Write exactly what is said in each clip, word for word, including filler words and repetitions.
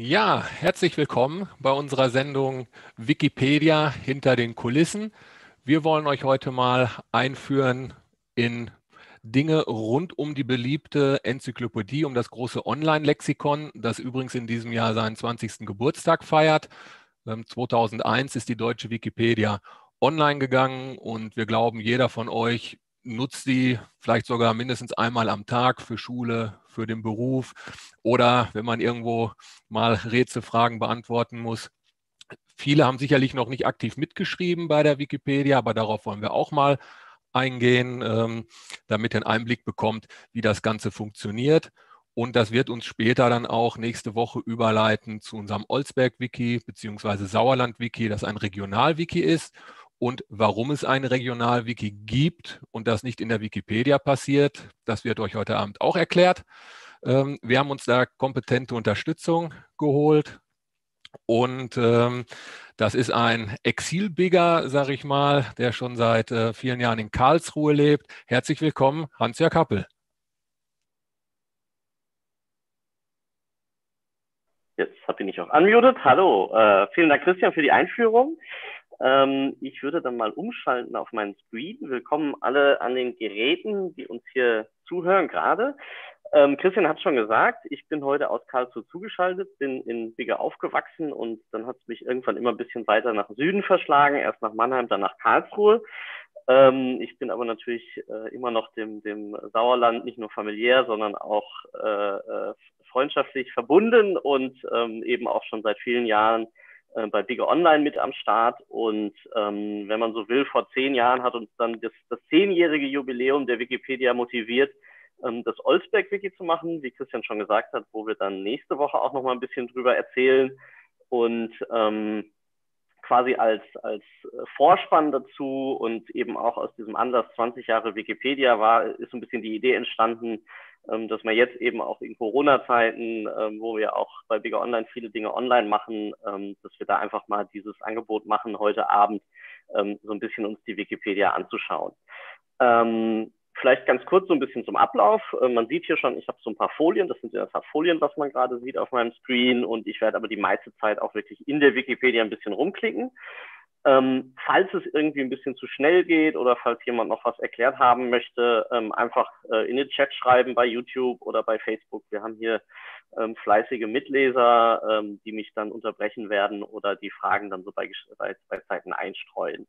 Ja, herzlich willkommen bei unserer Sendung Wikipedia hinter den Kulissen. Wir wollen euch heute mal einführen in Dinge rund um die beliebte Enzyklopädie, um das große Online-Lexikon, das übrigens in diesem Jahr seinen zwanzigsten Geburtstag feiert. zweitausendeins ist die deutsche Wikipedia online gegangen und wir glauben, jeder von euch nutzt sie vielleicht sogar mindestens einmal am Tag für Schule, für den Beruf oder wenn man irgendwo mal Rätselfragen beantworten muss. Viele haben sicherlich noch nicht aktiv mitgeschrieben bei der Wikipedia, aber darauf wollen wir auch mal eingehen, ähm, damit ihr einen Einblick bekommt, wie das Ganze funktioniert. Und das wird uns später dann auch nächste Woche überleiten zu unserem Olsberg-Wiki bzw. Sauerland-Wiki, das ein Regional-Wiki ist. Und warum es ein Regional-Wiki gibt und das nicht in der Wikipedia passiert, das wird euch heute Abend auch erklärt. Ähm, wir haben uns da kompetente Unterstützung geholt. Und ähm, das ist ein Exilbigger, sage ich mal, der schon seit äh, vielen Jahren in Karlsruhe lebt. Herzlich willkommen, Hans-Jörg Happel. Jetzt habt ihr mich auch unmuted. Hallo, äh, vielen Dank, Christian, für die Einführung. Ähm, ich würde dann mal umschalten auf meinen Screen. Willkommen alle an den Geräten, die uns hier zuhören gerade. Ähm, Christian hat schon gesagt, ich bin heute aus Karlsruhe zugeschaltet, bin in Bigger aufgewachsen und dann hat es mich irgendwann immer ein bisschen weiter nach Süden verschlagen, erst nach Mannheim, dann nach Karlsruhe. Ähm, ich bin aber natürlich äh, immer noch dem, dem Sauerland nicht nur familiär, sondern auch äh, äh, freundschaftlich verbunden und ähm, eben auch schon seit vielen Jahren äh, bei Bigger Online mit am Start. Und ähm, wenn man so will, vor zehn Jahren hat uns dann das, das zehnjährige Jubiläum der Wikipedia motiviert, ähm, das Olsberg-Wiki zu machen, wie Christian schon gesagt hat, wo wir dann nächste Woche auch noch mal ein bisschen drüber erzählen. Und ähm, quasi als, als Vorspann dazu und eben auch aus diesem Anlass zwanzig Jahre Wikipedia war, ist so ein bisschen die Idee entstanden, ähm, dass man jetzt eben auch in Corona-Zeiten, ähm, wo wir auch bei Bigger Online viele Dinge online machen, ähm, dass wir da einfach mal dieses Angebot machen, heute Abend ähm, so ein bisschen uns die Wikipedia anzuschauen. Ähm, Vielleicht ganz kurz so ein bisschen zum Ablauf. Man sieht hier schon, ich habe so ein paar Folien. Das sind ja das Folien, was man gerade sieht auf meinem Screen. Und ich werde aber die meiste Zeit auch wirklich in der Wikipedia ein bisschen rumklicken. Ähm, falls es irgendwie ein bisschen zu schnell geht oder falls jemand noch was erklärt haben möchte, ähm, einfach äh, in den Chat schreiben bei YouTube oder bei Facebook. Wir haben hier ähm, fleißige Mitleser, ähm, die mich dann unterbrechen werden oder die Fragen dann so bei, bei, bei Zeiten einstreuen.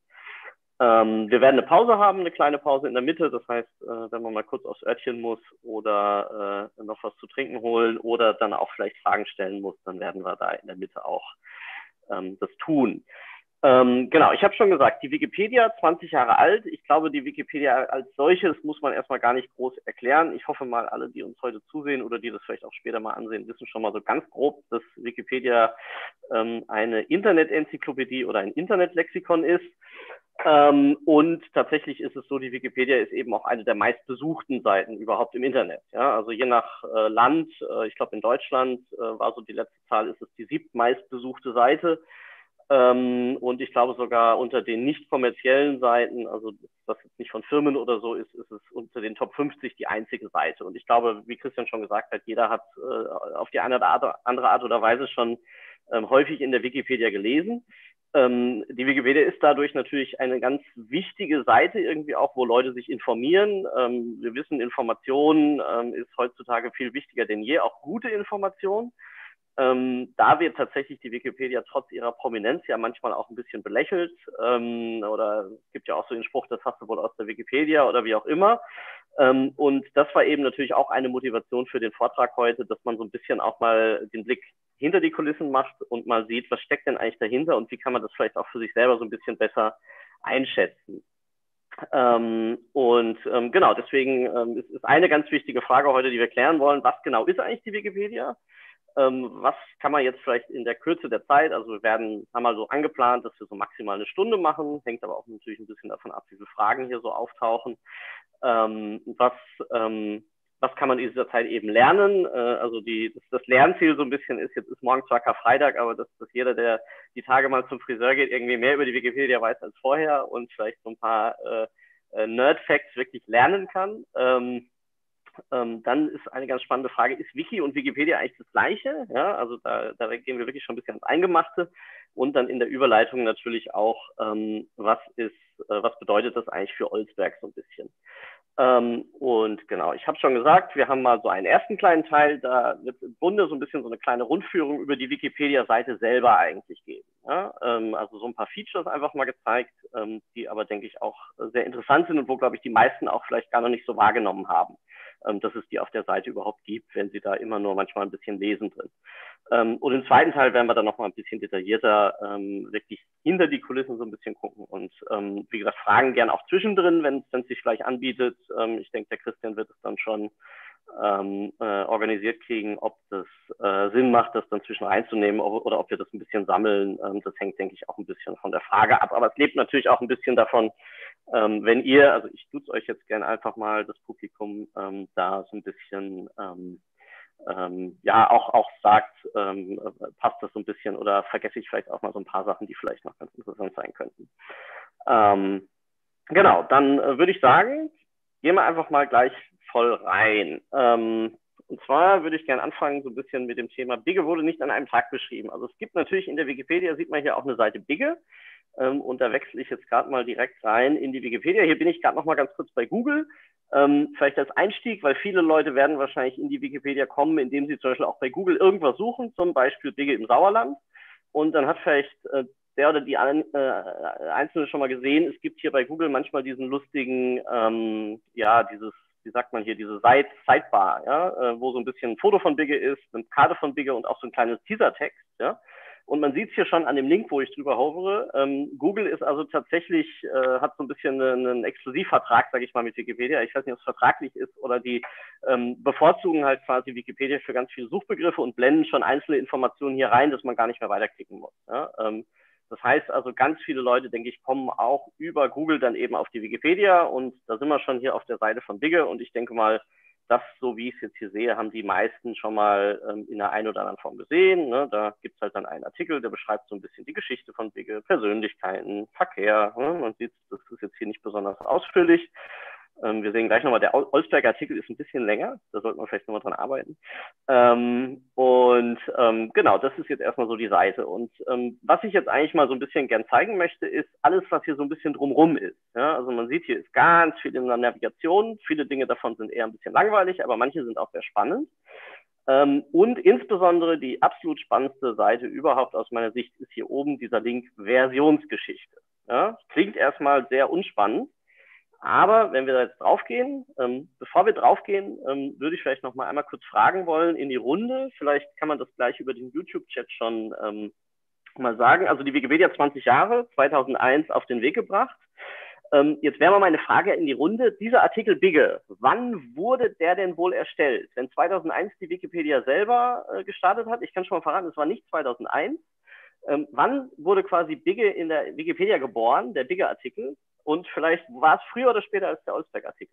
Ähm, wir werden eine Pause haben, eine kleine Pause in der Mitte. Das heißt, äh, wenn man mal kurz aufs Örtchen muss oder äh, noch was zu trinken holen oder dann auch vielleicht Fragen stellen muss, dann werden wir da in der Mitte auch ähm, das tun. Ähm, genau, ich habe schon gesagt, die Wikipedia, zwanzig Jahre alt. Ich glaube, die Wikipedia als solches muss man erstmal gar nicht groß erklären. Ich hoffe mal, alle, die uns heute zusehen oder die das vielleicht auch später mal ansehen, wissen schon mal so ganz grob, dass Wikipedia ähm, eine Internet-Enzyklopädie oder ein Internetlexikon ist. Ähm, und tatsächlich ist es so, die Wikipedia ist eben auch eine der meistbesuchten Seiten überhaupt im Internet. Ja? Also je nach äh, Land, äh, ich glaube in Deutschland äh, war so die letzte Zahl, ist es die siebtmeistbesuchte Seite. Ähm, und ich glaube sogar unter den nicht kommerziellen Seiten, also was jetzt nicht von Firmen oder so ist, ist es unter den Top fünfzig die einzige Seite. Und ich glaube, wie Christian schon gesagt hat, jeder hat äh, auf die eine oder andere Art oder Weise schon ähm, häufig in der Wikipedia gelesen. Ähm, die Wikipedia ist dadurch natürlich eine ganz wichtige Seite irgendwie auch, wo Leute sich informieren. Ähm, wir wissen, Information ähm, ist heutzutage viel wichtiger denn je, auch gute Information. Ähm, da wird tatsächlich die Wikipedia trotz ihrer Prominenz ja manchmal auch ein bisschen belächelt. Ähm, oder es gibt ja auch so den Spruch, das hast du wohl aus der Wikipedia oder wie auch immer. Ähm, und das war eben natürlich auch eine Motivation für den Vortrag heute, dass man so ein bisschen auch mal den Blick hinter die Kulissen macht und mal sieht, was steckt denn eigentlich dahinter und wie kann man das vielleicht auch für sich selber so ein bisschen besser einschätzen. Ähm, und ähm, genau, deswegen ähm, ist, ist eine ganz wichtige Frage heute, die wir klären wollen, was genau ist eigentlich die Wikipedia? Ähm, was kann man jetzt vielleicht in der Kürze der Zeit, also wir werden, haben mal so angeplant, dass wir so maximal eine Stunde machen, hängt aber auch natürlich ein bisschen davon ab, wie viele Fragen hier so auftauchen. Ähm, was, ähm, was kann man in dieser Zeit eben lernen? Äh, also die, das, das Lernziel so ein bisschen ist, jetzt ist morgen zwar Karfreitag, aber dass, dass jeder, der die Tage mal zum Friseur geht, irgendwie mehr über die Wikipedia weiß als vorher und vielleicht so ein paar äh, Nerd-Facts wirklich lernen kann. Ähm, Ähm, dann ist eine ganz spannende Frage, ist Wiki und Wikipedia eigentlich das Gleiche? Ja, also da, da gehen wir wirklich schon ein bisschen ans Eingemachte. Und dann in der Überleitung natürlich auch, ähm, was ist, äh, was bedeutet das eigentlich für Olsberg so ein bisschen? Ähm, und genau, ich habe schon gesagt, wir haben mal so einen ersten kleinen Teil, da wird im Grunde so ein bisschen so eine kleine Rundführung über die Wikipedia-Seite selber eigentlich geben. Ja? Ähm, also so ein paar Features einfach mal gezeigt, ähm, die aber, denke ich, auch sehr interessant sind und wo, glaube ich, die meisten auch vielleicht gar noch nicht so wahrgenommen haben, ähm, dass es die auf der Seite überhaupt gibt, wenn sie da immer nur manchmal ein bisschen lesen drin. Ähm, und im zweiten Teil werden wir dann noch mal ein bisschen detaillierter ähm, wirklich hinter die Kulissen so ein bisschen gucken und ähm, wie gesagt, Fragen gern auch zwischendrin, wenn es sich vielleicht anbietet. Ähm, ich denke, der Christian wird es dann schon ähm, äh, organisiert kriegen, ob das äh, Sinn macht, das dann zwischen reinzunehmen oder ob wir das ein bisschen sammeln. Ähm, das hängt, denke ich, auch ein bisschen von der Frage ab. Aber es lebt natürlich auch ein bisschen davon, ähm, wenn ihr, also ich tut's euch jetzt gern einfach mal, das Publikum ähm, da so ein bisschen ähm, Ähm, ja, auch, auch sagt, ähm, passt das so ein bisschen oder vergesse ich vielleicht auch mal so ein paar Sachen, die vielleicht noch ganz interessant sein könnten. Ähm, genau, dann äh, würde ich sagen, gehen wir einfach mal gleich voll rein. Ähm, und zwar würde ich gerne anfangen so ein bisschen mit dem Thema Bigge wurde nicht an einem Tag beschrieben. Also es gibt natürlich in der Wikipedia, sieht man hier auch eine Seite Bigge. Ähm, und da wechsle ich jetzt gerade mal direkt rein in die Wikipedia. Hier bin ich gerade noch mal ganz kurz bei Google. Ähm, vielleicht als Einstieg, weil viele Leute werden wahrscheinlich in die Wikipedia kommen, indem sie zum Beispiel auch bei Google irgendwas suchen, zum Beispiel Bigge im Sauerland. Und dann hat vielleicht äh, der oder die ein, äh, Einzelne schon mal gesehen, es gibt hier bei Google manchmal diesen lustigen, ähm, ja, dieses, wie sagt man hier, diese Side Sidebar, ja, äh, wo so ein bisschen ein Foto von Bigge ist, eine Karte von Bigge und auch so ein kleines Teasertext, ja. Und man sieht es hier schon an dem Link, wo ich drüber hovere. Ähm, Google ist also tatsächlich, äh, hat so ein bisschen einen, einen Exklusivvertrag, sage ich mal, mit Wikipedia. Ich weiß nicht, ob es vertraglich ist oder die ähm, bevorzugen halt quasi Wikipedia für ganz viele Suchbegriffe und blenden schon einzelne Informationen hier rein, dass man gar nicht mehr weiterklicken muss. Ja? Ähm, das heißt also, ganz viele Leute, denke ich, kommen auch über Google dann eben auf die Wikipedia und da sind wir schon hier auf der Seite von Bigge und ich denke mal, das, so wie ich es jetzt hier sehe, haben die meisten schon mal ähm, in der einen oder anderen Form gesehen. Ne? Da gibt es halt dann einen Artikel, der beschreibt so ein bisschen die Geschichte von Bigge, Persönlichkeiten, Verkehr. Ne? Man sieht, das ist jetzt hier nicht besonders ausführlich. Ähm, wir sehen gleich nochmal, der Olsberg-Artikel ist ein bisschen länger, da sollte man vielleicht nochmal dran arbeiten. Ähm, und ähm, genau, das ist jetzt erstmal so die Seite. Und ähm, was ich jetzt eigentlich mal so ein bisschen gern zeigen möchte, ist alles, was hier so ein bisschen drumrum ist. Ja? Also man sieht, hier ist ganz viel in der Navigation, viele Dinge davon sind eher ein bisschen langweilig, aber manche sind auch sehr spannend. Ähm, und insbesondere die absolut spannendste Seite überhaupt aus meiner Sicht ist hier oben dieser Link Versionsgeschichte. Ja? Klingt erstmal sehr unspannend. Aber wenn wir da jetzt draufgehen, ähm, bevor wir draufgehen, ähm, würde ich vielleicht noch mal einmal kurz fragen wollen in die Runde. Vielleicht kann man das gleich über den YouTube-Chat schon ähm, mal sagen. Also die Wikipedia zwanzig Jahre, zweitausendeins auf den Weg gebracht. Ähm, jetzt wäre mal meine Frage in die Runde. Dieser Artikel Bigge, wann wurde der denn wohl erstellt? Wenn zweitausendeins die Wikipedia selber äh, gestartet hat, ich kann schon mal verraten, es war nicht zweitausendeins. Ähm, wann wurde quasi Bigge in der Wikipedia geboren, der Bigge-Artikel? Und vielleicht war es früher oder später als der Olsberg-Artikel.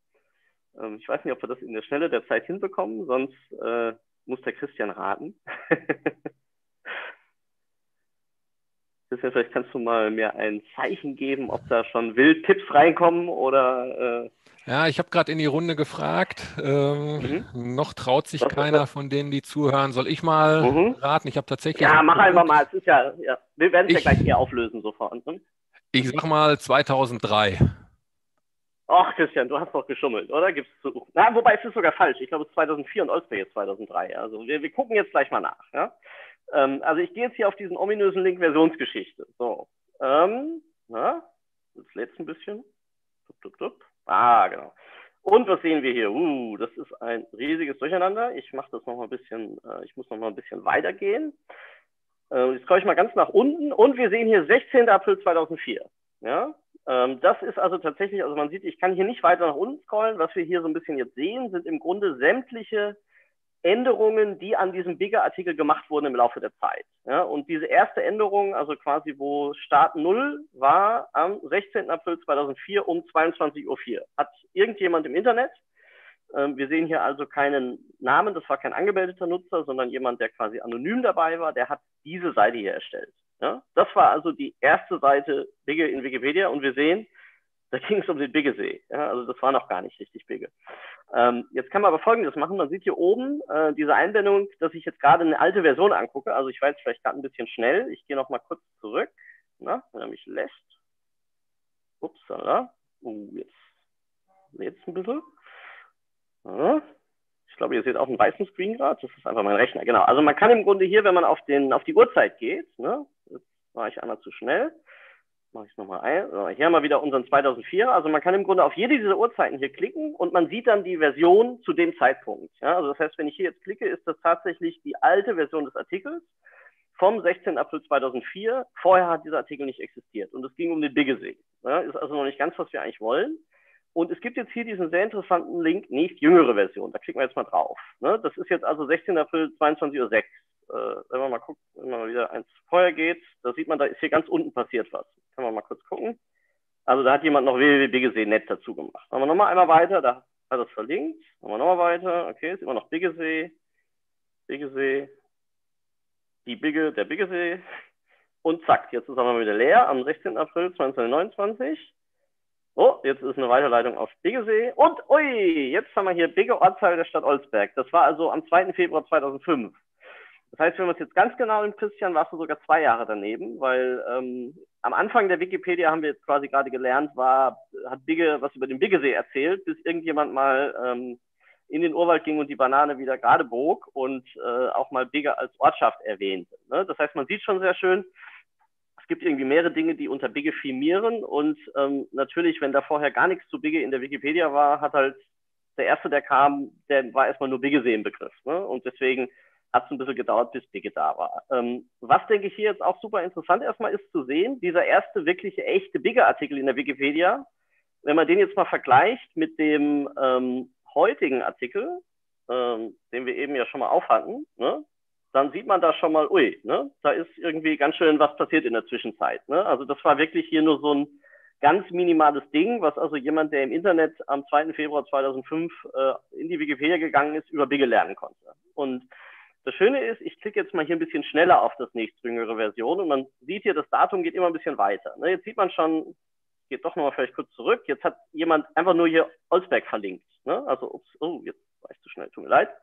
Ähm, ich weiß nicht, ob wir das in der Schnelle der Zeit hinbekommen, sonst äh, muss der Christian raten. Christian, vielleicht kannst du mal mir ein Zeichen geben, ob da schon wild Tipps reinkommen oder... Äh ja, ich habe gerade in die Runde gefragt. Ähm, mhm. Noch traut sich das keiner von denen, die zuhören. Soll ich mal mhm. raten? Ich habe tatsächlich... Ja, mach einfach mal. Es ist ja, ja wir werden es ja gleich eher auflösen sofort. Ne? Ich sag mal zweitausenddrei. Ach, Christian, du hast doch geschummelt, oder? Gibst du? Na, wobei es ist sogar falsch. Ich glaube, es ist zweitausendvier und Olsberg ist zweitausenddrei. Also wir, wir gucken jetzt gleich mal nach. Ja? Ähm, also ich gehe jetzt hier auf diesen ominösen Link Versionsgeschichte. So. Ähm, na, jetzt lädt es ein bisschen. Dup, dup, dup. Ah, genau. Und was sehen wir hier? Uh, das ist ein riesiges Durcheinander. Ich mache das noch mal ein bisschen, äh, ich muss noch mal ein bisschen weitergehen. Äh, jetzt komme ich mal ganz nach unten und wir sehen hier sechzehnten April zweitausendvier. Ja? Ähm, das ist also tatsächlich, also man sieht, ich kann hier nicht weiter nach unten scrollen. Was wir hier so ein bisschen jetzt sehen, sind im Grunde sämtliche Änderungen, die an diesem Bigge-Artikel gemacht wurden im Laufe der Zeit. Ja, und diese erste Änderung, also quasi wo Start null war, am sechzehnten April zweitausendvier um zweiundzwanzig Uhr vier. Hat irgendjemand im Internet, ähm, wir sehen hier also keinen Namen, das war kein angemeldeter Nutzer, sondern jemand, der quasi anonym dabei war, der hat diese Seite hier erstellt. Ja, das war also die erste Seite Bigge in Wikipedia und wir sehen, Da ging es um den Biggesee. Ja, also das war noch gar nicht richtig Bigge. Ähm, jetzt kann man aber Folgendes machen. Man sieht hier oben äh, diese Einblendung, dass ich jetzt gerade eine alte Version angucke. Also ich war jetzt vielleicht gerade ein bisschen schnell. Ich gehe noch mal kurz zurück, na, wenn er mich lässt. Upsala. Uh, jetzt lädt es ein bisschen. Ja. Ich glaube, ihr seht auch einen weißen Screen gerade. Das ist einfach mein Rechner. Genau. Also man kann im Grunde hier, wenn man auf, den, auf die Uhrzeit geht, ne, jetzt war ich einmal zu schnell, mache ich es nochmal ein. So, hier haben wir wieder unseren zweitausendvier. Also man kann im Grunde auf jede dieser Uhrzeiten hier klicken und man sieht dann die Version zu dem Zeitpunkt. Ja, also das heißt, wenn ich hier jetzt klicke, ist das tatsächlich die alte Version des Artikels vom sechzehnten April zweitausendvier. Vorher hat dieser Artikel nicht existiert und es ging um den Biggesee. Ja, ist also noch nicht ganz, was wir eigentlich wollen. Und es gibt jetzt hier diesen sehr interessanten Link, nicht jüngere Version. Da klicken wir jetzt mal drauf. Ne? Das ist jetzt also sechzehnten April zweiundzwanzig Uhr sechs. Äh, wenn man mal guckt, wenn man mal wieder eins vorher geht, da sieht man, da ist hier ganz unten passiert was. Kann man mal kurz gucken. Also da hat jemand noch w w w punkt biggesee punkt net dazu gemacht. Machen wir nochmal einmal weiter, da hat er es verlinkt. Machen wir nochmal weiter. Okay, ist immer noch Biggesee. Biggesee. Die Bigge, der Biggesee. Und zack, jetzt ist er mal wieder leer am sechzehnten April zweitausendneunundzwanzig. Oh, jetzt ist eine Weiterleitung auf Biggesee. Und, ui, jetzt haben wir hier Bigge, Ortsteil der Stadt Olsberg. Das war also am zweiten Februar zweitausendfünf. Das heißt, wenn wir es jetzt ganz genau im Christian, warst du sogar zwei Jahre daneben, weil ähm, am Anfang der Wikipedia haben wir jetzt quasi gerade gelernt, war, hat Bigge was über den Biggesee erzählt, bis irgendjemand mal ähm, in den Urwald ging und die Banane wieder gerade bog und äh, auch mal Bigge als Ortschaft erwähnte. Ne? Das heißt, man sieht schon sehr schön, es gibt irgendwie mehrere Dinge, die unter Bigge firmieren und ähm, natürlich, wenn da vorher gar nichts zu Bigge in der Wikipedia war, hat halt der Erste, der kam, der war erstmal nur Biggesee im Begriff. Ne? Und deswegen hat es ein bisschen gedauert, bis Bigge da war. Ähm, was, denke ich, hier jetzt auch super interessant erstmal ist zu sehen, dieser erste wirkliche, echte Bigge-Artikel in der Wikipedia, wenn man den jetzt mal vergleicht mit dem ähm, heutigen Artikel, ähm, den wir eben ja schon mal aufhatten, ne? Dann sieht man da schon mal, ui, ne? Da ist irgendwie ganz schön was passiert in der Zwischenzeit. Ne? Also das war wirklich hier nur so ein ganz minimales Ding, was also jemand, der im Internet am zweiten Februar zweitausendfünf äh, in die Wikipedia gegangen ist, über Bigge lernen konnte. Und das Schöne ist, ich klicke jetzt mal hier ein bisschen schneller auf das nächstjüngere Version und man sieht hier, das Datum geht immer ein bisschen weiter. Ne? Jetzt sieht man schon, geht doch nochmal vielleicht kurz zurück, jetzt hat jemand einfach nur hier Olsberg verlinkt. Ne? Also, ups, oh, jetzt war ich zu schnell, tut mir leid.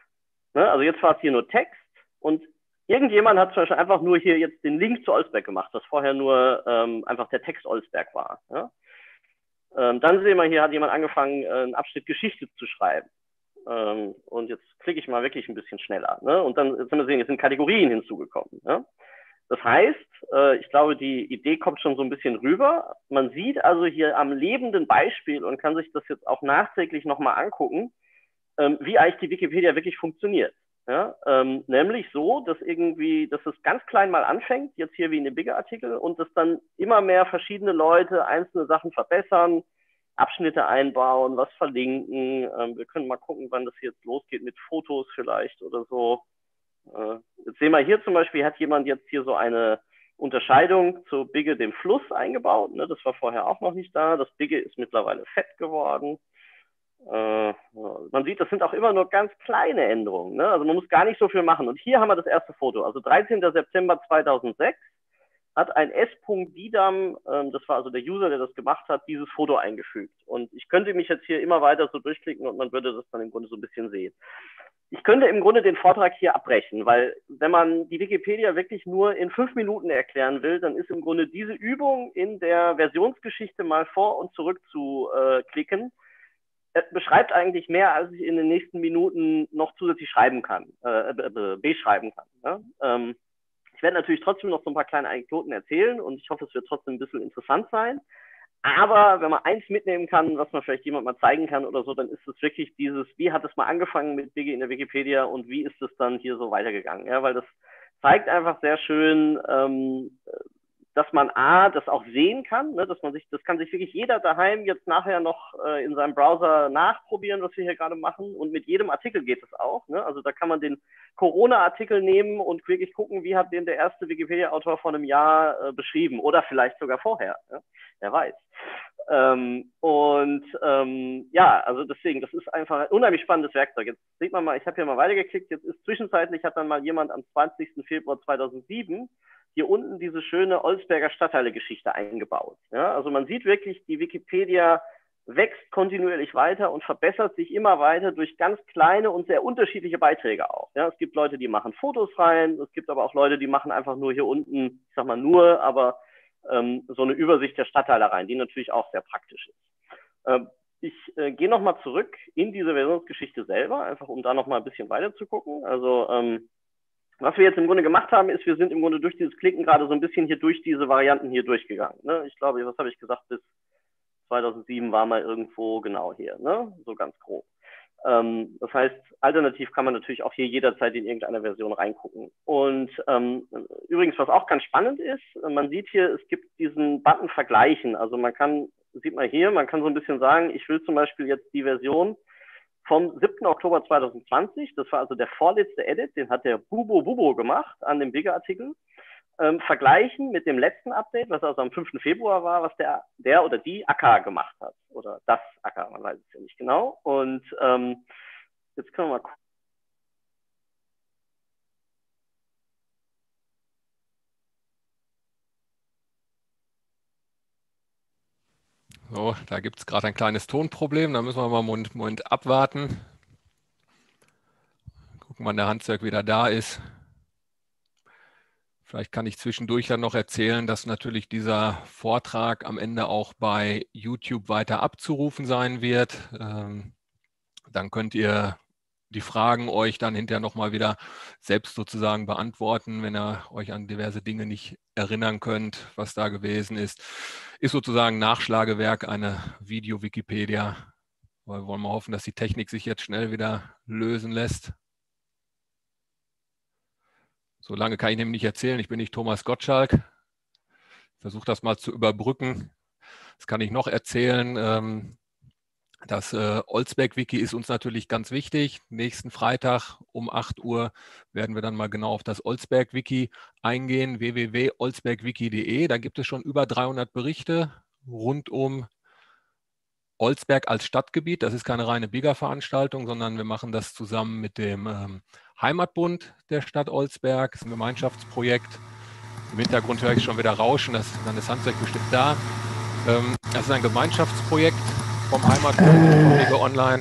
Ne? Also jetzt war es hier nur Text. Und irgendjemand hat zum Beispiel einfach nur hier jetzt den Link zu Olsberg gemacht, was vorher nur ähm, einfach der Text Olsberg war. Ja? Ähm, dann sehen wir, hier hat jemand angefangen, äh, einen Abschnitt Geschichte zu schreiben. Ähm, und jetzt klicke ich mal wirklich ein bisschen schneller. Ne? Und dann jetzt haben wir sehen, jetzt sind Kategorien hinzugekommen. Ja? Das heißt, äh, ich glaube, die Idee kommt schon so ein bisschen rüber. Man sieht also hier am lebenden Beispiel und kann sich das jetzt auch nachträglich nochmal angucken, ähm, wie eigentlich die Wikipedia wirklich funktioniert. Ja, ähm, nämlich so, dass irgendwie, dass es ganz klein mal anfängt, jetzt hier wie in dem Bigge-Artikel, und dass dann immer mehr verschiedene Leute einzelne Sachen verbessern, Abschnitte einbauen, was verlinken. Ähm, wir können mal gucken, wann das jetzt losgeht mit Fotos vielleicht oder so. Äh, jetzt sehen wir hier zum Beispiel, hat jemand jetzt hier so eine Unterscheidung zu Bigge, dem Fluss, eingebaut. Ne? Das war vorher auch noch nicht da. Das Bigge ist mittlerweile fett geworden. Äh, man sieht, das sind auch immer nur ganz kleine Änderungen. Ne? Also man muss gar nicht so viel machen. Und hier haben wir das erste Foto. Also dreizehnten September zweitausendsechs hat ein S. Didam, äh, das war also der User, der das gemacht hat, dieses Foto eingefügt. Und ich könnte mich jetzt hier immer weiter so durchklicken und man würde das dann im Grunde so ein bisschen sehen. Ich könnte im Grunde den Vortrag hier abbrechen, weil wenn man die Wikipedia wirklich nur in fünf Minuten erklären will, dann ist im Grunde diese Übung in der Versionsgeschichte mal vor und zurück zu äh, klicken, beschreibt eigentlich mehr, als ich in den nächsten Minuten noch zusätzlich schreiben kann, äh, beschreiben kann. Ne? Ähm, ich werde natürlich trotzdem noch so ein paar kleine Anekdoten erzählen und ich hoffe, es wird trotzdem ein bisschen interessant sein. Aber wenn man eins mitnehmen kann, was man vielleicht jemand mal zeigen kann oder so, dann ist es wirklich dieses, wie hat es mal angefangen mit Bigge in der Wikipedia und wie ist es dann hier so weitergegangen. Ja? Weil das zeigt einfach sehr schön, ähm, dass man A, das auch sehen kann, ne, dass man sich, das kann sich wirklich jeder daheim jetzt nachher noch äh, in seinem Browser nachprobieren, was wir hier gerade machen. Und mit jedem Artikel geht es auch. Ne? Also da kann man den Corona-Artikel nehmen und wirklich gucken, wie hat den der erste Wikipedia-Autor vor einem Jahr äh, beschrieben oder vielleicht sogar vorher. Ja? Wer weiß. Ähm, und ähm, ja, also deswegen, das ist einfach ein unheimlich spannendes Werkzeug. Jetzt sieht man mal, ich habe hier mal weitergeklickt, jetzt ist zwischenzeitlich, hat dann mal jemand am zwanzigsten Februar zweitausendsieben hier unten diese schöne Olsberger Stadtteile-Geschichte eingebaut. Ja, also man sieht wirklich, die Wikipedia wächst kontinuierlich weiter und verbessert sich immer weiter durch ganz kleine und sehr unterschiedliche Beiträge auch. Ja, es gibt Leute, die machen Fotos rein, es gibt aber auch Leute, die machen einfach nur hier unten, ich sag mal nur, aber ähm, so eine Übersicht der Stadtteile rein, die natürlich auch sehr praktisch ist. Ähm, ich äh, gehe nochmal zurück in diese Versionsgeschichte selber, einfach um da nochmal ein bisschen weiter zu gucken. Also ähm, was wir jetzt im Grunde gemacht haben, ist, wir sind im Grunde durch dieses Klicken gerade so ein bisschen hier durch diese Varianten hier durchgegangen. Ne? Ich glaube, was habe ich gesagt, bis zweitausendsieben war mal irgendwo genau hier, ne? So ganz grob. Ähm, das heißt, alternativ kann man natürlich auch hier jederzeit in irgendeine Version reingucken. Und ähm, übrigens, was auch ganz spannend ist, man sieht hier, es gibt diesen Button Vergleichen. Also man kann, sieht man hier, man kann so ein bisschen sagen, ich will zum Beispiel jetzt die Version vom siebten Oktober zweitausendzwanzig, das war also der vorletzte Edit, den hat der Bubo Bubo gemacht an dem Bigger-Artikel, ähm, vergleichen mit dem letzten Update, was also am fünften Februar war, was der, der oder die Acker gemacht hat. Oder das Acker, man weiß es ja nicht genau. Und ähm, jetzt können wir mal gucken. So, da gibt es gerade ein kleines Tonproblem, da müssen wir mal einen Moment, Moment abwarten. Gucken, wann der Hans-Jörg wieder da ist. Vielleicht kann ich zwischendurch dann noch erzählen, dass natürlich dieser Vortrag am Ende auch bei YouTube weiter abzurufen sein wird. Ähm, dann könnt ihr die Fragen euch dann hinterher nochmal wieder selbst sozusagen beantworten, wenn ihr euch an diverse Dinge nicht erinnern könnt, was da gewesen ist. Ist sozusagen Nachschlagewerk, eine Video-Wikipedia. Wir wollen mal hoffen, dass die Technik sich jetzt schnell wieder lösen lässt. So lange kann ich nämlich nicht erzählen. Ich bin nicht Thomas Gottschalk. Ich versuche das mal zu überbrücken. Das kann ich noch erzählen. Das Olsberg-Wiki ist uns natürlich ganz wichtig. Nächsten Freitag um acht Uhr werden wir dann mal genau auf das Olsberg-Wiki eingehen, w w w punkt olsbergwiki punkt de. Da gibt es schon über dreihundert Berichte rund um Olsberg als Stadtgebiet. Das ist keine reine Bigger-Veranstaltung, sondern wir machen das zusammen mit dem ähm, Heimatbund der Stadt Olsberg. Das ist ein Gemeinschaftsprojekt. Im Hintergrund höre ich schon wieder Rauschen, das, dann ist Hans-Jörg bestimmt da. Ähm, das ist ein Gemeinschaftsprojekt vom Heimatbund, vom Bigger Online.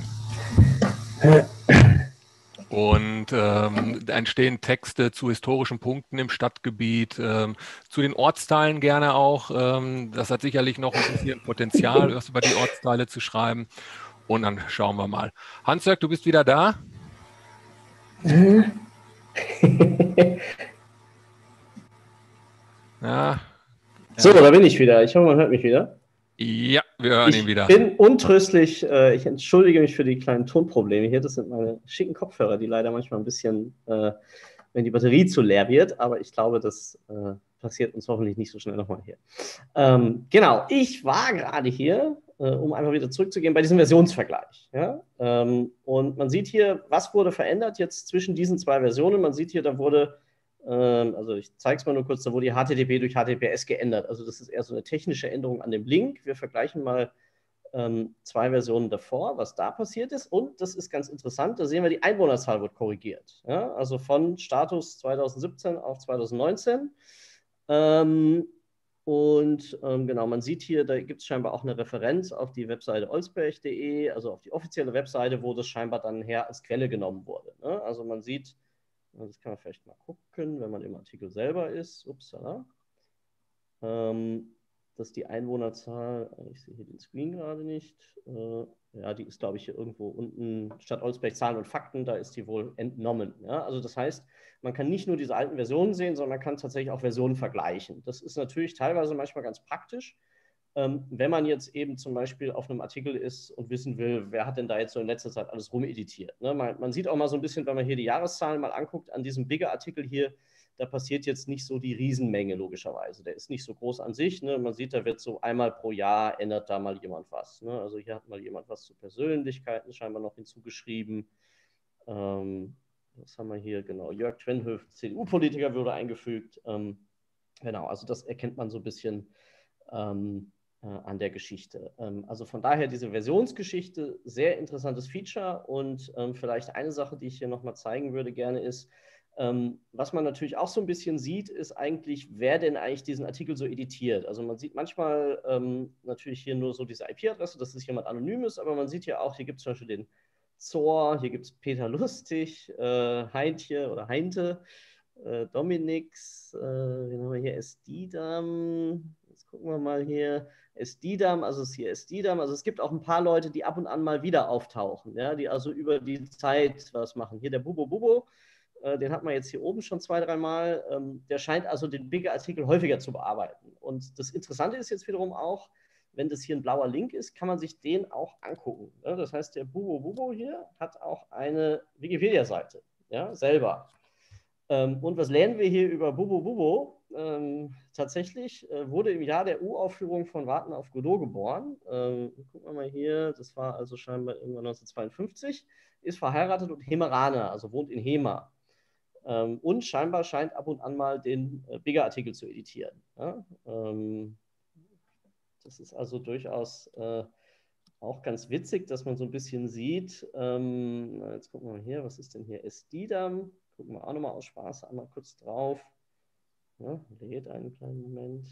Und ähm, da entstehen Texte zu historischen Punkten im Stadtgebiet, ähm, zu den Ortsteilen gerne auch. Ähm, das hat sicherlich noch ein bisschen Potenzial, was über die Ortsteile zu schreiben. Und dann schauen wir mal. Hans-Jörg, du bist wieder da? ja. So, da bin ich wieder. Ich hoffe, man hört mich wieder. Ja, wir hören ich ihn wieder. Ich bin untröstlich. Äh, ich entschuldige mich für die kleinen Tonprobleme hier. Das sind meine schicken Kopfhörer, die leider manchmal ein bisschen, äh, wenn die Batterie zu leer wird. Aber ich glaube, das äh, passiert uns hoffentlich nicht so schnell nochmal hier. Ähm, genau, ich war gerade hier, äh, um einfach wieder zurückzugehen, bei diesem Versionsvergleich. Ja? Ähm, und man sieht hier, was wurde verändert jetzt zwischen diesen zwei Versionen. Man sieht hier, da wurde... Also ich zeige es mal nur kurz, da wurde die H T T P durch H T T P S geändert. Also das ist eher so eine technische Änderung an dem Link. Wir vergleichen mal ähm, zwei Versionen davor, was da passiert ist. Und das ist ganz interessant, da sehen wir, die Einwohnerzahl wird korrigiert. Ja? Also von Status zweitausendsiebzehn auf zweitausendneunzehn. Ähm, und ähm, genau, man sieht hier, da gibt es scheinbar auch eine Referenz auf die Webseite olsberg punkt de, also auf die offizielle Webseite, wo das scheinbar dann her als Quelle genommen wurde. Ne? Also man sieht, das kann man vielleicht mal gucken, wenn man im Artikel selber ist. Upsala. Ähm, das ist die Einwohnerzahl. Ich sehe hier den Screen gerade nicht. Äh, ja, die ist, glaube ich, hier irgendwo unten. Stadt Olsberg Zahlen und Fakten, da ist die wohl entnommen. Ja? Also das heißt, man kann nicht nur diese alten Versionen sehen, sondern man kann tatsächlich auch Versionen vergleichen. Das ist natürlich teilweise manchmal ganz praktisch. Ähm, wenn man jetzt eben zum Beispiel auf einem Artikel ist und wissen will, wer hat denn da jetzt so in letzter Zeit alles rumeditiert. Ne? Man, man sieht auch mal so ein bisschen, wenn man hier die Jahreszahlen mal anguckt, an diesem Bigger-Artikel hier, da passiert jetzt nicht so die Riesenmenge logischerweise. Der ist nicht so groß an sich. Ne? Man sieht, da wird so einmal pro Jahr ändert da mal jemand was. Ne? Also hier hat mal jemand was zu Persönlichkeiten scheinbar noch hinzugeschrieben. Ähm, was haben wir hier? Genau, Jörg Twenhöf, C D U-Politiker, wurde eingefügt. Ähm, genau, also das erkennt man so ein bisschen ähm, an der Geschichte. Also von daher diese Versionsgeschichte, sehr interessantes Feature und ähm, vielleicht eine Sache, die ich hier nochmal zeigen würde gerne ist, Ähm, was man natürlich auch so ein bisschen sieht, ist eigentlich, wer denn eigentlich diesen Artikel so editiert. Also man sieht manchmal ähm, natürlich hier nur so diese I P-Adresse, dass es jemand Anonymes, aber man sieht ja auch, hier gibt es zum Beispiel den Zor, hier gibt es Peter Lustig, äh, Heintje oder Heinte, äh, Dominix, äh, wen haben wir hier, Esdidam, jetzt gucken wir mal hier, Esdidam, also es ist hier Esdidam, also es gibt auch ein paar Leute, die ab und an mal wieder auftauchen, ja, die also über die Zeit was machen. Hier der Bubo Bubo, äh, den hat man jetzt hier oben schon zwei, dreimal, ähm, der scheint also den Bigger-Artikel häufiger zu bearbeiten. Und das Interessante ist jetzt wiederum auch, wenn das hier ein blauer Link ist, kann man sich den auch angucken. Ja, das heißt, der Bubo Bubo hier hat auch eine Wikipedia-Seite, ja, selber. Ähm, und was lernen wir hier über Bubo Bubo? Ähm, tatsächlich äh, wurde im Jahr der Uraufführung von Warten auf Godot geboren. Ähm, gucken wir mal hier, das war also scheinbar irgendwann neunzehnhundertzweiundfünfzig, ist verheiratet und Hemeraner, also wohnt in Hema. Ähm, und scheinbar scheint ab und an mal den äh, Bigger-Artikel zu editieren. Ja? Ähm, das ist also durchaus äh, auch ganz witzig, dass man so ein bisschen sieht. Ähm, jetzt gucken wir mal hier, was ist denn hier? Esdidam. Gucken wir auch nochmal aus Spaß einmal kurz drauf. Ja, lädt einen kleinen Moment.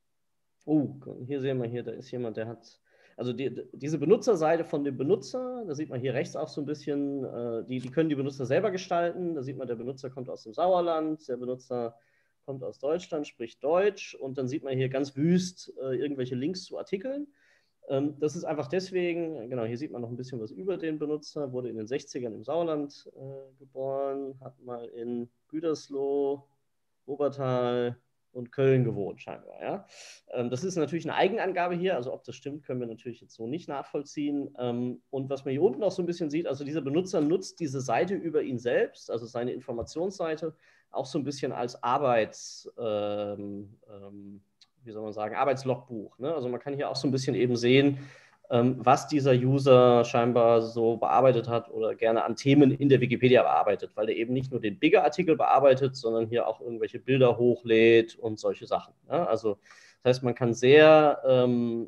Oh, hier sehen wir hier, da ist jemand, der hat, also die, diese Benutzerseite von dem Benutzer, da sieht man hier rechts auch so ein bisschen, äh, die, die können die Benutzer selber gestalten. Da sieht man, der Benutzer kommt aus dem Sauerland, der Benutzer kommt aus Deutschland, spricht Deutsch und dann sieht man hier ganz wüst äh, irgendwelche Links zu Artikeln. Ähm, das ist einfach deswegen, genau, hier sieht man noch ein bisschen was über den Benutzer, wurde in den sechzigern im Sauerland äh, geboren, hat mal in Gütersloh, Obertal und Köln gewohnt, scheinbar. Ja? Ähm, das ist natürlich eine Eigenangabe hier, also ob das stimmt, können wir natürlich jetzt so nicht nachvollziehen. Ähm, und was man hier unten auch so ein bisschen sieht, also dieser Benutzer nutzt diese Seite über ihn selbst, also seine Informationsseite, auch so ein bisschen als Arbeits, ähm, ähm, wie soll man sagen, Arbeitslogbuch. Ne? Also man kann hier auch so ein bisschen eben sehen, ähm, was dieser User scheinbar so bearbeitet hat oder gerne an Themen in der Wikipedia bearbeitet, weil er eben nicht nur den Bigger-Artikel bearbeitet, sondern hier auch irgendwelche Bilder hochlädt und solche Sachen. Ja? Also das heißt, man kann sehr ähm,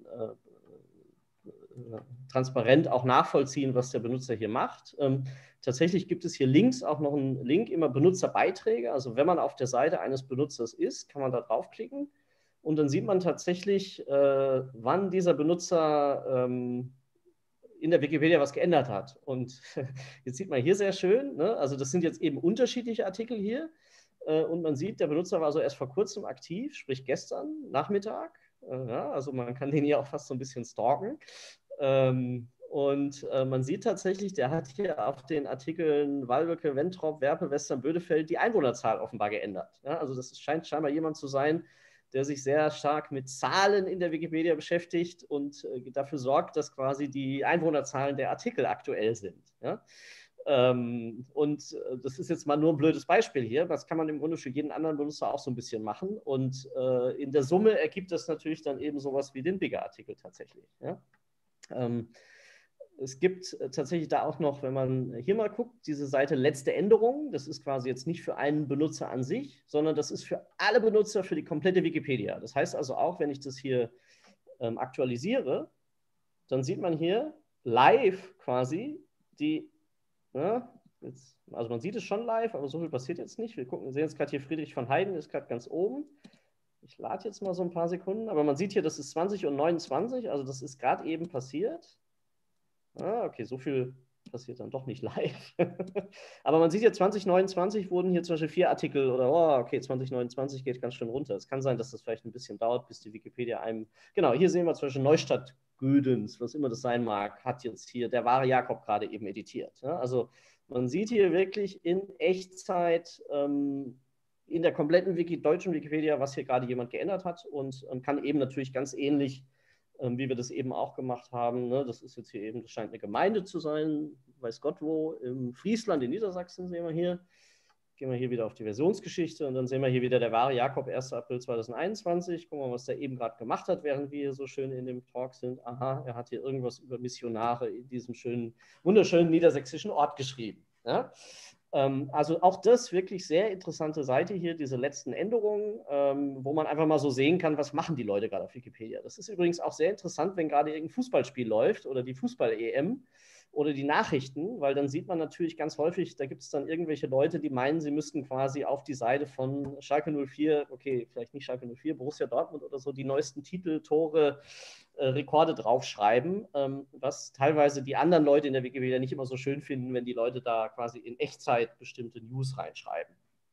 äh, transparent auch nachvollziehen, was der Benutzer hier macht. Ähm, tatsächlich gibt es hier links auch noch einen Link, immer Benutzerbeiträge. Also wenn man auf der Seite eines Benutzers ist, kann man da draufklicken. Und dann sieht man tatsächlich, äh, wann dieser Benutzer ähm, in der Wikipedia was geändert hat. Und jetzt sieht man hier sehr schön, ne? Also das sind jetzt eben unterschiedliche Artikel hier. Äh, und man sieht, der Benutzer war so erst vor kurzem aktiv, sprich gestern Nachmittag. Äh, ja, also man kann den hier auch fast so ein bisschen stalken. Ähm, und äh, man sieht tatsächlich, der hat hier auf den Artikeln Walbecke, Wentrop, Werpe, Western, Bödefeld die Einwohnerzahl offenbar geändert. Ja, also das scheint scheinbar jemand zu sein, der sich sehr stark mit Zahlen in der Wikipedia beschäftigt und äh, dafür sorgt, dass quasi die Einwohnerzahlen der Artikel aktuell sind. Ja? Ähm, und äh, das ist jetzt mal nur ein blödes Beispiel hier. Das kann man im Grunde für jeden anderen Benutzer auch so ein bisschen machen. Und äh, in der Summe ergibt das natürlich dann eben sowas wie den Bigger-Artikel tatsächlich. Ja? Ähm, es gibt tatsächlich da auch noch, wenn man hier mal guckt, diese Seite letzte Änderungen. Das ist quasi jetzt nicht für einen Benutzer an sich, sondern das ist für alle Benutzer für die komplette Wikipedia. Das heißt also auch, wenn ich das hier ähm, aktualisiere, dann sieht man hier live quasi die, ja, jetzt, also man sieht es schon live, aber so viel passiert jetzt nicht. Wir gucken, sehen jetzt gerade hier Friedrich von Heiden ist gerade ganz oben. Ich lade jetzt mal so ein paar Sekunden, aber man sieht hier, das ist zwanzig und neunundzwanzig, also das ist gerade eben passiert. Ah, okay, so viel passiert dann doch nicht live. Aber man sieht ja, zwanzig neunundzwanzig wurden hier zum Beispiel vier Artikel oder, oh, okay, zwanzig neunundzwanzig geht ganz schön runter. Es kann sein, dass das vielleicht ein bisschen dauert, bis die Wikipedia einem, genau, hier sehen wir zum Beispiel Neustadt Gödens, was immer das sein mag, hat jetzt hier der wahre Jakob gerade eben editiert. Ja? Also man sieht hier wirklich in Echtzeit ähm, in der kompletten Wiki deutschen Wikipedia, was hier gerade jemand geändert hat und ähm, kann eben natürlich ganz ähnlich Ähm, wie wir das eben auch gemacht haben. Ne? Das ist jetzt hier eben, das scheint eine Gemeinde zu sein, weiß Gott wo, im Friesland in Niedersachsen sehen wir hier. Gehen wir hier wieder auf die Versionsgeschichte und dann sehen wir hier wieder der wahre Jakob, erster April zweitausendeinundzwanzig. Gucken wir mal, was der eben gerade gemacht hat, während wir hier so schön in dem Talk sind. Aha, er hat hier irgendwas über Missionare in diesem schönen, wunderschönen niedersächsischen Ort geschrieben. Ja? Ähm, also auch das wirklich sehr interessante Seite hier, diese letzten Änderungen, ähm, wo man einfach mal so sehen kann, was machen die Leute gerade auf Wikipedia. Das ist übrigens auch sehr interessant, wenn gerade irgendein Fußballspiel läuft oder die Fußball-E M oder die Nachrichten, weil dann sieht man natürlich ganz häufig, da gibt es dann irgendwelche Leute, die meinen, sie müssten quasi auf die Seite von Schalke null vier, okay, vielleicht nicht Schalke null vier, Borussia Dortmund oder so, die neuesten Titel, Tore, äh, Rekorde draufschreiben, ähm, was teilweise die anderen Leute in der Wikipedia nicht immer so schön finden, wenn die Leute da quasi in Echtzeit bestimmte News reinschreiben.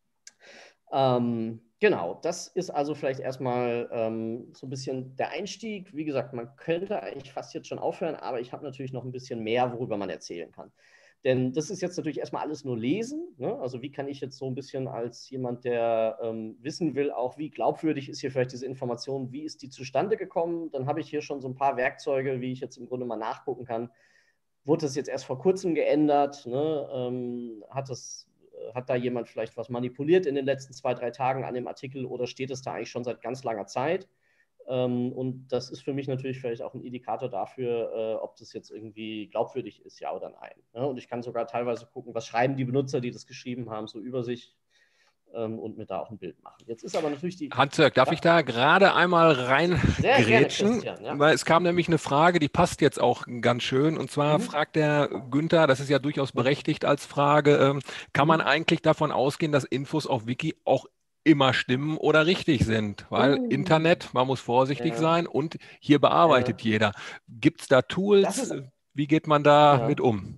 Ähm, genau, das ist also vielleicht erstmal ähm, so ein bisschen der Einstieg. Wie gesagt, man könnte eigentlich fast jetzt schon aufhören, aber ich habe natürlich noch ein bisschen mehr, worüber man erzählen kann. Denn das ist jetzt natürlich erstmal alles nur Lesen. Ne? Also wie kann ich jetzt so ein bisschen als jemand, der ähm, wissen will, auch wie glaubwürdig ist hier vielleicht diese Information, wie ist die zustande gekommen? Dann habe ich hier schon so ein paar Werkzeuge, wie ich jetzt im Grunde mal nachgucken kann. Wurde das jetzt erst vor kurzem geändert? Ne? Ähm, hat das Hat da jemand vielleicht was manipuliert in den letzten zwei, drei Tagen an dem Artikel oder steht es da eigentlich schon seit ganz langer Zeit? Ähm, und das ist für mich natürlich vielleicht auch ein Indikator dafür, äh, ob das jetzt irgendwie glaubwürdig ist, ja oder nein. Ja, und ich kann sogar teilweise gucken, was schreiben die Benutzer, die das geschrieben haben, so über sich ähm, und mir da auch ein Bild machen. Jetzt ist aber natürlich die... Hans-Jörg, darf ja? ich da gerade einmal Sehr gerne, reingrätschen? Christian. Ja. Weil es kam nämlich eine Frage, die passt jetzt auch ganz schön. Und zwar Mhm. fragt der Günther, das ist ja durchaus berechtigt als Frage, ähm, kann man Mhm. eigentlich davon ausgehen, dass Infos auf Wiki auch immer stimmen oder richtig sind? Weil Uh. Internet, man muss vorsichtig Ja, sein und hier ja. bearbeitet jeder. Gibt es da Das Tools? ist... Wie geht man da Ja. mit um?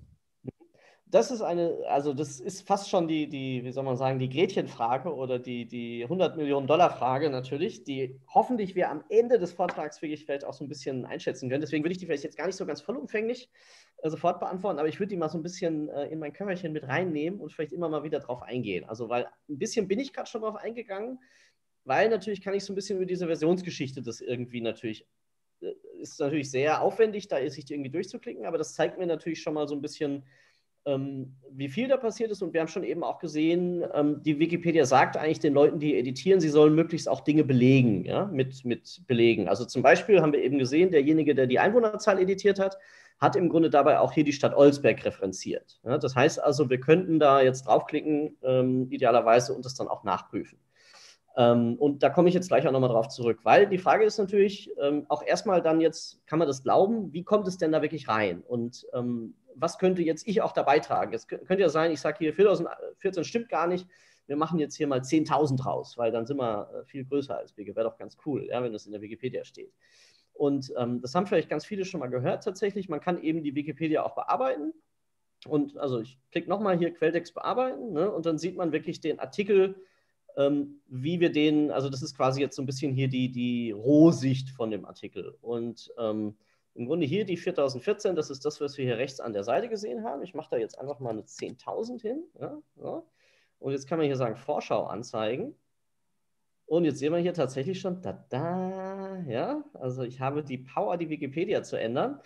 Das ist eine, also das ist fast schon die, die, wie soll man sagen, die Gretchenfrage oder die, die hundert Millionen Dollar Frage natürlich, die hoffentlich wir am Ende des Vortrags wirklich vielleicht auch so ein bisschen einschätzen können. Deswegen würde ich die vielleicht jetzt gar nicht so ganz vollumfänglich äh, sofort beantworten, aber ich würde die mal so ein bisschen äh, in mein Kömmerchen mit reinnehmen und vielleicht immer mal wieder drauf eingehen. Also, weil ein bisschen bin ich gerade schon drauf eingegangen, weil natürlich kann ich so ein bisschen über diese Versionsgeschichte das irgendwie natürlich, äh, ist natürlich sehr aufwendig, da sich irgendwie durchzuklicken, aber das zeigt mir natürlich schon mal so ein bisschen, ähm, wie viel da passiert ist. Und wir haben schon eben auch gesehen, ähm, die Wikipedia sagt eigentlich den Leuten, die editieren, sie sollen möglichst auch Dinge belegen, ja, mit, mit Belegen. Also zum Beispiel haben wir eben gesehen, derjenige, der die Einwohnerzahl editiert hat, hat im Grunde dabei auch hier die Stadt Olsberg referenziert. Ja, das heißt also, wir könnten da jetzt draufklicken, ähm, idealerweise, und das dann auch nachprüfen. Ähm, und da komme ich jetzt gleich auch nochmal drauf zurück, weil die Frage ist natürlich ähm, auch erstmal dann jetzt, kann man das glauben, wie kommt es denn da wirklich rein? Und ähm, was könnte jetzt ich auch da beitragen? Es könnte ja sein, ich sage hier vierzehn vierzehn stimmt gar nicht, wir machen jetzt hier mal zehntausend raus, weil dann sind wir äh, viel größer als Wiki. Wäre doch ganz cool, ja, wenn das in der Wikipedia steht. Und ähm, das haben vielleicht ganz viele schon mal gehört tatsächlich. Man kann eben die Wikipedia auch bearbeiten. Und also ich klicke nochmal hier Quelltext bearbeiten, ne, und dann sieht man wirklich den Artikel, ähm, wie wir den, also das ist quasi jetzt so ein bisschen hier die, die Rohsicht von dem Artikel. Und ähm, im Grunde hier die viertausendvierzehn, das ist das, was wir hier rechts an der Seite gesehen haben. Ich mache da jetzt einfach mal eine zehntausend hin. Ja, ja. Und jetzt kann man hier sagen, Vorschau anzeigen. Und jetzt sehen wir hier tatsächlich schon, da, da, ja, also ich habe die Power, die Wikipedia zu ändern.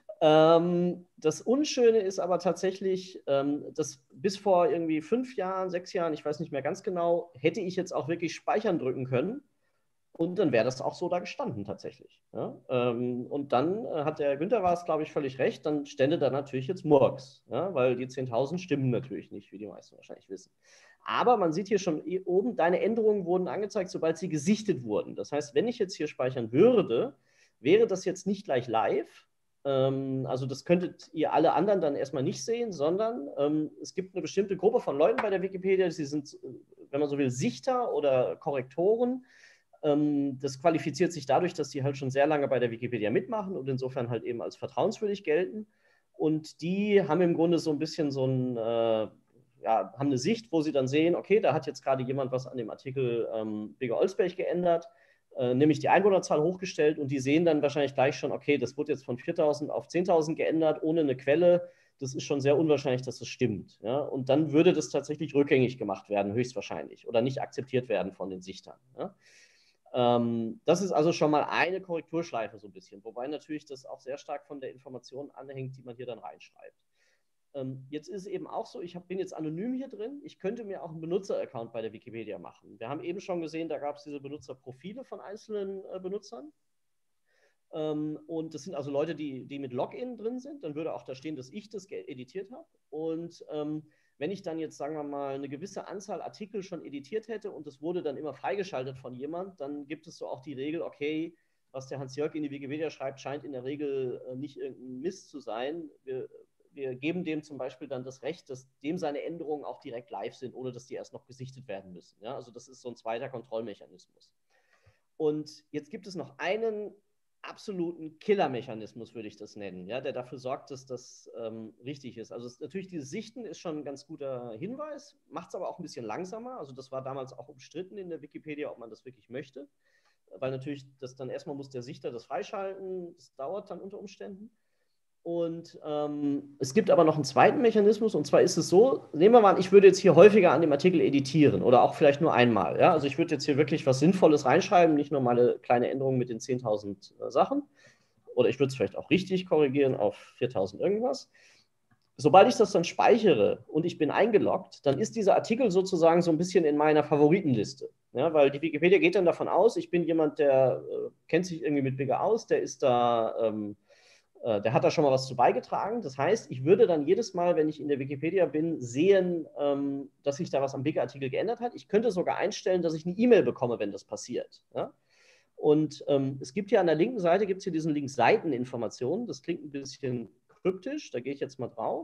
Ähm, das Unschöne ist aber tatsächlich, ähm, dass bis vor irgendwie fünf Jahren, sechs Jahren, ich weiß nicht mehr ganz genau, hätte ich jetzt auch wirklich Speichern drücken können. Und dann wäre das auch so da gestanden tatsächlich. Ja? Ähm, und dann äh, hat der Günther war es, glaube ich, völlig recht, dann stände da natürlich jetzt Murks, ja? Weil die zehntausend stimmen natürlich nicht, wie die meisten wahrscheinlich wissen. Aber man sieht hier schon oben, deine Änderungen wurden angezeigt, sobald sie gesichtet wurden. Das heißt, wenn ich jetzt hier speichern würde, wäre das jetzt nicht gleich live. Ähm, also das könntet ihr alle anderen dann erstmal nicht sehen, sondern ähm, es gibt eine bestimmte Gruppe von Leuten bei der Wikipedia, sie sind, wenn man so will, Sichter oder Korrektoren. Das qualifiziert sich dadurch, dass die halt schon sehr lange bei der Wikipedia mitmachen und insofern halt eben als vertrauenswürdig gelten. Und die haben im Grunde so ein bisschen so ein, äh, ja, haben eine Sicht, wo sie dann sehen, okay, da hat jetzt gerade jemand was an dem Artikel ähm, Bigger Olsberg geändert, äh, nämlich die Einwohnerzahl hochgestellt, und die sehen dann wahrscheinlich gleich schon, okay, das wurde jetzt von viertausend auf zehntausend geändert, ohne eine Quelle. Das ist schon sehr unwahrscheinlich, dass das stimmt. Ja? Und dann würde das tatsächlich rückgängig gemacht werden, höchstwahrscheinlich, oder nicht akzeptiert werden von den Sichtern. Ja? Ähm, das ist also schon mal eine Korrekturschleife so ein bisschen, wobei natürlich das auch sehr stark von der Information anhängt, die man hier dann reinschreibt. Ähm, jetzt ist es eben auch so, ich hab, bin jetzt anonym hier drin, ich könnte mir auch einen Benutzer-Account bei der Wikipedia machen. Wir haben eben schon gesehen, da gab es diese Benutzerprofile von einzelnen äh, Benutzern. Ähm, und das sind also Leute, die, die mit Login drin sind. Dann würde auch da stehen, dass ich das editiert habe. Und ähm, wenn ich dann jetzt, sagen wir mal, eine gewisse Anzahl Artikel schon editiert hätte und das wurde dann immer freigeschaltet von jemand, dann gibt es so auch die Regel, okay, was der Hans-Jörg in die Wikipedia schreibt, scheint in der Regel äh, nicht irgendein Mist zu sein. Wir, wir geben dem zum Beispiel dann das Recht, dass dem seine Änderungen auch direkt live sind, ohne dass die erst noch gesichtet werden müssen. Ja? Also das ist so ein zweiter Kontrollmechanismus. Und jetzt gibt es noch einen absoluten Killermechanismus, würde ich das nennen, ja, der dafür sorgt, dass das ähm, richtig ist. Also es, natürlich dieses Sichten ist schon ein ganz guter Hinweis, macht es aber auch ein bisschen langsamer. Also das war damals auch umstritten in der Wikipedia, ob man das wirklich möchte, weil natürlich das dann erstmal muss der Sichter das freischalten, das dauert dann unter Umständen. Und ähm, es gibt aber noch einen zweiten Mechanismus, und zwar ist es so, nehmen wir mal an, ich würde jetzt hier häufiger an dem Artikel editieren oder auch vielleicht nur einmal. Ja? Also ich würde jetzt hier wirklich was Sinnvolles reinschreiben, nicht nur mal eine kleine Änderung mit den zehntausend äh, Sachen. Oder ich würde es vielleicht auch richtig korrigieren auf viertausend irgendwas. Sobald ich das dann speichere und ich bin eingeloggt, dann ist dieser Artikel sozusagen so ein bisschen in meiner Favoritenliste. Ja? Weil die Wikipedia geht dann davon aus, ich bin jemand, der äh, kennt sich irgendwie mit Bigger aus, der ist da... Ähm, Der hat da schon mal was zu beigetragen. Das heißt, ich würde dann jedes Mal, wenn ich in der Wikipedia bin, sehen, ähm, dass sich da was am Bigger-Artikel geändert hat. Ich könnte sogar einstellen, dass ich eine E-Mail bekomme, wenn das passiert. Ja? Und ähm, es gibt hier an der linken Seite, gibt es hier diesen Link Seiteninformationen. Das klingt ein bisschen kryptisch, da gehe ich jetzt mal drauf.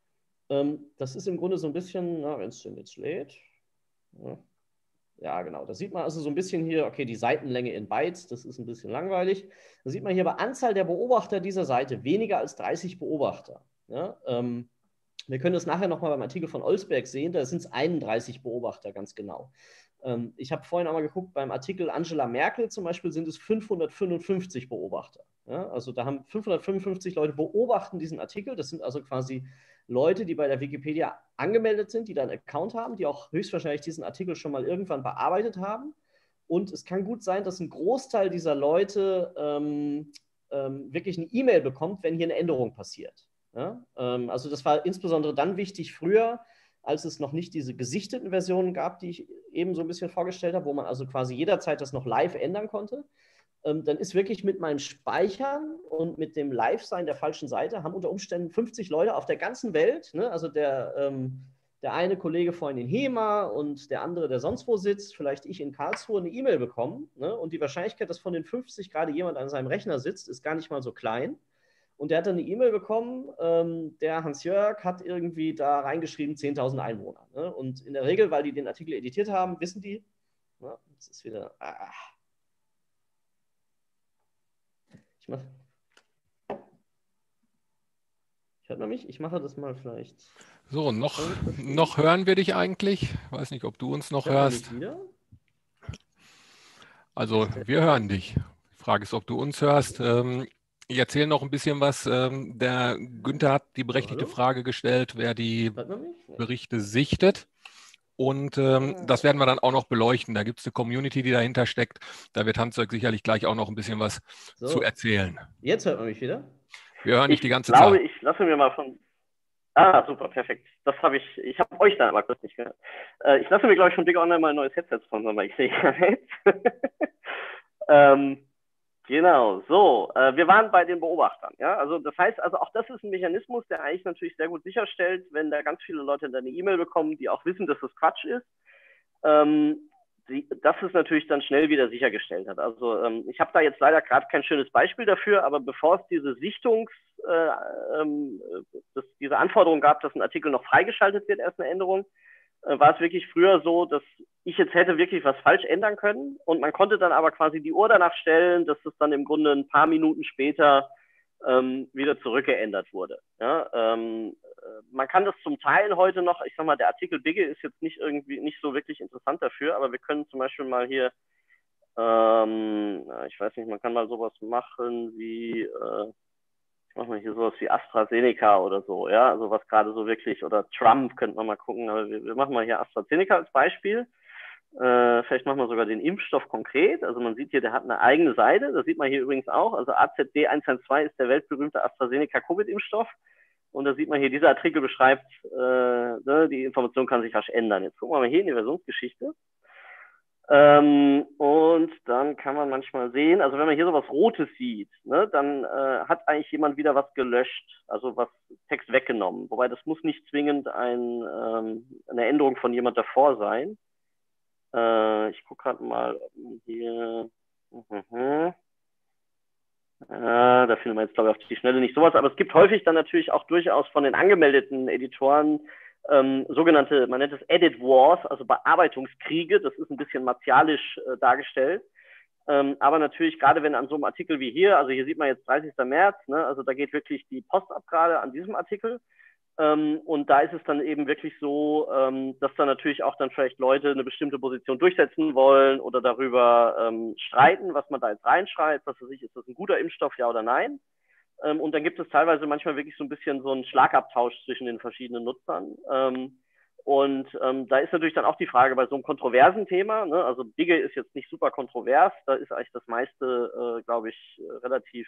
Ähm, das ist im Grunde so ein bisschen, wenn es denn jetzt lädt. Ja. Ja, genau. Da sieht man also so ein bisschen hier, okay, die Seitenlänge in Bytes, das ist ein bisschen langweilig. Da sieht man hier bei Anzahl der Beobachter dieser Seite weniger als dreißig Beobachter. Ja, ähm, wir können das nachher nochmal beim Artikel von Olsberg sehen, da sind es einunddreißig Beobachter ganz genau. Ähm, ich habe vorhin einmal geguckt, beim Artikel Angela Merkel zum Beispiel sind es fünfhundertfünfundfünfzig Beobachter. Ja, also da haben fünfhundertfünfundfünfzig Leute beobachten diesen Artikel, das sind also quasi Leute, die bei der Wikipedia angemeldet sind, die da einen Account haben, die auch höchstwahrscheinlich diesen Artikel schon mal irgendwann bearbeitet haben. Und es kann gut sein, dass ein Großteil dieser Leute ähm, ähm, wirklich eine E-Mail bekommt, wenn hier eine Änderung passiert. Ja? Ähm, also das war insbesondere dann wichtig früher, als es noch nicht diese gesichteten Versionen gab, die ich eben so ein bisschen vorgestellt habe, wo man also quasi jederzeit das noch live ändern konnte. Ähm, dann ist wirklich mit meinem Speichern und mit dem Live-Sein der falschen Seite, haben unter Umständen fünfzig Leute auf der ganzen Welt, ne, also der, ähm, der eine Kollege vorhin in Hema und der andere, der sonst wo sitzt, vielleicht ich in Karlsruhe, eine E-Mail bekommen. Ne, und die Wahrscheinlichkeit, dass von den fünfzig gerade jemand an seinem Rechner sitzt, ist gar nicht mal so klein. Und der hat dann eine E-Mail bekommen, ähm, der Hans-Jörg hat irgendwie da reingeschrieben, zehntausend Einwohner. Ne? Und in der Regel, weil die den Artikel editiert haben, wissen die, na, das ist wieder... Ah, Ich mache. Hört man mich? Ich mache das mal vielleicht. So, noch, noch hören wir dich eigentlich. Ich weiß nicht, ob du uns noch Hört man hörst. mich wieder? Also, wir hören dich. Die Frage ist, ob du uns hörst. Ähm, ich erzähle noch ein bisschen was. Ähm, der Günther hat die berechtigte Hallo? Frage gestellt, wer die Hört man mich? Nee. Berichte sichtet. Und ähm, Ah. das werden wir dann auch noch beleuchten. Da gibt es eine Community, die dahinter steckt. Da wird Hans-Jörg sicherlich gleich auch noch ein bisschen was So. zu erzählen. Jetzt hört man mich wieder? Wir hören dich Ich die ganze glaube, Zeit. ich lasse mir mal von. Ah, super, perfekt. Das habe ich, ich habe euch da aber kurz nicht gehört. Äh, ich lasse mir, glaube ich, von Bigger Online mal ein neues Headset sponsern, weil ich sehe gar nichts. ähm, genau, so. Äh, wir waren bei den Beobachtern. Ja? Also das heißt, also auch das ist ein Mechanismus, der eigentlich natürlich sehr gut sicherstellt, wenn da ganz viele Leute dann eine E-Mail bekommen, die auch wissen, dass das Quatsch ist. Ähm, die, das ist natürlich dann schnell wieder sichergestellt hat. Also ähm, ich habe da jetzt leider gerade kein schönes Beispiel dafür, aber bevor es diese Sichtungs, äh, ähm, das, diese Anforderung gab, dass ein Artikel noch freigeschaltet wird, erst eine Änderung, äh, war es wirklich früher so, dass ich jetzt hätte wirklich was falsch ändern können und man konnte dann aber quasi die Uhr danach stellen, dass es dann im Grunde ein paar Minuten später ähm, wieder zurückgeändert wurde. Ja, ähm, man kann das zum Teil heute noch, ich sag mal, der Artikel Bigge ist jetzt nicht irgendwie nicht so wirklich interessant dafür, aber wir können zum Beispiel mal hier, ähm, ich weiß nicht, man kann mal sowas machen wie, äh, ich mach mal hier sowas wie AstraZeneca oder so, ja, also was gerade so wirklich, oder Trump könnte man mal gucken, aber wir, wir machen mal hier AstraZeneca als Beispiel. Äh, vielleicht machen wir sogar den Impfstoff konkret. Also man sieht hier, der hat eine eigene Seite. Das sieht man hier übrigens auch. Also A Z D eins eins zwei ist der weltberühmte AstraZeneca-Covid-Impfstoff. Und da sieht man hier, dieser Artikel beschreibt, äh, ne, die Information kann sich rasch ändern. Jetzt gucken wir mal hier in die Versionsgeschichte. Ähm, und dann kann man manchmal sehen, also wenn man hier so was Rotes sieht, ne, dann äh, hat eigentlich jemand wieder was gelöscht, also was Text weggenommen. Wobei das muss nicht zwingend ein, ähm, eine Änderung von jemand davor sein. Äh, ich gucke gerade mal hier. Mhm. Äh, da findet man jetzt, glaube ich, auf die Schnelle nicht sowas. Aber es gibt häufig dann natürlich auch durchaus von den angemeldeten Editoren ähm, sogenannte, man nennt es Edit Wars, also Bearbeitungskriege. Das ist ein bisschen martialisch äh, dargestellt. Ähm, aber natürlich, gerade wenn an so einem Artikel wie hier, also hier sieht man jetzt dreißigster März, ne, also da geht wirklich die Post ab gerade an diesem Artikel. Ähm, und da ist es dann eben wirklich so, ähm, dass da natürlich auch dann vielleicht Leute eine bestimmte Position durchsetzen wollen oder darüber ähm, streiten, was man da jetzt reinschreibt, was weiß ich, ist das ein guter Impfstoff, ja oder nein? Ähm, und dann gibt es teilweise manchmal wirklich so ein bisschen so einen Schlagabtausch zwischen den verschiedenen Nutzern. Ähm, und ähm, da ist natürlich dann auch die Frage bei so einem kontroversen Thema, ne, also Bigge ist jetzt nicht super kontrovers, da ist eigentlich das meiste, äh, glaube ich, relativ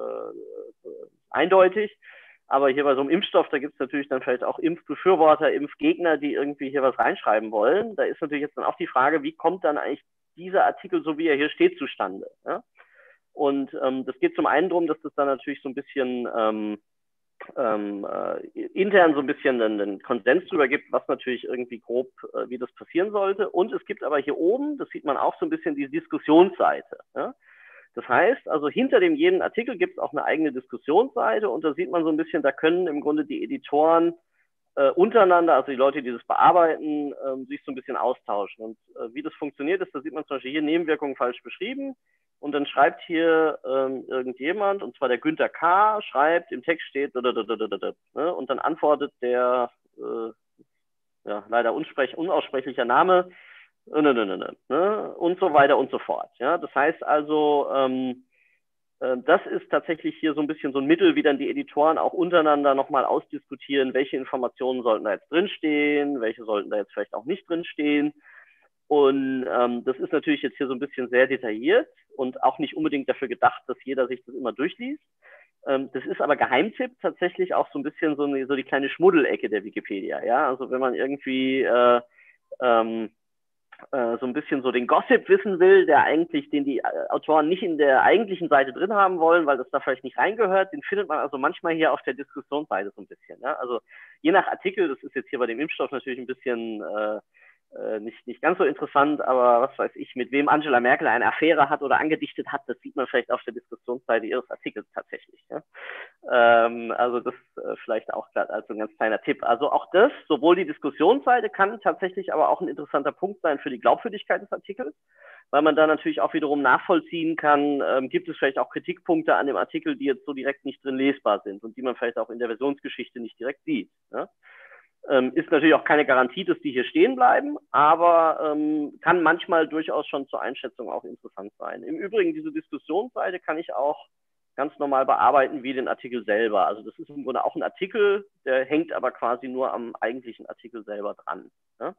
äh, eindeutig. Aber hier bei so einem Impfstoff, da gibt es natürlich dann vielleicht auch Impfbefürworter, Impfgegner, die irgendwie hier was reinschreiben wollen. Da ist natürlich jetzt dann auch die Frage, wie kommt dann eigentlich dieser Artikel, so wie er hier steht, zustande? Ja? Und ähm, das geht zum einen darum, dass das dann natürlich so ein bisschen ähm, ähm, äh, intern so ein bisschen einen, einen Konsens drüber gibt, was natürlich irgendwie grob, äh, wie das passieren sollte. Und es gibt aber hier oben, das sieht man auch so ein bisschen, die Diskussionsseite. Ja? Das heißt, also hinter dem jeden Artikel gibt es auch eine eigene Diskussionsseite und da sieht man so ein bisschen, da können im Grunde die Editoren äh, untereinander, also die Leute, die das bearbeiten, ähm, sich so ein bisschen austauschen. Und äh, wie das funktioniert ist, da sieht man zum Beispiel hier Nebenwirkungen falsch beschrieben und dann schreibt hier ähm, irgendjemand, und zwar der Günther K., schreibt, im Text steht, ne, und dann antwortet der, äh, ja, leider unaussprechlicher Name, Ne, ne, ne, ne, und so weiter und so fort. Ja, das heißt also, ähm, äh, das ist tatsächlich hier so ein bisschen so ein Mittel, wie dann die Editoren auch untereinander nochmal ausdiskutieren, welche Informationen sollten da jetzt drinstehen, welche sollten da jetzt vielleicht auch nicht drinstehen. Und ähm, das ist natürlich jetzt hier so ein bisschen sehr detailliert und auch nicht unbedingt dafür gedacht, dass jeder sich das immer durchliest. Ähm, das ist aber Geheimtipp tatsächlich auch so ein bisschen so, eine, so die kleine Schmuddelecke der Wikipedia. Ja, also wenn man irgendwie äh, ähm, so ein bisschen so den Gossip wissen will, der eigentlich, den die Autoren nicht in der eigentlichen Seite drin haben wollen, weil das da vielleicht nicht reingehört, den findet man also manchmal hier auf der Diskussionsseite so ein bisschen. Ja? Also je nach Artikel, das ist jetzt hier bei dem Impfstoff natürlich ein bisschen äh, äh, nicht, nicht ganz so interessant, aber was weiß ich, mit wem Angela Merkel eine Affäre hat oder angedichtet hat, das sieht man vielleicht auf der Diskussionsseite ihres Artikels tatsächlich. Ja? Ähm, also das äh, vielleicht auch gerade als ein ganz kleiner Tipp. Also auch das, sowohl die Diskussionsseite kann tatsächlich aber auch ein interessanter Punkt sein für die Glaubwürdigkeit des Artikels, weil man da natürlich auch wiederum nachvollziehen kann, ähm, gibt es vielleicht auch Kritikpunkte an dem Artikel, die jetzt so direkt nicht drin lesbar sind und die man vielleicht auch in der Versionsgeschichte nicht direkt sieht. Ja? Ähm, ist natürlich auch keine Garantie, dass die hier stehen bleiben, aber ähm, kann manchmal durchaus schon zur Einschätzung auch interessant sein. Im Übrigen, diese Diskussionsseite kann ich auch ganz normal bearbeiten wie den Artikel selber. Also das ist im Grunde auch ein Artikel, der hängt aber quasi nur am eigentlichen Artikel selber dran. Ja?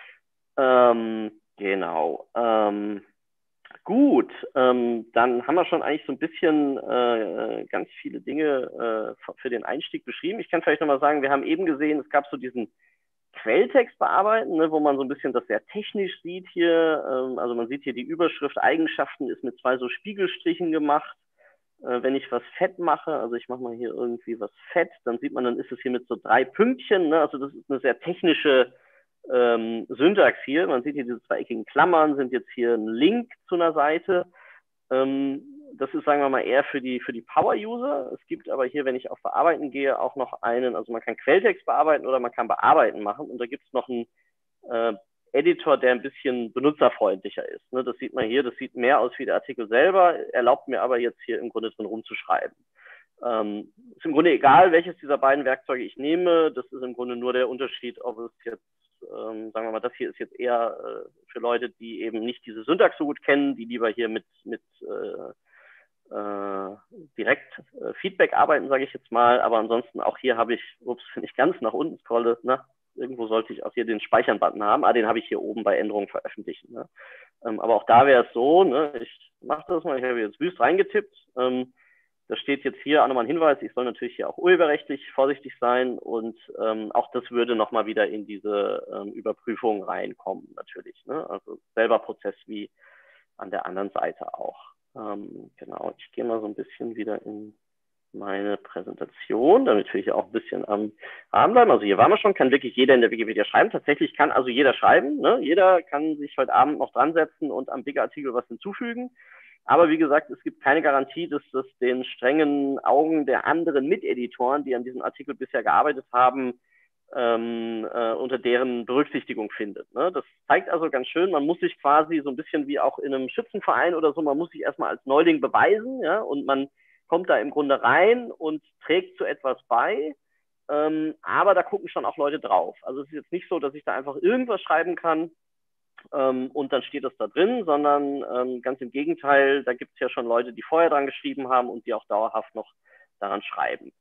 Ähm, genau. Ähm, gut, ähm, dann haben wir schon eigentlich so ein bisschen äh, ganz viele Dinge äh, für den Einstieg beschrieben. Ich kann vielleicht nochmal sagen, wir haben eben gesehen, es gab so diesen Quelltext bearbeiten, ne, wo man so ein bisschen das sehr technisch sieht hier. Ähm, also man sieht hier die Überschrift Eigenschaften ist mit zwei so Spiegelstrichen gemacht. Äh, wenn ich was fett mache, also ich mache mal hier irgendwie was fett, dann sieht man, dann ist es hier mit so drei Pünktchen. Ne? Also das ist eine sehr technische ähm, Syntax hier. Man sieht hier diese zweieckigen Klammern, sind jetzt hier ein Link zu einer Seite. Ähm, das ist, sagen wir mal, eher für die, für die Power-User. Es gibt aber hier, wenn ich auf Bearbeiten gehe, auch noch einen, also man kann Quelltext bearbeiten oder man kann Bearbeiten machen. Und da gibt es noch einen äh, Editor, der ein bisschen benutzerfreundlicher ist. Ne, das sieht man hier, das sieht mehr aus wie der Artikel selber, erlaubt mir aber jetzt hier im Grunde drin rumzuschreiben. Ähm, ist im Grunde egal, welches dieser beiden Werkzeuge ich nehme. Das ist im Grunde nur der Unterschied, ob es jetzt, ähm, sagen wir mal, das hier ist jetzt eher äh, für Leute, die eben nicht diese Syntax so gut kennen, die lieber hier mit, mit äh, äh, direkt äh, Feedback arbeiten, sage ich jetzt mal. Aber ansonsten auch hier habe ich, ups, wenn ich ganz nach unten scrolle, na, irgendwo sollte ich auch hier den Speichern-Button haben. Ah, den habe ich hier oben bei Änderungen veröffentlichen. Ne? Ähm, aber auch da wäre es so, ne? Ich mache das mal, ich habe jetzt wüst reingetippt. Ähm, da steht jetzt hier auch nochmal ein Hinweis, ich soll natürlich hier auch urheberrechtlich vorsichtig sein und ähm, auch das würde nochmal wieder in diese ähm, Überprüfung reinkommen natürlich. Ne? Also selber Prozess wie an der anderen Seite auch. Ähm, genau, ich gehe mal so ein bisschen wieder in meine Präsentation, damit wir hier auch ein bisschen am Rahmen bleiben. Also hier waren wir schon, kann wirklich jeder in der Wikipedia schreiben. Tatsächlich kann also jeder schreiben. Ne? Jeder kann sich heute Abend noch dran setzen und am Bigge-Artikel was hinzufügen. aber wie gesagt, es gibt keine Garantie, dass das den strengen Augen der anderen Miteditoren, die an diesem Artikel bisher gearbeitet haben, ähm, äh, unter deren Berücksichtigung findet. Ne? Das zeigt also ganz schön, man muss sich quasi so ein bisschen wie auch in einem Schützenverein oder so, man muss sich erstmal als Neuling beweisen, ja, und man kommt da im Grunde rein und trägt zu etwas bei. Ähm, aber da gucken schon auch Leute drauf. Also es ist jetzt nicht so, dass ich da einfach irgendwas schreiben kann ähm, und dann steht das da drin, sondern ähm, ganz im Gegenteil, da gibt es ja schon Leute, die vorher dran geschrieben haben und die auch dauerhaft noch daran schreiben.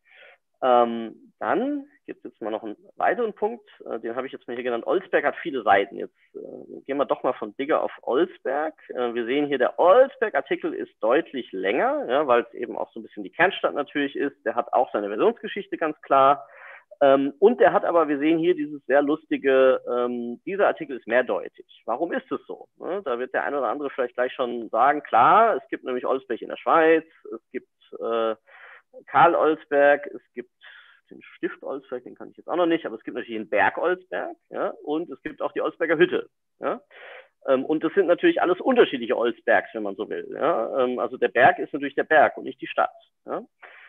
Ähm, dann gibt es jetzt mal noch einen weiteren Punkt, äh, den habe ich jetzt mal hier genannt. Olsberg hat viele Seiten. Jetzt äh, gehen wir doch mal von Digger auf Olsberg. Äh, wir sehen hier, der Olsberg-Artikel ist deutlich länger, ja, weil es eben auch so ein bisschen die Kernstadt natürlich ist. Der hat auch seine Versionsgeschichte ganz klar. Ähm, und der hat aber, wir sehen hier dieses sehr lustige, ähm, dieser Artikel ist mehrdeutig. Warum ist es so? Ne? Da wird der eine oder andere vielleicht gleich schon sagen, klar, es gibt nämlich Olsberg in der Schweiz, es gibt äh, Karl Olsberg, es gibt den Stift Olsberg, den kann ich jetzt auch noch nicht, aber es gibt natürlich den Berg Olsberg, ja, und es gibt auch die Olsberger Hütte. Ja. Ähm, und das sind natürlich alles unterschiedliche Olsbergs, wenn man so will. Ja. Ähm, also der Berg ist natürlich der Berg und nicht die Stadt. Ja.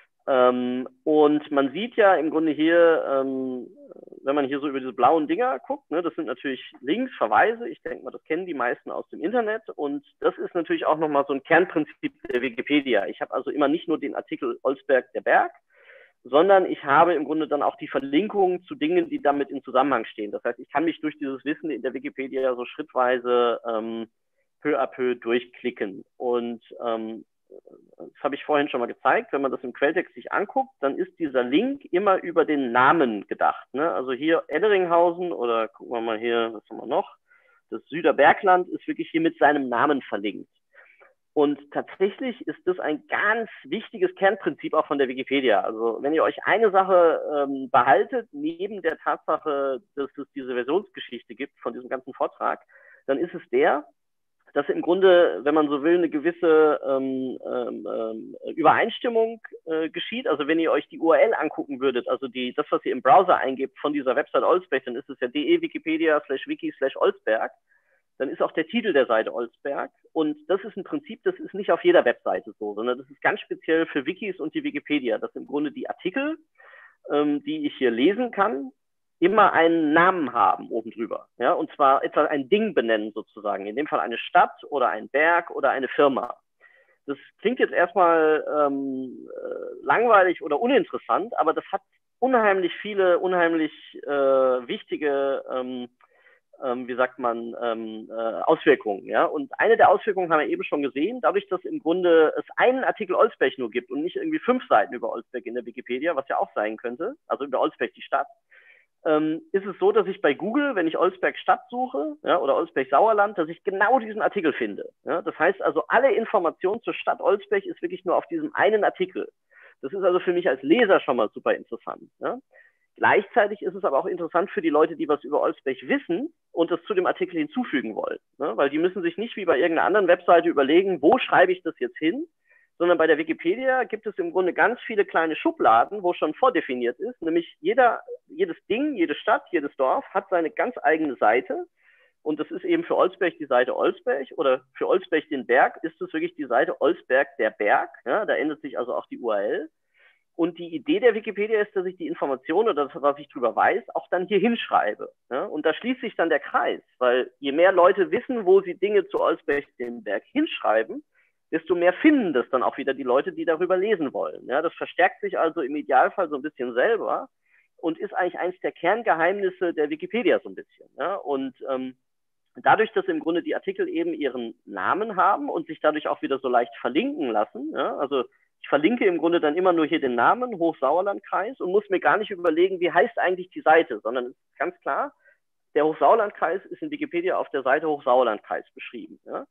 Ähm, und man sieht ja im Grunde hier, ähm, wenn man hier so über diese blauen Dinger guckt, ne, das sind natürlich Links, Verweise. Ich denke mal, das kennen die meisten aus dem Internet. Und das ist natürlich auch nochmal so ein Kernprinzip der Wikipedia. Ich habe also immer nicht nur den Artikel Olsberg, der Berg, sondern ich habe im Grunde dann auch die Verlinkungen zu Dingen, die damit in Zusammenhang stehen. Das heißt, ich kann mich durch dieses Wissen in der Wikipedia so schrittweise ähm, peu à peu durchklicken. Und ähm, das habe ich vorhin schon mal gezeigt, wenn man das im Quelltext sich anguckt, dann ist dieser Link immer über den Namen gedacht. Ne? Also hier Edderinghausen oder gucken wir mal hier, was haben wir noch? Das Süderbergland ist wirklich hier mit seinem Namen verlinkt. Und tatsächlich ist das ein ganz wichtiges Kernprinzip auch von der Wikipedia. Also wenn ihr euch eine Sache ähm, behaltet, neben der Tatsache, dass es diese Versionsgeschichte gibt von diesem ganzen Vortrag, dann ist es der, dass im Grunde, wenn man so will, eine gewisse ähm, ähm, Übereinstimmung äh, geschieht. Also wenn ihr euch die U R L angucken würdet, also die, das, was ihr im Browser eingebt von dieser Website Olsberg, dann ist es ja de Wikipedia slash wiki slash Olsberg. Dann ist auch der Titel der Seite Olsberg. Und das ist ein Prinzip, das ist nicht auf jeder Webseite so, sondern das ist ganz speziell für Wikis und die Wikipedia, dass im Grunde die Artikel, ähm, die ich hier lesen kann, immer einen Namen haben oben drüber. Ja? Und zwar etwa ein Ding benennen sozusagen. In dem Fall eine Stadt oder ein Berg oder eine Firma. Das klingt jetzt erstmal ähm, äh, langweilig oder uninteressant, aber das hat unheimlich viele, unheimlich äh, wichtige, ähm, ähm, wie sagt man, ähm, äh, Auswirkungen. Ja? Und eine der Auswirkungen haben wir eben schon gesehen, dadurch, dass im Grunde es einen Artikel Olsberg nur gibt und nicht irgendwie fünf Seiten über Olsberg in der Wikipedia, was ja auch sein könnte, also über Olsberg die Stadt, Ähm, ist es so, dass ich bei Google, wenn ich Olsberg Stadt suche, ja, oder Olsberg Sauerland, dass ich genau diesen Artikel finde. Ja. Das heißt also, alle Informationen zur Stadt Olsberg ist wirklich nur auf diesem einen Artikel. Das ist also für mich als Leser schon mal super interessant. Ja. Gleichzeitig ist es aber auch interessant für die Leute, die was über Olsberg wissen und das zu dem Artikel hinzufügen wollen. Ja. Weil die müssen sich nicht wie bei irgendeiner anderen Webseite überlegen, wo schreibe ich das jetzt hin, sondern bei der Wikipedia gibt es im Grunde ganz viele kleine Schubladen, wo schon vordefiniert ist, nämlich jeder, jedes Ding, jede Stadt, jedes Dorf hat seine ganz eigene Seite und das ist eben für Olsberg die Seite Olsberg oder für Olsberg den Berg ist es wirklich die Seite Olsberg der Berg, ja, da ändert sich also auch die U R L und die Idee der Wikipedia ist, dass ich die Information oder das, was ich drüber weiß, auch dann hier hinschreibe, ja? Und da schließt sich dann der Kreis, weil je mehr Leute wissen, wo sie Dinge zu Olsberg den Berg hinschreiben, desto mehr finden das dann auch wieder die Leute, die darüber lesen wollen. Ja, das verstärkt sich also im Idealfall so ein bisschen selber und ist eigentlich eines der Kerngeheimnisse der Wikipedia so ein bisschen. Ja, und ähm, dadurch, dass im Grunde die Artikel eben ihren Namen haben und sich dadurch auch wieder so leicht verlinken lassen, ja, also ich verlinke im Grunde dann immer nur hier den Namen, Hochsauerlandkreis, und muss mir gar nicht überlegen, wie heißt eigentlich die Seite, sondern es ist ganz klar, der Hochsauerlandkreis ist in Wikipedia auf der Seite Hochsauerlandkreis beschrieben. Ja.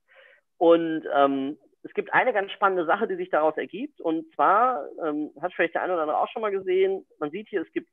Und ähm, es gibt eine ganz spannende Sache, die sich daraus ergibt. Und zwar, ähm, hat vielleicht der eine oder andere auch schon mal gesehen, man sieht hier, es gibt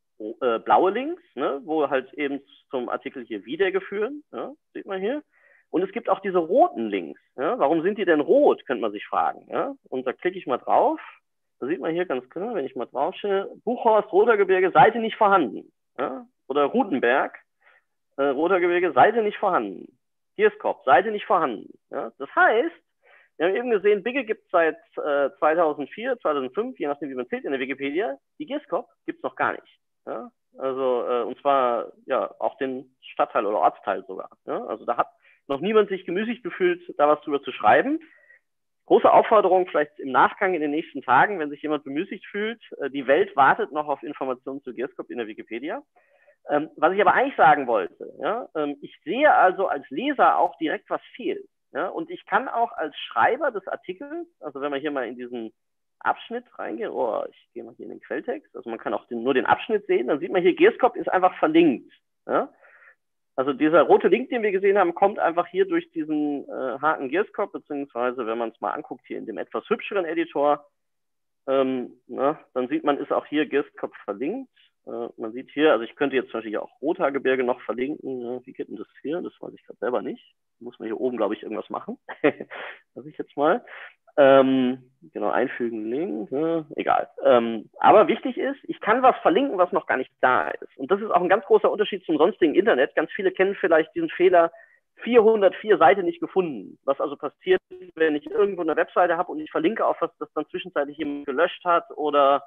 äh, blaue Links, ne, wo halt eben zum Artikel hier wiedergeführen, ja, sieht man hier. Und es gibt auch diese roten Links. Ja. Warum sind die denn rot, könnte man sich fragen. Ja. Und da klicke ich mal drauf. Da sieht man hier ganz klar, wenn ich mal drauf stehe, Buchhorst, Roter Gebirge, Seite nicht vorhanden. Ja. Oder Rutenberg, äh, Roter Gebirge, Seite nicht vorhanden. Gierskopf, Seite nicht vorhanden. Ja. Das heißt, Wir haben eben gesehen, Bigge gibt es seit äh, zweitausendvier, zweitausendfünf, je nachdem, wie man zählt, in der Wikipedia. Die Gierskop gibt es noch gar nicht. Ja? Also, äh, und zwar ja auch den Stadtteil oder Ortsteil sogar. Ja? Also da hat noch niemand sich gemüßigt gefühlt, da was drüber zu schreiben. Große Aufforderung vielleicht im Nachgang in den nächsten Tagen, wenn sich jemand bemüßigt fühlt. Äh, die Welt wartet noch auf Informationen zu Gierskop in der Wikipedia. Ähm, was ich aber eigentlich sagen wollte, ja, ähm, ich sehe also als Leser auch direkt, was fehlt. Ja, und ich kann auch als Schreiber des Artikels, also wenn wir hier mal in diesen Abschnitt reingehen, oh, ich gehe mal hier in den Quelltext, also man kann auch den, nur den Abschnitt sehen, dann sieht man hier, Gierskop ist einfach verlinkt. Ja? Also dieser rote Link, den wir gesehen haben, kommt einfach hier durch diesen äh, Haken Gierskop, beziehungsweise wenn man es mal anguckt, hier in dem etwas hübscheren Editor, ähm, na, dann sieht man, ist auch hier Gierskop verlinkt. Äh, man sieht hier, also ich könnte jetzt zum Beispiel auch Rothaargebirge noch verlinken. Ja, wie geht denn das hier? Das weiß ich gerade selber nicht. Muss man hier oben, glaube ich, irgendwas machen. Lass ich jetzt mal. Ähm, genau, einfügen, Link, ja, egal. Ähm, aber wichtig ist, ich kann was verlinken, was noch gar nicht da ist. Und das ist auch ein ganz großer Unterschied zum sonstigen Internet. Ganz viele kennen vielleicht diesen Fehler, vierhundertvier Seite nicht gefunden. Was also passiert, wenn ich irgendwo eine Webseite habe und ich verlinke auf was, das dann zwischenzeitlich jemand gelöscht hat oder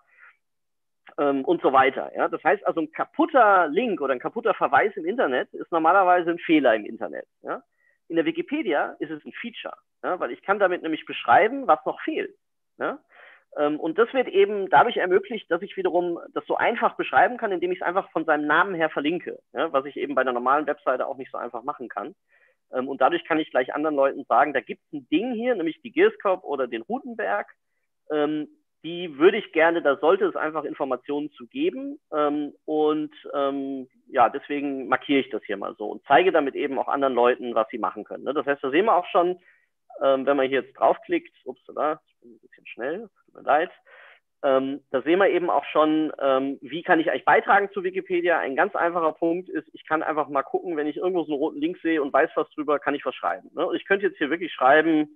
ähm, und so weiter. Ja? Das heißt also, ein kaputter Link oder ein kaputter Verweis im Internet ist normalerweise ein Fehler im Internet. Ja? In der Wikipedia ist es ein Feature, ja? Weil ich kann damit nämlich beschreiben, was noch fehlt. Ja? Ähm, und das wird eben dadurch ermöglicht, dass ich wiederum das so einfach beschreiben kann, indem ich es einfach von seinem Namen her verlinke, ja? Was ich eben bei einer normalen Webseite auch nicht so einfach machen kann. Ähm, und dadurch kann ich gleich anderen Leuten sagen, da gibt es ein Ding hier, nämlich die Gierskop oder den Rutenberg, ähm, die würde ich gerne, da sollte es einfach Informationen zu geben. Ähm, und ähm, ja, deswegen markiere ich das hier mal so und zeige damit eben auch anderen Leuten, was sie machen können. Ne? Das heißt, da sehen wir auch schon, ähm, wenn man hier jetzt draufklickt, ups, da, ich bin ein bisschen schnell, tut mir leid, ähm, da sehen wir eben auch schon, ähm, wie kann ich eigentlich beitragen zu Wikipedia. Ein ganz einfacher Punkt ist, ich kann einfach mal gucken, wenn ich irgendwo so einen roten Link sehe und weiß was drüber, kann ich was schreiben. Ne? Und ich könnte jetzt hier wirklich schreiben,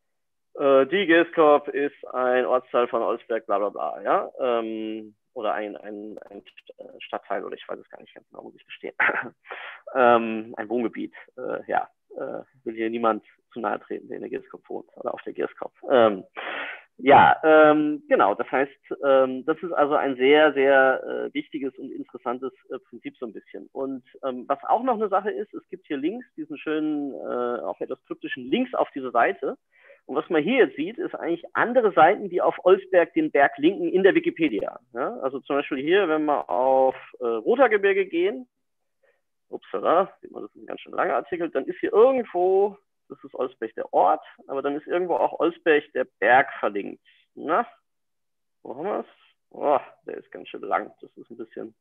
die Gierskop ist ein Ortsteil von Olsberg, bla bla bla, ja, ähm, oder ein, ein, ein Stadtteil, oder ich weiß es gar nicht ganz genau, muss ich gestehen, ähm, ein Wohngebiet, äh, ja, äh, will hier niemand zu nahe treten, der in der Gierskop wohnt, oder auf der Gierskop. Ähm, ja, ähm, genau, das heißt, ähm, das ist also ein sehr, sehr äh, wichtiges und interessantes äh, Prinzip so ein bisschen. Und ähm, was auch noch eine Sache ist, es gibt hier links diesen schönen, äh, auch etwas kryptischen Links auf diese Seite. Und was man hier jetzt sieht, ist eigentlich andere Seiten, die auf Olsberg den Berg linken in der Wikipedia. Ja, also zum Beispiel hier, wenn wir auf äh, Rothaargebirge gehen, upsala, sieht man, das ist ein ganz schön langer Artikel, dann ist hier irgendwo, das ist Olsberg der Ort, aber dann ist irgendwo auch Olsberg der Berg verlinkt. Na, wo haben wir es? Oh, der ist ganz schön lang, das ist ein bisschen...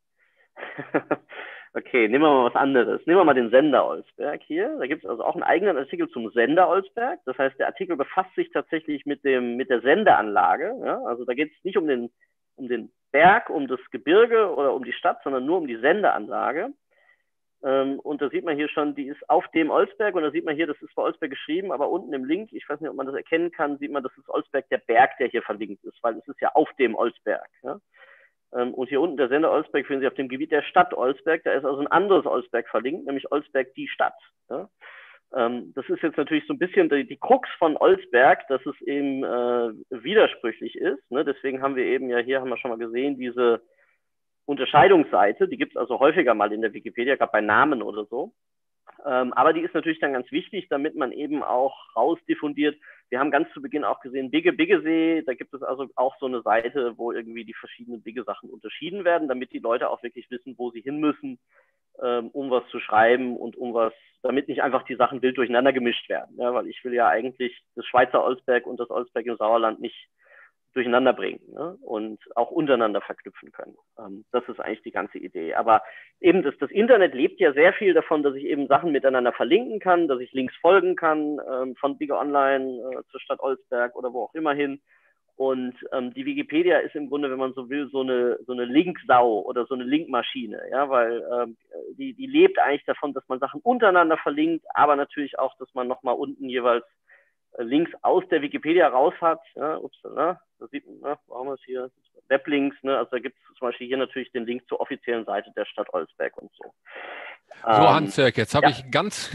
Okay, nehmen wir mal was anderes. Nehmen wir mal den Sender Olsberg hier. Da gibt es also auch einen eigenen Artikel zum Sender Olsberg. Das heißt, der Artikel befasst sich tatsächlich mit dem mit der Sendeanlage. Ja? Also da geht es nicht um den, um den Berg, um das Gebirge oder um die Stadt, sondern nur um die Sendeanlage. Ähm, und da sieht man hier schon, die ist auf dem Olsberg. Und da sieht man hier, das ist bei Olsberg geschrieben, aber unten im Link, ich weiß nicht, ob man das erkennen kann, sieht man, das ist Olsberg der Berg, der hier verlinkt ist, weil es ist ja auf dem Olsberg. Ja? Und hier unten der Sender Olsberg finden Sie auf dem Gebiet der Stadt Olsberg. Da ist also ein anderes Olsberg verlinkt, nämlich Olsberg die Stadt. Ja? Ähm, das ist jetzt natürlich so ein bisschen die, die Krux von Olsberg, dass es eben äh, widersprüchlich ist. Ne? Deswegen haben wir eben ja hier, haben wir schon mal gesehen, diese Unterscheidungsseite. Die gibt es also häufiger mal in der Wikipedia, gerade bei Namen oder so. Ähm, aber die ist natürlich dann ganz wichtig, damit man eben auch rausdiffundiert. Wir haben ganz zu Beginn auch gesehen, Bigge, Biggesee, da gibt es also auch so eine Seite, wo irgendwie die verschiedenen Bigge-Sachen unterschieden werden, damit die Leute auch wirklich wissen, wo sie hin müssen, ähm, um was zu schreiben und um was, damit nicht einfach die Sachen wild durcheinander gemischt werden. Ja, weil ich will ja eigentlich das Schweizer Olsberg und das Olsberg im Sauerland nicht durcheinander bringen, ne? Und auch untereinander verknüpfen können. Ähm, das ist eigentlich die ganze Idee. Aber eben das, das Internet lebt ja sehr viel davon, dass ich eben Sachen miteinander verlinken kann, dass ich Links folgen kann, ähm, von Bigge Online äh, zur Stadt Olsberg oder wo auch immer hin. Und ähm, die Wikipedia ist im Grunde, wenn man so will, so eine, so eine Linksau oder so eine Linkmaschine, ja, weil ähm, die, die lebt eigentlich davon, dass man Sachen untereinander verlinkt, aber natürlich auch, dass man nochmal unten jeweils Links aus der Wikipedia raus hat. Ja, ups, ne? Da sieht man, ne? Wo haben wir es hier? Weblinks, ne? Also da gibt es zum Beispiel hier natürlich den Link zur offiziellen Seite der Stadt Olsberg und so. So, ähm, Hans-Jörg, jetzt habe ja. ich ganz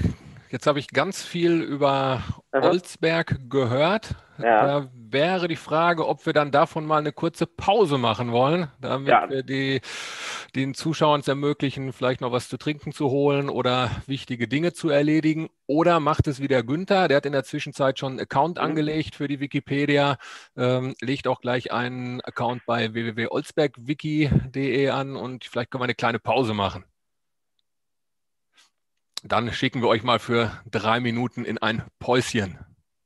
Jetzt habe ich ganz viel über Aha. Olsberg gehört. Ja. Da wäre die Frage, ob wir dann davon mal eine kurze Pause machen wollen, damit Ja. wir die, den Zuschauern es ermöglichen, vielleicht noch was zu trinken zu holen oder wichtige Dinge zu erledigen. Oder macht es wie der Günther, der hat in der Zwischenzeit schon einen Account Mhm. angelegt für die Wikipedia, ähm, legt auch gleich einen Account bei w w w punkt olsbergwiki punkt de an und vielleicht können wir eine kleine Pause machen. Dann schicken wir euch mal für drei Minuten in ein Päuschen.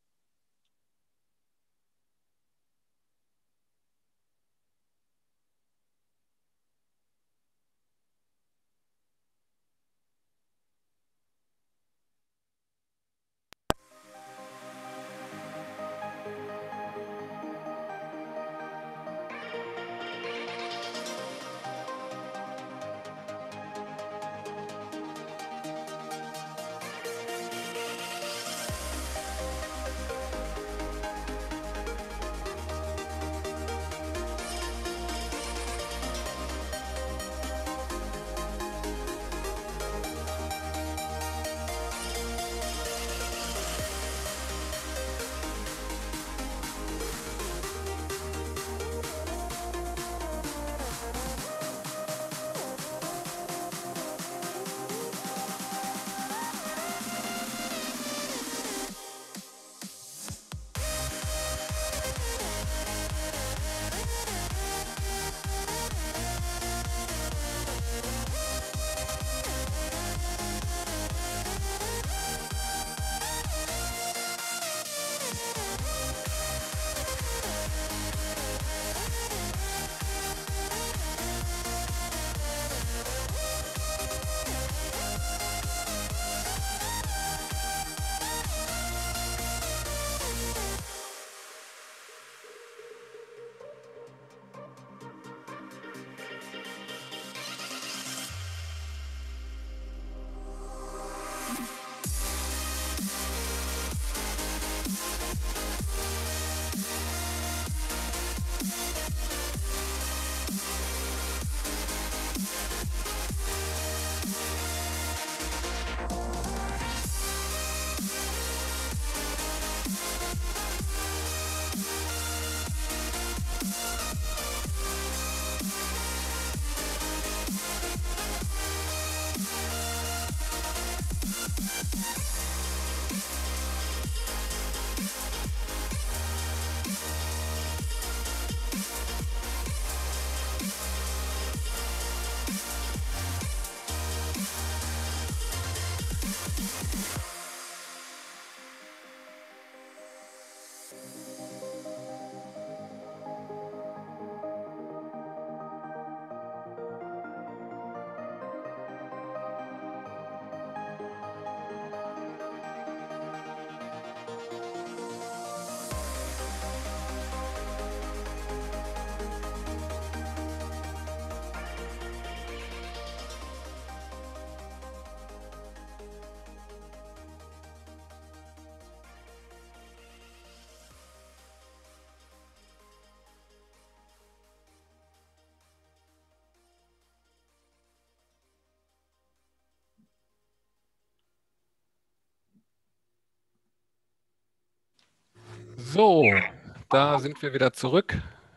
So, da sind wir wieder zurück.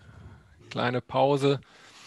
Kleine Pause.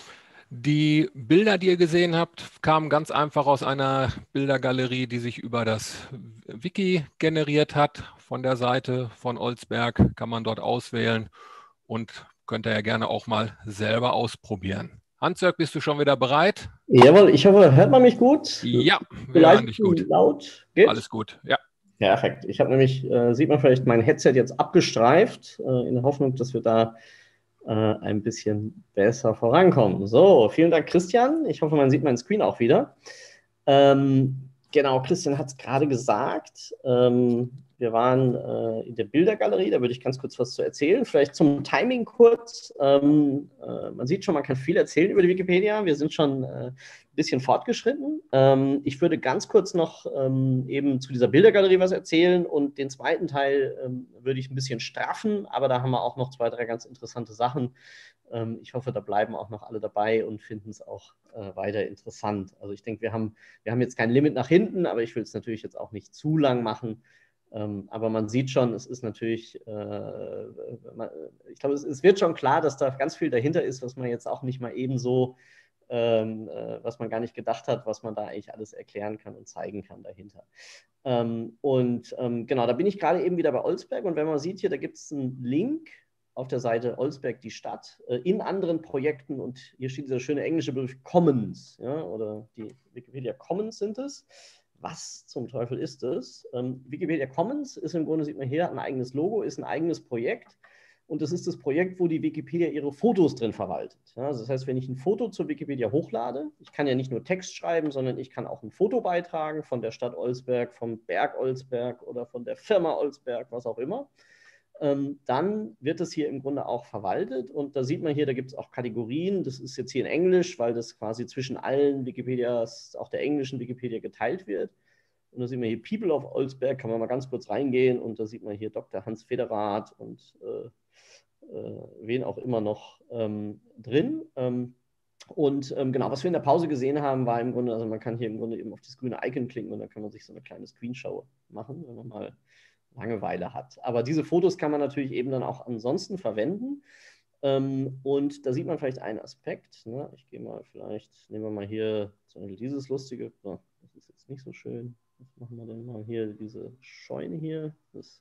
Die Bilder, die ihr gesehen habt, kamen ganz einfach aus einer Bildergalerie, die sich über das Wiki generiert hat. Von der Seite von Olsberg kann man dort auswählen und könnt ihr ja gerne auch mal selber ausprobieren. Hans-Jörg, bist du schon wieder bereit? Jawohl, ich hoffe, hört man mich gut? Ja, wir vielleicht hören dich gut. Laut? Geht? Alles gut, ja. Perfekt. Ich habe nämlich, äh, sieht man vielleicht, mein Headset jetzt abgestreift, äh, in der Hoffnung, dass wir da äh, ein bisschen besser vorankommen. So, vielen Dank, Christian. Ich hoffe, man sieht meinen Screen auch wieder. Ähm, genau, Christian hat es gerade gesagt. Ähm, wir waren äh, in der Bildergalerie, da würde ich ganz kurz was zu erzählen. Vielleicht zum Timing kurz. Ähm, äh, man sieht schon, man kann viel erzählen über die Wikipedia. Wir sind schon äh, ein bisschen fortgeschritten. Ähm, ich würde ganz kurz noch ähm, eben zu dieser Bildergalerie was erzählen und den zweiten Teil ähm, würde ich ein bisschen straffen, aber da haben wir auch noch zwei, drei ganz interessante Sachen. Ähm, ich hoffe, da bleiben auch noch alle dabei und finden es auch äh, weiter interessant. Also ich denke, wir haben, wir haben jetzt kein Limit nach hinten, aber ich will es natürlich jetzt auch nicht zu lang machen. Ähm, aber man sieht schon, es ist natürlich, äh, man, ich glaube, es, es wird schon klar, dass da ganz viel dahinter ist, was man jetzt auch nicht mal eben so, ähm, äh, was man gar nicht gedacht hat, was man da eigentlich alles erklären kann und zeigen kann dahinter. Ähm, und ähm, genau, da bin ich gerade eben wieder bei Olsberg und wenn man sieht hier, da gibt es einen Link auf der Seite Olsberg die Stadt, äh, in anderen Projekten und hier steht dieser schöne englische Begriff Commons, ja, oder die Wikipedia Commons sind es. Was zum Teufel ist das? Ähm, Wikipedia Commons ist im Grunde, sieht man hier, ein eigenes Logo, ist ein eigenes Projekt. Und das ist das Projekt, wo die Wikipedia ihre Fotos drin verwaltet. Ja, also das heißt, wenn ich ein Foto zur Wikipedia hochlade, ich kann ja nicht nur Text schreiben, sondern ich kann auch ein Foto beitragen von der Stadt Olsberg, vom Berg Olsberg oder von der Firma Olsberg, was auch immer. Ähm, dann wird das hier im Grunde auch verwaltet. Und da sieht man hier, da gibt es auch Kategorien. Das ist jetzt hier in Englisch, weil das quasi zwischen allen Wikipedias, auch der englischen Wikipedia, geteilt wird. Und da sieht man hier People of Olsberg, kann man mal ganz kurz reingehen. Und da sieht man hier Doktor Hans Federath und äh, äh, wen auch immer noch ähm, drin. Ähm, und ähm, genau, was wir in der Pause gesehen haben, war im Grunde, also man kann hier im Grunde eben auf das grüne Icon klicken und dann kann man sich so eine kleine Screenshow machen, wenn man mal Langeweile hat. Aber diese Fotos kann man natürlich eben dann auch ansonsten verwenden. Ähm, und da sieht man vielleicht einen Aspekt. Ne? Ich gehe mal vielleicht, nehmen wir mal hier zum Beispiel dieses lustige, oh, das ist jetzt nicht so schön. Was machen wir denn mal hier? Diese Scheune hier, das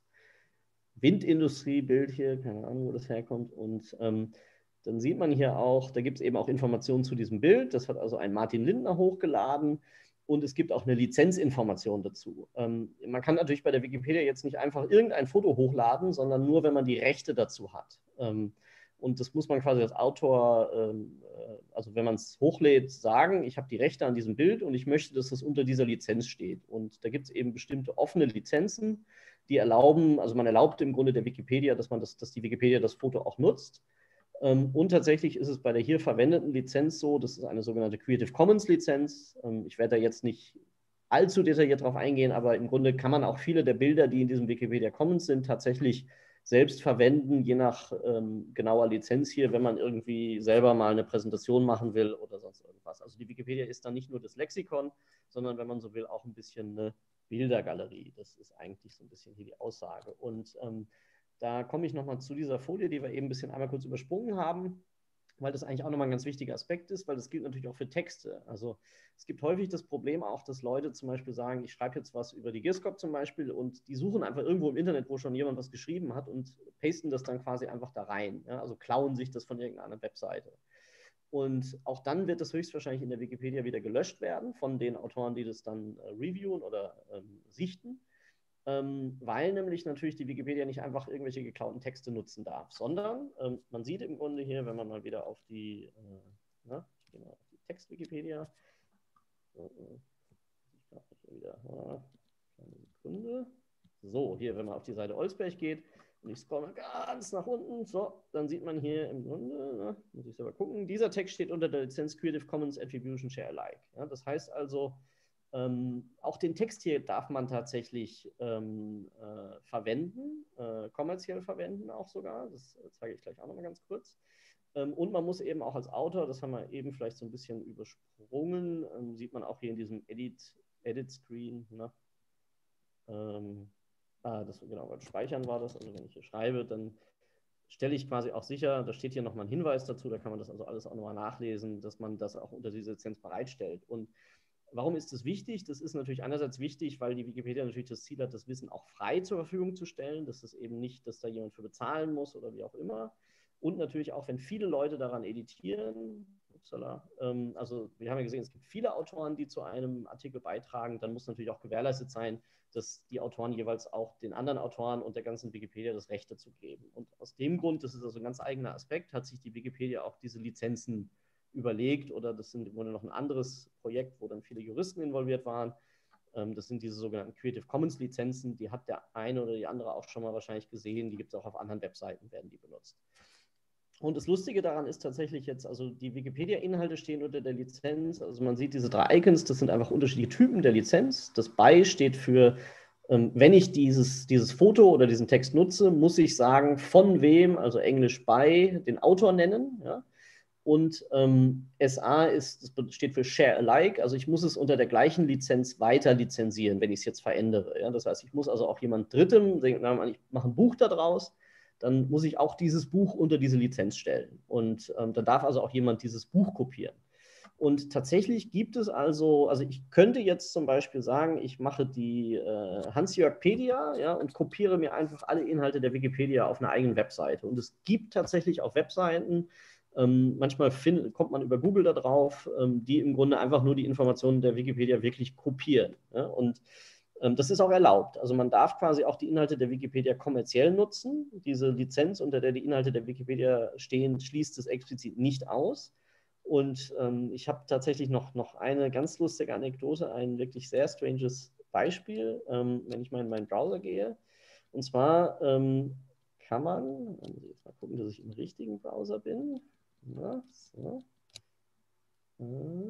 Windindustriebild hier, keine Ahnung, wo das herkommt. Und ähm, dann sieht man hier auch, da gibt es eben auch Informationen zu diesem Bild. Das hat also ein Martin Lindner hochgeladen. Und es gibt auch eine Lizenzinformation dazu. Ähm, man kann natürlich bei der Wikipedia jetzt nicht einfach irgendein Foto hochladen, sondern nur, wenn man die Rechte dazu hat. Ähm, und das muss man quasi als Autor, ähm, also wenn man es hochlädt, sagen, ich habe die Rechte an diesem Bild und ich möchte, dass das unter dieser Lizenz steht. Und da gibt es eben bestimmte offene Lizenzen, die erlauben, also man erlaubt im Grunde der Wikipedia, dass man das, dass die Wikipedia das Foto auch nutzt. Und tatsächlich ist es bei der hier verwendeten Lizenz so, das ist eine sogenannte Creative Commons Lizenz. Ich werde da jetzt nicht allzu detailliert drauf eingehen, aber im Grunde kann man auch viele der Bilder, die in diesem Wikipedia Commons sind, tatsächlich selbst verwenden, je nach ähm, genauer Lizenz hier, wenn man irgendwie selber mal eine Präsentation machen will oder sonst irgendwas. Also die Wikipedia ist dann nicht nur das Lexikon, sondern wenn man so will, auch ein bisschen eine Bildergalerie. Das ist eigentlich so ein bisschen hier die Aussage. Und ähm, da komme ich nochmal zu dieser Folie, die wir eben ein bisschen einmal kurz übersprungen haben, weil das eigentlich auch nochmal ein ganz wichtiger Aspekt ist, weil das gilt natürlich auch für Texte. Also es gibt häufig das Problem auch, dass Leute zum Beispiel sagen, ich schreibe jetzt was über die Girscop zum Beispiel und die suchen einfach irgendwo im Internet, wo schon jemand was geschrieben hat und pasten das dann quasi einfach da rein. Ja? Also klauen sich das von irgendeiner Webseite. Und auch dann wird das höchstwahrscheinlich in der Wikipedia wieder gelöscht werden von den Autoren, die das dann äh, reviewen oder ähm, sichten. Ähm, weil nämlich natürlich die Wikipedia nicht einfach irgendwelche geklauten Texte nutzen darf, sondern ähm, man sieht im Grunde hier, wenn man mal wieder auf die, äh, na, ich gehe mal auf die Text-Wikipedia, so, ich glaube hier wieder, ja, eine Sekunde, so, hier, wenn man auf die Seite Olsberg geht und ich scrolle ganz nach unten, so, dann sieht man hier im Grunde, na, muss ich selber gucken, dieser Text steht unter der Lizenz Creative Commons Attribution Share Alike. Ja, das heißt also, Ähm, auch den Text hier darf man tatsächlich ähm, äh, verwenden, äh, kommerziell verwenden auch sogar. Das äh, zeige ich gleich auch nochmal ganz kurz. Ähm, und man muss eben auch als Autor, das haben wir eben vielleicht so ein bisschen übersprungen, ähm, sieht man auch hier in diesem Edit, Edit Screen. Ne? Ähm, ah, das, genau, beim Speichern war das. Also wenn ich hier schreibe, dann stelle ich quasi auch sicher, da steht hier nochmal ein Hinweis dazu, da kann man das also alles auch nochmal nachlesen, dass man das auch unter diese Lizenz bereitstellt. Und warum ist das wichtig? Das ist natürlich einerseits wichtig, weil die Wikipedia natürlich das Ziel hat, das Wissen auch frei zur Verfügung zu stellen. Das ist eben nicht, dass da jemand für bezahlen muss oder wie auch immer. Und natürlich auch, wenn viele Leute daran editieren, upsala, ähm, also wir haben ja gesehen, es gibt viele Autoren, die zu einem Artikel beitragen, dann muss natürlich auch gewährleistet sein, dass die Autoren jeweils auch den anderen Autoren und der ganzen Wikipedia das Recht dazu geben. Und aus dem Grund, das ist also ein ganz eigener Aspekt, hat sich die Wikipedia auch diese Lizenzen überlegt oder das sind im Grunde noch ein anderes Projekt, wo dann viele Juristen involviert waren, Ähm, das sind diese sogenannten Creative Commons Lizenzen, die hat der eine oder die andere auch schon mal wahrscheinlich gesehen, die gibt es auch auf anderen Webseiten, werden die benutzt. Und das Lustige daran ist tatsächlich jetzt, also die Wikipedia-Inhalte stehen unter der Lizenz, also man sieht diese drei Icons, das sind einfach unterschiedliche Typen der Lizenz. Das by steht für, ähm, wenn ich dieses, dieses Foto oder diesen Text nutze, muss ich sagen, von wem, also Englisch by, den Autor nennen, ja. Und ähm, S A ist, das steht für Share Alike, also ich muss es unter der gleichen Lizenz weiter lizenzieren, wenn ich es jetzt verändere. Ja? Das heißt, ich muss also auch jemand Drittem, ich mache ein Buch daraus, dann muss ich auch dieses Buch unter diese Lizenz stellen. Und ähm, dann darf also auch jemand dieses Buch kopieren. Und tatsächlich gibt es also, also ich könnte jetzt zum Beispiel sagen, ich mache die äh, Hans-Jörg-pedia, ja, und kopiere mir einfach alle Inhalte der Wikipedia auf einer eigenen Webseite. Und es gibt tatsächlich auch Webseiten, ähm, manchmal find, kommt man über Google da drauf, ähm, die im Grunde einfach nur die Informationen der Wikipedia wirklich kopieren. Ja? Und das ist auch erlaubt. Also man darf quasi auch die Inhalte der Wikipedia kommerziell nutzen. Diese Lizenz, unter der die Inhalte der Wikipedia stehen, schließt es explizit nicht aus. Und ähm, ich habe tatsächlich noch, noch eine ganz lustige Anekdote, ein wirklich sehr stranges Beispiel, ähm, wenn ich mal in meinen Browser gehe. Und zwar ähm, kann man, jetzt mal gucken, dass ich im richtigen Browser bin. Na, so. ähm,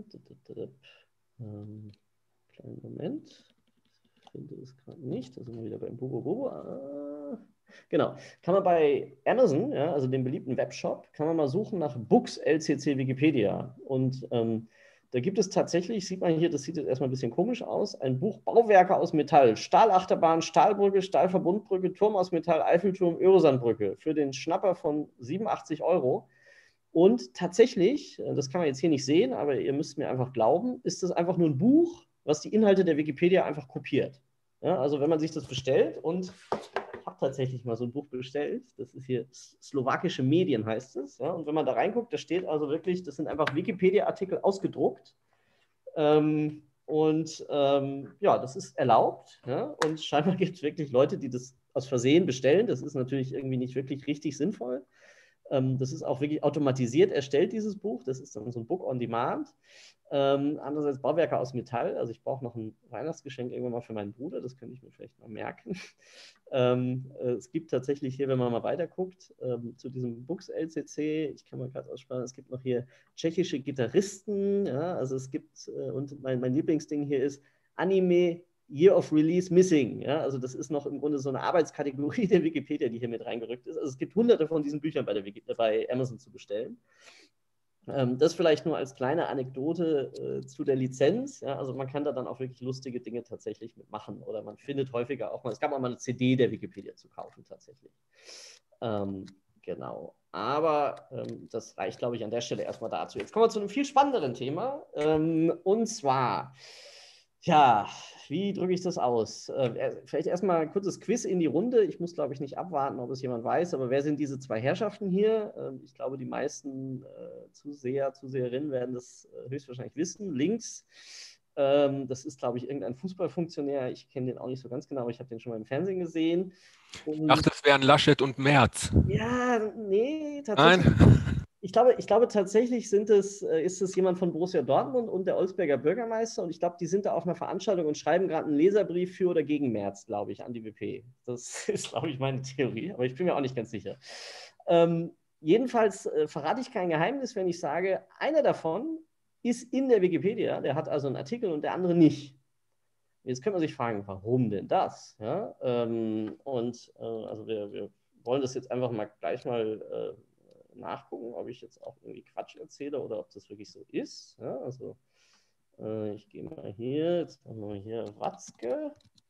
kleinen Moment. Ich finde es gerade nicht. Da sind wir wieder beim Bobo Bobo. Ah, genau. Kann man bei Amazon, ja, also dem beliebten Webshop, kann man mal suchen nach Books L C C Wikipedia. Und ähm, da gibt es tatsächlich, sieht man hier, das sieht jetzt erstmal ein bisschen komisch aus, ein Buch Bauwerke aus Metall, Stahlachterbahn, Stahlbrücke, Stahlverbundbrücke, Turm aus Metall, Eiffelturm, Öresandbrücke für den Schnapper von siebenundachtzig Euro. Und tatsächlich, das kann man jetzt hier nicht sehen, aber ihr müsst mir einfach glauben, ist das einfach nur ein Buch, was die Inhalte der Wikipedia einfach kopiert. Ja, also wenn man sich das bestellt, und ich habe tatsächlich mal so ein Buch bestellt, das ist hier Slowakische Medien heißt es, ja, und wenn man da reinguckt, da steht also wirklich, das sind einfach Wikipedia-Artikel ausgedruckt, ähm, und ähm, ja, das ist erlaubt, ja, und scheinbar gibt es wirklich Leute, die das aus Versehen bestellen, das ist natürlich irgendwie nicht wirklich richtig sinnvoll. Ähm, das ist auch wirklich automatisiert erstellt, dieses Buch. Das ist dann so ein Book on Demand. Ähm, andererseits Bauwerke aus Metall. Also ich brauche noch ein Weihnachtsgeschenk irgendwann mal für meinen Bruder. Das könnte ich mir vielleicht mal merken. ähm, äh, es gibt tatsächlich hier, wenn man mal weiter guckt, ähm, zu diesem Books L C C, ich kann mal gerade aussprechen, es gibt noch hier tschechische Gitarristen. Ja, also es gibt, äh, und mein, mein Lieblingsding hier ist Anime Year of Release Missing. Ja? Also das ist noch im Grunde so eine Arbeitskategorie der Wikipedia, die hier mit reingerückt ist. Also es gibt hunderte von diesen Büchern bei, der Wiki bei Amazon zu bestellen. Ähm, das vielleicht nur als kleine Anekdote äh, zu der Lizenz. Ja? Also man kann da dann auch wirklich lustige Dinge tatsächlich mitmachen. Oder man findet häufiger auch mal, es gab auch mal eine C D der Wikipedia zu kaufen tatsächlich. Ähm, genau. Aber ähm, das reicht, glaube ich, an der Stelle erstmal dazu. Jetzt kommen wir zu einem viel spannenderen Thema. Ähm, und zwar... Ja, wie drücke ich das aus? Äh, vielleicht erstmal ein kurzes Quiz in die Runde. Ich muss, glaube ich, nicht abwarten, ob es jemand weiß, aber wer sind diese zwei Herrschaften hier? Äh, ich glaube, die meisten äh, Zuseher, Zuseherinnen werden das äh, höchstwahrscheinlich wissen. Links, ähm, das ist, glaube ich, irgendein Fußballfunktionär. Ich kenne den auch nicht so ganz genau, aber ich habe den schon mal im Fernsehen gesehen. Und ich dachte, es wären Laschet und Merz. Ja, nee, tatsächlich. Nein. Ich glaube, ich glaube tatsächlich sind es, ist es jemand von Borussia Dortmund und der Olsberger Bürgermeister. Und ich glaube, die sind da auf einer Veranstaltung und schreiben gerade einen Leserbrief für oder gegen Merz, glaube ich, an die W P. Das ist, glaube ich, meine Theorie. Aber ich bin mir auch nicht ganz sicher. Ähm, jedenfalls äh, verrate ich kein Geheimnis, wenn ich sage, einer davon ist in der Wikipedia. Der hat also einen Artikel und der andere nicht. Jetzt könnte man sich fragen, warum denn das? Ja? Ähm, und äh, also wir, wir wollen das jetzt einfach mal gleich mal äh, nachgucken, ob ich jetzt auch irgendwie Quatsch erzähle oder ob das wirklich so ist. Ja, also äh, ich gehe mal hier, jetzt machen wir hier Watzke.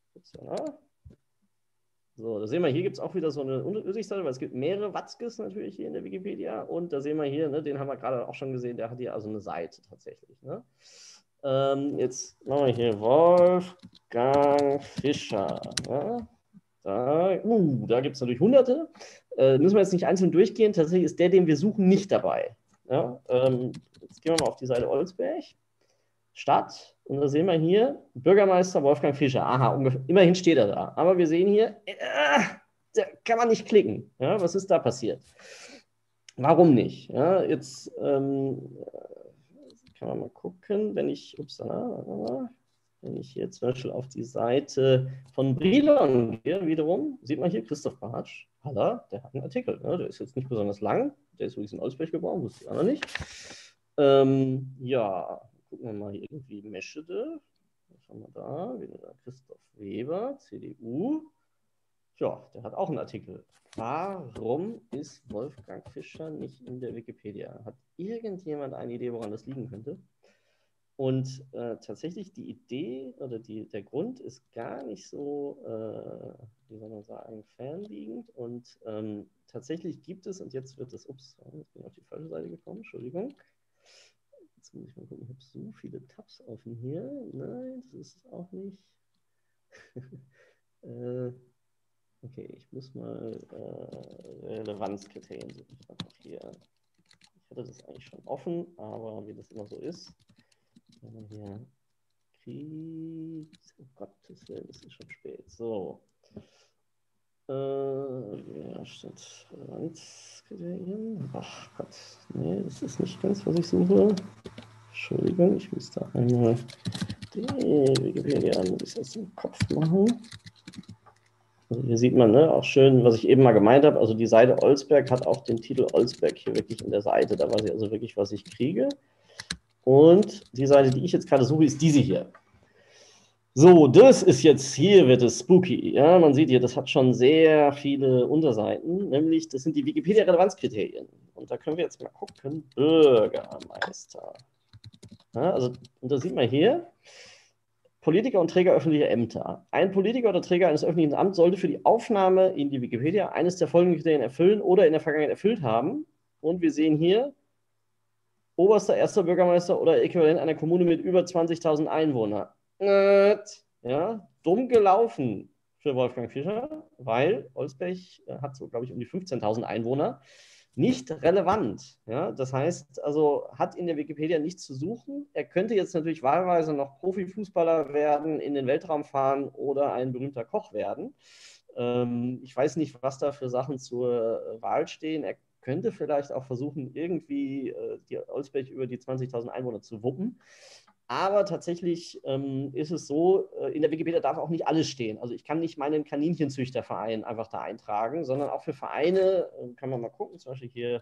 So, da sehen wir, hier gibt es auch wieder so eine Übersichtsseite, weil es gibt mehrere Watzkes natürlich hier in der Wikipedia. Und da sehen wir hier, ne, den haben wir gerade auch schon gesehen, der hat hier also eine Seite tatsächlich. Ne? Ähm, jetzt machen wir hier Wolfgang Fischer. Ja? Da, uh, da gibt es natürlich Hunderte. Äh, müssen wir jetzt nicht einzeln durchgehen. Tatsächlich ist der, den wir suchen, nicht dabei. Ja, ähm, jetzt gehen wir mal auf die Seite Olsberg. Stadt. Und da sehen wir hier Bürgermeister Wolfgang Fischer. Aha, ungefähr, immerhin steht er da. Aber wir sehen hier, äh, da kann man nicht klicken. Ja, was ist da passiert? Warum nicht? Ja, jetzt ähm, kann man mal gucken, wenn ich, ups, da, wenn ich hier zum Beispiel auf die Seite von Brilon gehe, wiederum, sieht man hier Christoph Bartsch, Haller, der hat einen Artikel. Ne? Der ist jetzt nicht besonders lang, der ist übrigens in Olsberg geboren, wusste ich auch noch nicht. Ähm, ja, gucken wir mal hier irgendwie Meschede. Was haben wir da? Wieder Christoph Weber, C D U. Ja, der hat auch einen Artikel. Warum ist Wolfgang Fischer nicht in der Wikipedia? Hat irgendjemand eine Idee, woran das liegen könnte? Und äh, tatsächlich die Idee oder die, der Grund ist gar nicht so, äh, wie soll man sagen, fernliegend. Und ähm, tatsächlich gibt es, und jetzt wird es, ups, jetzt bin ich auf die falsche Seite gekommen, Entschuldigung. Jetzt muss ich mal gucken, ich habe so viele Tabs offen hier. Nein, das ist es auch nicht. äh, okay, ich muss mal äh, Relevanzkriterien suchen. Ich, noch hier. ich hatte das eigentlich schon offen, aber wie das immer so ist, wenn man hier kriegt, oh Gottes Willen, es ist schon spät. So. Äh, ja, steht Relevanzkriterien. Ach Gott, nee, das ist nicht ganz, was ich suche. Entschuldigung, ich muss da einmal die Wikipedia ein bisschen aus dem Kopf machen. Also hier sieht man ne, auch schön, was ich eben mal gemeint habe. Also die Seite Olsberg hat auch den Titel Olsberg hier wirklich in der Seite. Da weiß ich also wirklich, was ich kriege. Und die Seite, die ich jetzt gerade suche, ist diese hier. So, das ist jetzt, hier wird es spooky. Ja, man sieht hier, das hat schon sehr viele Unterseiten. Nämlich, das sind die Wikipedia-Relevanzkriterien. Und da können wir jetzt mal gucken. Bürgermeister. Ja, also, und da sieht man hier, Politiker und Träger öffentlicher Ämter. Ein Politiker oder Träger eines öffentlichen Amts sollte für die Aufnahme in die Wikipedia eines der folgenden Kriterien erfüllen oder in der Vergangenheit erfüllt haben. Und wir sehen hier, oberster, erster Bürgermeister oder Äquivalent einer Kommune mit über zwanzigtausend Einwohnern. Ja, dumm gelaufen für Wolfgang Fischer, weil Olsberg hat so, glaube ich, um die fünfzehntausend Einwohner. Nicht relevant. Ja? Das heißt, also hat in der Wikipedia nichts zu suchen. Er könnte jetzt natürlich wahlweise noch Profifußballer werden, in den Weltraum fahren oder ein berühmter Koch werden. Ähm, ich weiß nicht, was da für Sachen zur Wahl stehen. Er könnte vielleicht auch versuchen, irgendwie äh, die Olsberg über die zwanzigtausend Einwohner zu wuppen. Aber tatsächlich ähm, ist es so, äh, in der Wikipedia darf auch nicht alles stehen. Also ich kann nicht meinen Kaninchenzüchterverein einfach da eintragen, sondern auch für Vereine, äh, kann man mal gucken, zum Beispiel hier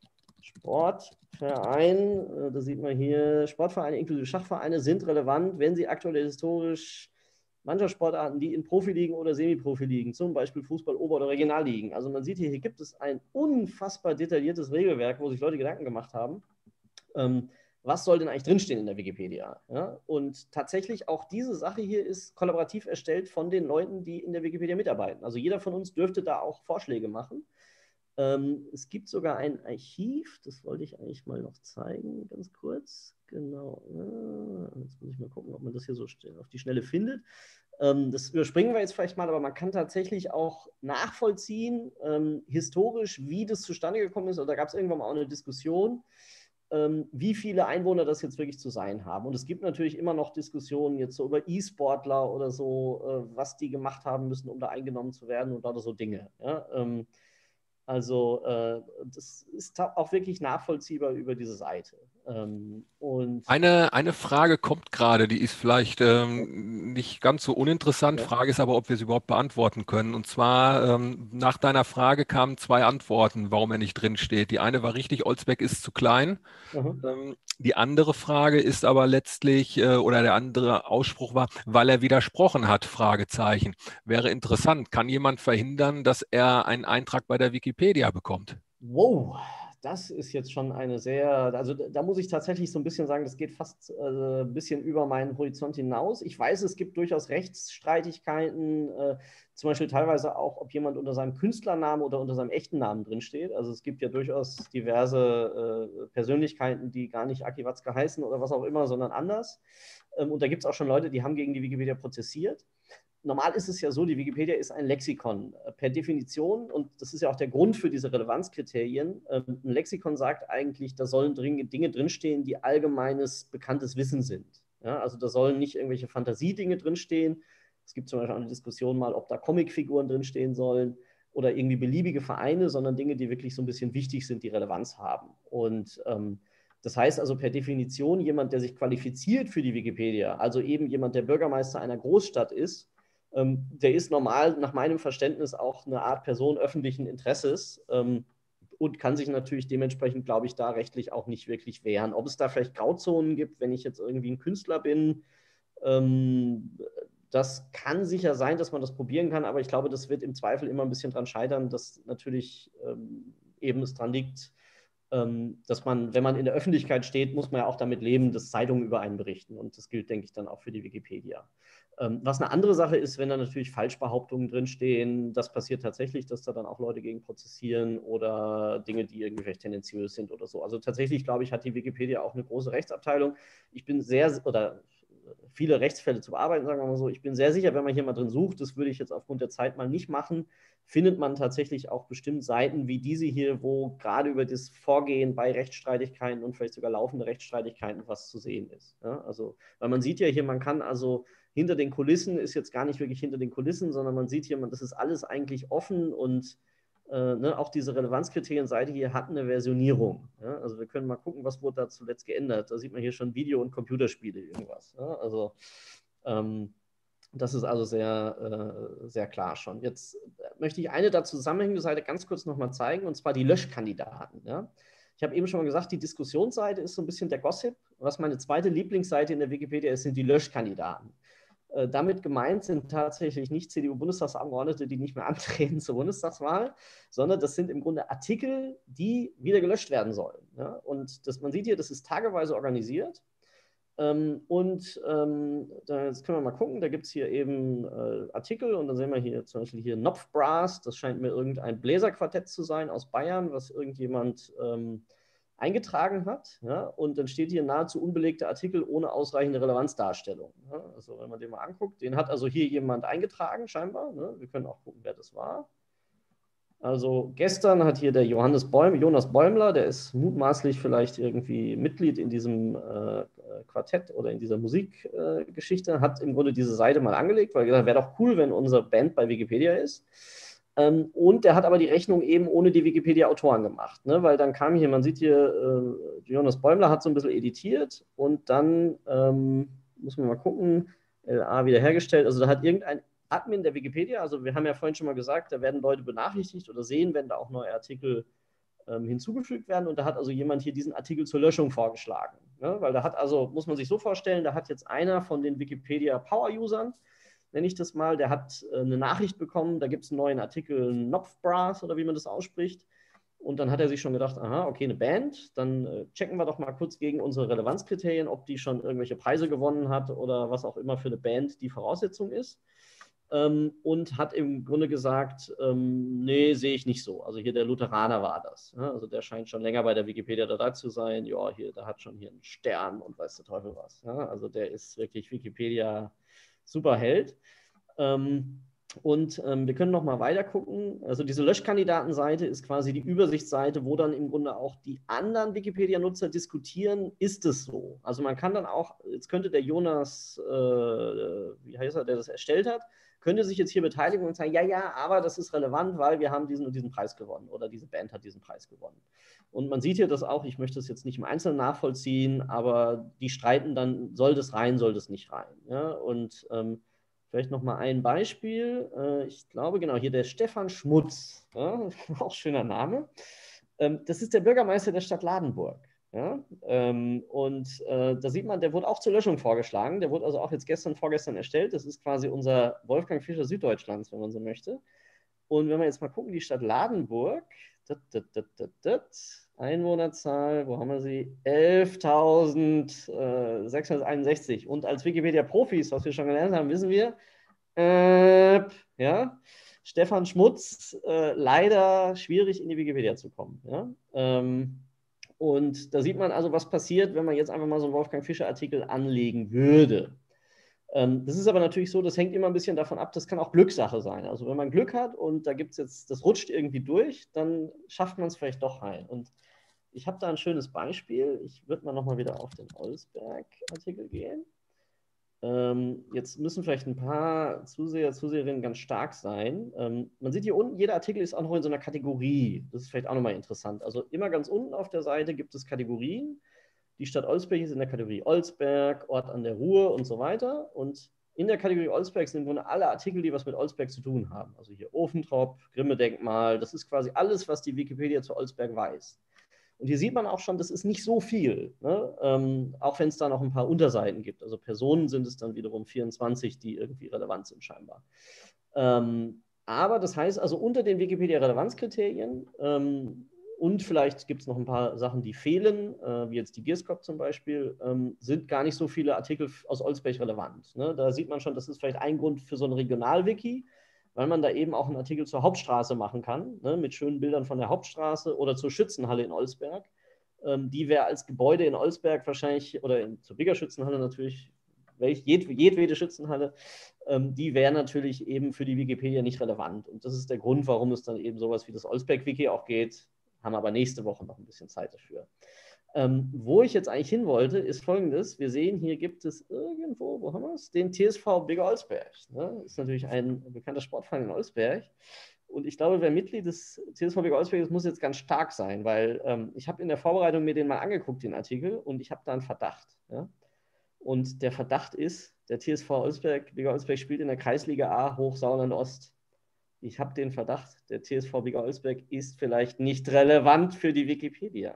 Sportverein, äh, da sieht man hier, Sportvereine inklusive Schachvereine sind relevant, wenn sie aktuell historisch Mannschaftssportarten, die in Profiligen oder Semiprofiligen, zum Beispiel Fußball, Ober- oder Regionalligen. Also man sieht hier, hier gibt es ein unfassbar detailliertes Regelwerk, wo sich Leute Gedanken gemacht haben. Ähm, was soll denn eigentlich drinstehen in der Wikipedia? Ja? Und tatsächlich auch diese Sache hier ist kollaborativ erstellt von den Leuten, die in der Wikipedia mitarbeiten. Also jeder von uns dürfte da auch Vorschläge machen. Ähm, es gibt sogar ein Archiv, das wollte ich eigentlich mal noch zeigen, ganz kurz. Genau. Ja, jetzt muss ich mal gucken, ob man das hier so auf die Schnelle findet. Ähm, das überspringen wir jetzt vielleicht mal, aber man kann tatsächlich auch nachvollziehen, ähm, historisch, wie das zustande gekommen ist. Oder da gab es irgendwann mal auch eine Diskussion, wie viele Einwohner das jetzt wirklich zu sein haben. Und es gibt natürlich immer noch Diskussionen jetzt so über E-Sportler oder so, was die gemacht haben müssen, um da eingenommen zu werden und oder so Dinge. Ja? Also das ist auch wirklich nachvollziehbar über diese Seite. Und Eine, eine Frage kommt gerade, die ist vielleicht ähm, nicht ganz so uninteressant. Ja. Frage ist aber, ob wir sie überhaupt beantworten können. Und zwar, ähm, nach deiner Frage kamen zwei Antworten, warum er nicht drin steht. Die eine war richtig, Olsberg ist zu klein. Mhm. Ähm, die andere Frage ist aber letztlich, äh, oder der andere Ausspruch war, weil er widersprochen hat, Fragezeichen. Wäre interessant, kann jemand verhindern, dass er einen Eintrag bei der Wikipedia bekommt? Wow, das ist jetzt schon eine sehr, also da muss ich tatsächlich so ein bisschen sagen, das geht fast äh, ein bisschen über meinen Horizont hinaus. Ich weiß, es gibt durchaus Rechtsstreitigkeiten, äh, zum Beispiel teilweise auch, ob jemand unter seinem Künstlernamen oder unter seinem echten Namen drinsteht. Also es gibt ja durchaus diverse äh, Persönlichkeiten, die gar nicht Aki Watzke heißen oder was auch immer, sondern anders. Ähm, und da gibt es auch schon Leute, die haben gegen die Wikipedia prozessiert. Normal ist es ja so, die Wikipedia ist ein Lexikon per Definition und das ist ja auch der Grund für diese Relevanzkriterien. Ein Lexikon sagt eigentlich, da sollen Dinge drinstehen, die allgemeines, bekanntes Wissen sind. Ja, also da sollen nicht irgendwelche Fantasiedinge drinstehen. Es gibt zum Beispiel eine Diskussion mal, ob da Comicfiguren drinstehen sollen oder irgendwie beliebige Vereine, sondern Dinge, die wirklich so ein bisschen wichtig sind, die Relevanz haben. Und ähm, Das heißt also per Definition jemand, der sich qualifiziert für die Wikipedia, also eben jemand, der Bürgermeister einer Großstadt ist, ähm, der ist normal nach meinem Verständnis auch eine Art Person öffentlichen Interesses ähm, und kann sich natürlich dementsprechend, glaube ich, da rechtlich auch nicht wirklich wehren. Ob es da vielleicht Grauzonen gibt, wenn ich jetzt irgendwie ein Künstler bin, ähm, das kann sicher sein, dass man das probieren kann, aber ich glaube, das wird im Zweifel immer ein bisschen dran scheitern, dass natürlich ähm, eben es dran liegt, ähm, dass man, wenn man in der Öffentlichkeit steht, muss man ja auch damit leben, dass Zeitungen über einen berichten. Und das gilt, denke ich, dann auch für die Wikipedia. Ähm, was eine andere Sache ist, wenn da natürlich Falschbehauptungen drinstehen, das passiert tatsächlich, dass da dann auch Leute gegen prozessieren oder Dinge, die irgendwie vielleicht tendenziös sind oder so. Also tatsächlich, glaube ich, hat die Wikipedia auch eine große Rechtsabteilung. Ich bin sehr, oder viele Rechtsfälle zu bearbeiten, sagen wir mal so. Ich bin sehr sicher, wenn man hier mal drin sucht, das würde ich jetzt aufgrund der Zeit mal nicht machen, findet man tatsächlich auch bestimmt Seiten wie diese hier, wo gerade über das Vorgehen bei Rechtsstreitigkeiten und vielleicht sogar laufende Rechtsstreitigkeiten was zu sehen ist. Ja, also, weil man sieht ja hier, man kann also hinter den Kulissen, ist jetzt gar nicht wirklich hinter den Kulissen, sondern man sieht hier, man, das ist alles eigentlich offen und äh, ne, auch diese Relevanzkriterien-Seite hier hat eine Versionierung. Ja? Also wir können mal gucken, was wurde da zuletzt geändert. Da sieht man hier schon Video- und Computerspiele irgendwas. Ja? Also ähm, das ist also sehr, äh, sehr klar schon. Jetzt möchte ich eine dazu zusammenhängende Seite ganz kurz nochmal zeigen, und zwar die Löschkandidaten. Ja? Ich habe eben schon mal gesagt, die Diskussionsseite ist so ein bisschen der Gossip. Was meine zweite Lieblingsseite in der Wikipedia ist, sind die Löschkandidaten. Äh, damit gemeint sind tatsächlich nicht C D U-Bundestagsabgeordnete, die nicht mehr antreten zur Bundestagswahl, sondern das sind im Grunde Artikel, die wieder gelöscht werden sollen. Ja? Und das, man sieht hier, das ist tageweise organisiert. Ähm, und ähm, da, jetzt können wir mal gucken, da gibt es hier eben äh, Artikel und dann sehen wir hier zum Beispiel hier Knopfbrass, das scheint mir irgendein Bläserquartett zu sein aus Bayern, was irgendjemand ähm, eingetragen hat. Ja? Und dann steht hier nahezu unbelegte Artikel ohne ausreichende Relevanzdarstellung. Ja? Also wenn man den mal anguckt, den hat also hier jemand eingetragen scheinbar. Ne? Wir können auch gucken, wer das war. Also gestern hat hier der Johannes Bäum, Jonas Bäumler, der ist mutmaßlich vielleicht irgendwie Mitglied in diesem äh, Quartett oder in dieser Musikgeschichte, äh, hat im Grunde diese Seite mal angelegt, weil er gesagt, wäre doch cool, wenn unsere Band bei Wikipedia ist. Ähm, und der hat aber die Rechnung eben ohne die Wikipedia-Autoren gemacht, ne? Weil dann kam hier, man sieht hier, äh, Jonas Bäumler hat so ein bisschen editiert und dann ähm, muss man mal gucken, L A wiederhergestellt, also da hat irgendein Admin der Wikipedia, also wir haben ja vorhin schon mal gesagt, da werden Leute benachrichtigt oder sehen, wenn da auch neue Artikel ähm, hinzugefügt werden. Und da hat also jemand hier diesen Artikel zur Löschung vorgeschlagen. Ne? Weil da hat also, muss man sich so vorstellen, da hat jetzt einer von den Wikipedia-Power-Usern, nenne ich das mal, der hat äh, eine Nachricht bekommen, da gibt es einen neuen Artikel, Knopfbrass oder wie man das ausspricht. Und dann hat er sich schon gedacht, aha, okay, eine Band, dann äh, checken wir doch mal kurz gegen unsere Relevanzkriterien, ob die schon irgendwelche Preise gewonnen hat oder was auch immer für eine Band die Voraussetzung ist. Ähm, und hat im Grunde gesagt, ähm, nee, sehe ich nicht so. Also hier der Lutheraner war das. Ja? Also der scheint schon länger bei der Wikipedia dabei zu sein. Ja, hier, der hat schon hier einen Stern und weiß der Teufel was. Ja? Also der ist wirklich Wikipedia Superheld. Ähm, und ähm, wir können noch mal weiter gucken. Also diese Löschkandidatenseite ist quasi die Übersichtsseite, wo dann im Grunde auch die anderen Wikipedia-Nutzer diskutieren, ist es so? Also man kann dann auch, jetzt könnte der Jonas, äh, wie heißt er, der das erstellt hat, könnte sich jetzt hier beteiligen und sagen, ja, ja, aber das ist relevant, weil wir haben diesen und diesen Preis gewonnen oder diese Band hat diesen Preis gewonnen. Und man sieht hier das auch, ich möchte das jetzt nicht im Einzelnen nachvollziehen, aber die streiten dann, soll das rein, soll das nicht rein. Ja? Und ähm, vielleicht noch mal ein Beispiel. Äh, ich glaube, genau, hier der Stefan Schmutz, ja? Auch schöner Name. Ähm, das ist der Bürgermeister der Stadt Ladenburg. Ja, ähm, und äh, da sieht man, der wurde auch zur Löschung vorgeschlagen. Der wurde also auch jetzt gestern, vorgestern erstellt. Das ist quasi unser Wolfgang Fischer Süddeutschlands, wenn man so möchte. Und wenn wir jetzt mal gucken, die Stadt Ladenburg, dat, dat, dat, dat, dat, Einwohnerzahl, wo haben wir sie? elftausendsechshunderteinundsechzig. Und als Wikipedia-Profis, was wir schon gelernt haben, wissen wir, äh, ja, Stefan Schmutz, äh, leider schwierig in die Wikipedia zu kommen. Ja? Ähm, Und da sieht man also, was passiert, wenn man jetzt einfach mal so einen Wolfgang Fischer-Artikel anlegen würde. Ähm, das ist aber natürlich so, das hängt immer ein bisschen davon ab, das kann auch Glückssache sein. Also wenn man Glück hat und da gibt es jetzt, das rutscht irgendwie durch, dann schafft man es vielleicht doch rein. Und ich habe da ein schönes Beispiel. Ich würde mal nochmal wieder auf den Olsberg-Artikel gehen. Ähm, jetzt müssen vielleicht ein paar Zuseher, Zuseherinnen ganz stark sein. Ähm, man sieht hier unten, jeder Artikel ist auch noch in so einer Kategorie. Das ist vielleicht auch nochmal interessant. Also immer ganz unten auf der Seite gibt es Kategorien. Die Stadt Olsberg ist in der Kategorie Olsberg, Ort an der Ruhr und so weiter. Und in der Kategorie Olsberg sind im Grunde alle Artikel, die was mit Olsberg zu tun haben. Also hier Ofentrop, Grimme-Denkmal, das ist quasi alles, was die Wikipedia zu Olsberg weiß. Und hier sieht man auch schon, das ist nicht so viel, ne? ähm, auch wenn es da noch ein paar Unterseiten gibt. Also Personen sind es dann wiederum vierundzwanzig, die irgendwie relevant sind scheinbar. Ähm, aber das heißt also, unter den Wikipedia-Relevanzkriterien ähm, und vielleicht gibt es noch ein paar Sachen, die fehlen, äh, wie jetzt die Gierscope zum Beispiel, ähm, sind gar nicht so viele Artikel aus Olsberg relevant. Ne? Da sieht man schon, das ist vielleicht ein Grund für so ein Regionalwiki, weil man da eben auch einen Artikel zur Hauptstraße machen kann, ne, mit schönen Bildern von der Hauptstraße oder zur Schützenhalle in Olsberg. Ähm, die wäre als Gebäude in Olsberg wahrscheinlich, oder in, zur Bigger Schützenhalle natürlich, welch, jed, jedwede Schützenhalle, ähm, die wäre natürlich eben für die Wikipedia nicht relevant. Und das ist der Grund, warum es dann eben sowas wie das Olsberg-Wiki auch geht, haben aber nächste Woche noch ein bisschen Zeit dafür. Ähm, wo ich jetzt eigentlich hin wollte, ist folgendes. Wir sehen, hier gibt es irgendwo, wo haben wir es? Den T S V Bigger Olsberg. Ne? Ist natürlich ein bekannter Sportverein in Olsberg. Und ich glaube, wer Mitglied des T S V Bigger Olsberg ist, muss jetzt ganz stark sein, weil ähm, ich habe in der Vorbereitung mir den mal angeguckt, den Artikel, und ich habe da einen Verdacht. Ja? Und der Verdacht ist, der T S V Olsberg, Bigger Olsberg spielt in der Kreisliga A Hochsauerland Ost. Ich habe den Verdacht, der T S V Bigger Olsberg ist vielleicht nicht relevant für die Wikipedia.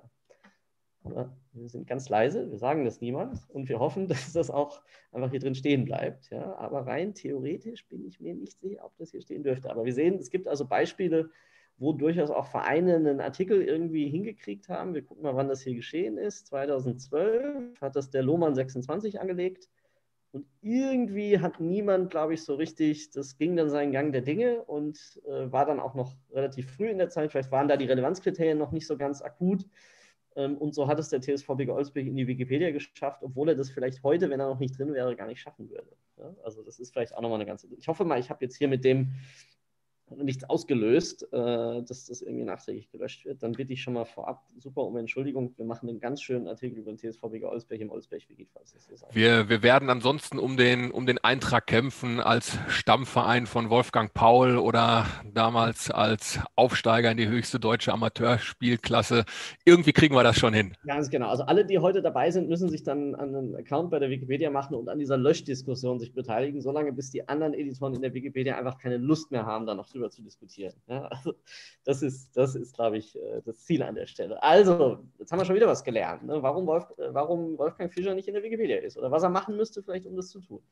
Wir sind ganz leise, wir sagen das niemand und wir hoffen, dass das auch einfach hier drin stehen bleibt. Ja, aber rein theoretisch bin ich mir nicht sicher, ob das hier stehen dürfte. Aber wir sehen, es gibt also Beispiele, wo durchaus auch Vereine einen Artikel irgendwie hingekriegt haben. Wir gucken mal, wann das hier geschehen ist. zweitausendzwölf hat das der Lohmann sechsundzwanzig angelegt. Und irgendwie hat niemand, glaube ich, so richtig, das ging dann seinen Gang der Dinge und äh, war dann auch noch relativ früh in der Zeit. Vielleicht waren da die Relevanzkriterien noch nicht so ganz akut. Und so hat es der T S V Bigger Olsberg in die Wikipedia geschafft, obwohl er das vielleicht heute, wenn er noch nicht drin wäre, gar nicht schaffen würde. Ja, also das ist vielleicht auch nochmal eine ganze... Ich hoffe mal, ich habe jetzt hier mit dem nichts ausgelöst, äh, dass das irgendwie nachträglich gelöscht wird. Dann bitte ich schon mal vorab super um Entschuldigung. Wir machen einen ganz schönen Artikel über den T S V Bigger Olsberg im Olsberg-Wiki, falls das so sein Wir, wir werden ansonsten um den, um den Eintrag kämpfen als Stammverein von Wolfgang Paul oder damals als Aufsteiger in die höchste deutsche Amateurspielklasse. Irgendwie kriegen wir das schon hin. Ganz genau. Also alle, die heute dabei sind, müssen sich dann an einen Account bei der Wikipedia machen und an dieser Löschdiskussion sich beteiligen, solange bis die anderen Editoren in der Wikipedia einfach keine Lust mehr haben, da noch drüber zu diskutieren. Ja, also das ist, das ist, glaube ich, das Ziel an der Stelle. Also, jetzt haben wir schon wieder was gelernt, ne? Warum, Wolf, warum Wolfgang Fischer nicht in der Wikipedia ist oder was er machen müsste, vielleicht, um das zu tun.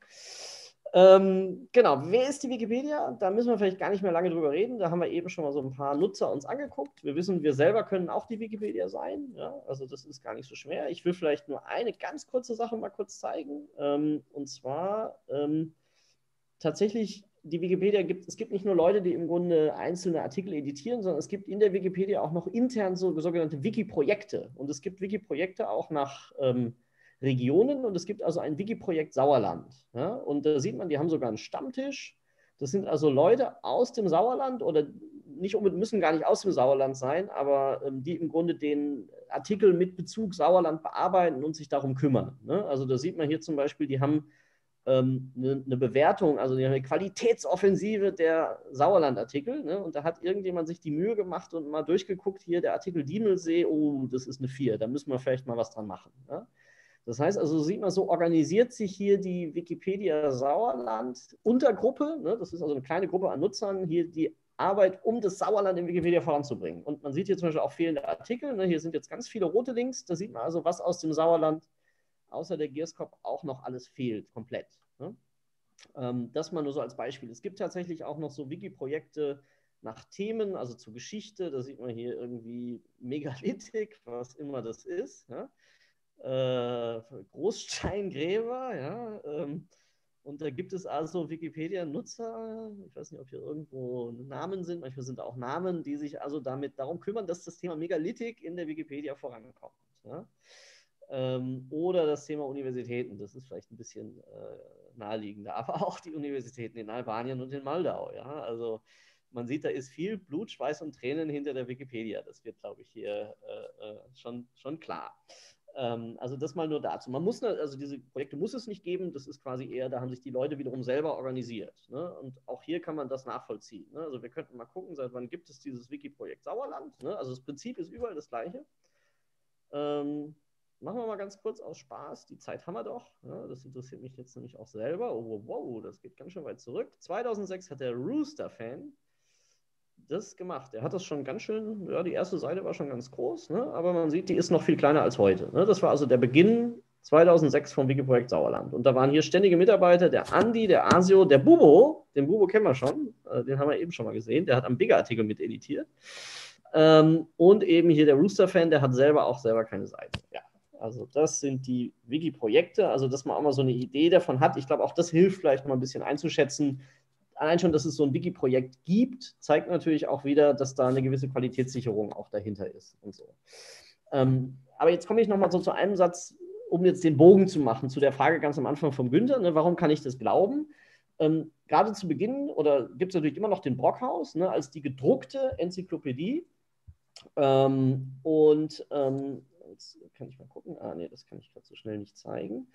Ähm, genau, wer ist die Wikipedia? Da müssen wir vielleicht gar nicht mehr lange drüber reden. Da haben wir eben schon mal so ein paar Nutzer uns angeguckt. Wir wissen, wir selber können auch die Wikipedia sein. Ja? Also das ist gar nicht so schwer. Ich will vielleicht nur eine ganz kurze Sache mal kurz zeigen. Ähm, und zwar ähm, tatsächlich, die Wikipedia gibt, es gibt nicht nur Leute, die im Grunde einzelne Artikel editieren, sondern es gibt in der Wikipedia auch noch intern so sogenannte Wiki-Projekte. Und es gibt Wiki-Projekte auch nach ähm, Regionen und es gibt also ein Wiki-Projekt Sauerland. Ja? Und da sieht man, die haben sogar einen Stammtisch. Das sind also Leute aus dem Sauerland oder nicht unbedingt, müssen gar nicht aus dem Sauerland sein, aber ähm, die im Grunde den Artikel mit Bezug Sauerland bearbeiten und sich darum kümmern. Ne? Also da sieht man hier zum Beispiel, die haben ähm, eine, eine Bewertung, also eine Qualitätsoffensive der Sauerland-Artikel. Ne? Und da hat irgendjemand sich die Mühe gemacht und mal durchgeguckt, hier der Artikel Diemelsee, oh, das ist eine vier, da müssen wir vielleicht mal was dran machen. Ja? Das heißt also, sieht man, so organisiert sich hier die Wikipedia Sauerland Untergruppe, ne, das ist also eine kleine Gruppe an Nutzern, hier die Arbeit, um das Sauerland in Wikipedia voranzubringen. Und man sieht hier zum Beispiel auch fehlende Artikel, ne, hier sind jetzt ganz viele rote Links, da sieht man also, was aus dem Sauerland außer der Gierscope auch noch alles fehlt, komplett. Ne? Ähm, das mal nur so als Beispiel. Es gibt tatsächlich auch noch so Wiki-Projekte nach Themen, also zur Geschichte, da sieht man hier irgendwie Megalithic, was immer das ist, ja? Äh, Großsteingräber, ja, ähm, und da gibt es also Wikipedia-Nutzer, ich weiß nicht, ob hier irgendwo Namen sind, manchmal sind auch Namen, die sich also damit darum kümmern, dass das Thema Megalithic in der Wikipedia vorankommt. Ja? Ähm, oder das Thema Universitäten, das ist vielleicht ein bisschen äh, naheliegender, aber auch die Universitäten in Albanien und in Moldau, ja, also man sieht, da ist viel Blut, Schweiß und Tränen hinter der Wikipedia, das wird, glaube ich, hier äh, schon, schon klar. Also das mal nur dazu. Man muss, also diese Projekte muss es nicht geben, das ist quasi eher, da haben sich die Leute wiederum selber organisiert. Ne? Und auch hier kann man das nachvollziehen. Ne? Also wir könnten mal gucken, seit wann gibt es dieses Wiki-Projekt Sauerland. Ne? Also das Prinzip ist überall das gleiche. Ähm, machen wir mal ganz kurz aus Spaß. Die Zeit haben wir doch. Ja, das interessiert mich jetzt nämlich auch selber. Oh, wow, das geht ganz schön weit zurück. zweitausendsechs hat der Rooster-Fan das gemacht. Er hat das schon ganz schön, ja, die erste Seite war schon ganz groß, ne? Aber man sieht, die ist noch viel kleiner als heute. Ne? Das war also der Beginn zweitausendsechs vom Wikiprojekt Sauerland. Und da waren hier ständige Mitarbeiter, der Andi, der Asio, der Bubo, den Bubo kennen wir schon, äh, den haben wir eben schon mal gesehen, der hat am Bigger-Artikel mit editiert. Ähm, und eben hier der Rooster-Fan, der hat selber auch selber keine Seite. Ja, also das sind die Wiki-Projekte, also dass man auch mal so eine Idee davon hat. Ich glaube, auch das hilft vielleicht mal ein bisschen einzuschätzen. Allein schon, dass es so ein Wiki-Projekt gibt, zeigt natürlich auch wieder, dass da eine gewisse Qualitätssicherung auch dahinter ist und so. Ähm, aber jetzt komme ich nochmal so zu einem Satz, um jetzt den Bogen zu machen, zu der Frage ganz am Anfang vom Günther, ne, warum kann ich das glauben? Ähm, gerade zu Beginn, oder gibt es natürlich immer noch den Brockhaus, ne, als die gedruckte Enzyklopädie. Ähm, und ähm, jetzt kann ich mal gucken, ah nee, das kann ich gerade so schnell nicht zeigen.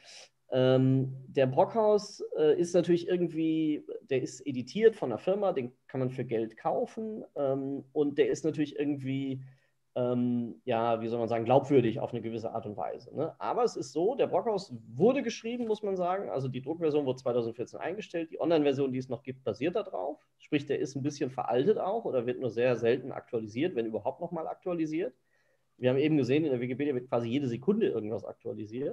Ähm, der Brockhaus äh, ist natürlich irgendwie, der ist editiert von einer Firma, den kann man für Geld kaufen ähm, und der ist natürlich irgendwie, ähm, ja, wie soll man sagen, glaubwürdig auf eine gewisse Art und Weise. Ne? Aber es ist so, der Brockhaus wurde geschrieben, muss man sagen, also die Druckversion wurde zweitausendvierzehn eingestellt, die Online-Version, die es noch gibt, basiert darauf, sprich, der ist ein bisschen veraltet auch oder wird nur sehr selten aktualisiert, wenn überhaupt nochmal aktualisiert. Wir haben eben gesehen, in der Wikipedia wird quasi jede Sekunde irgendwas aktualisiert.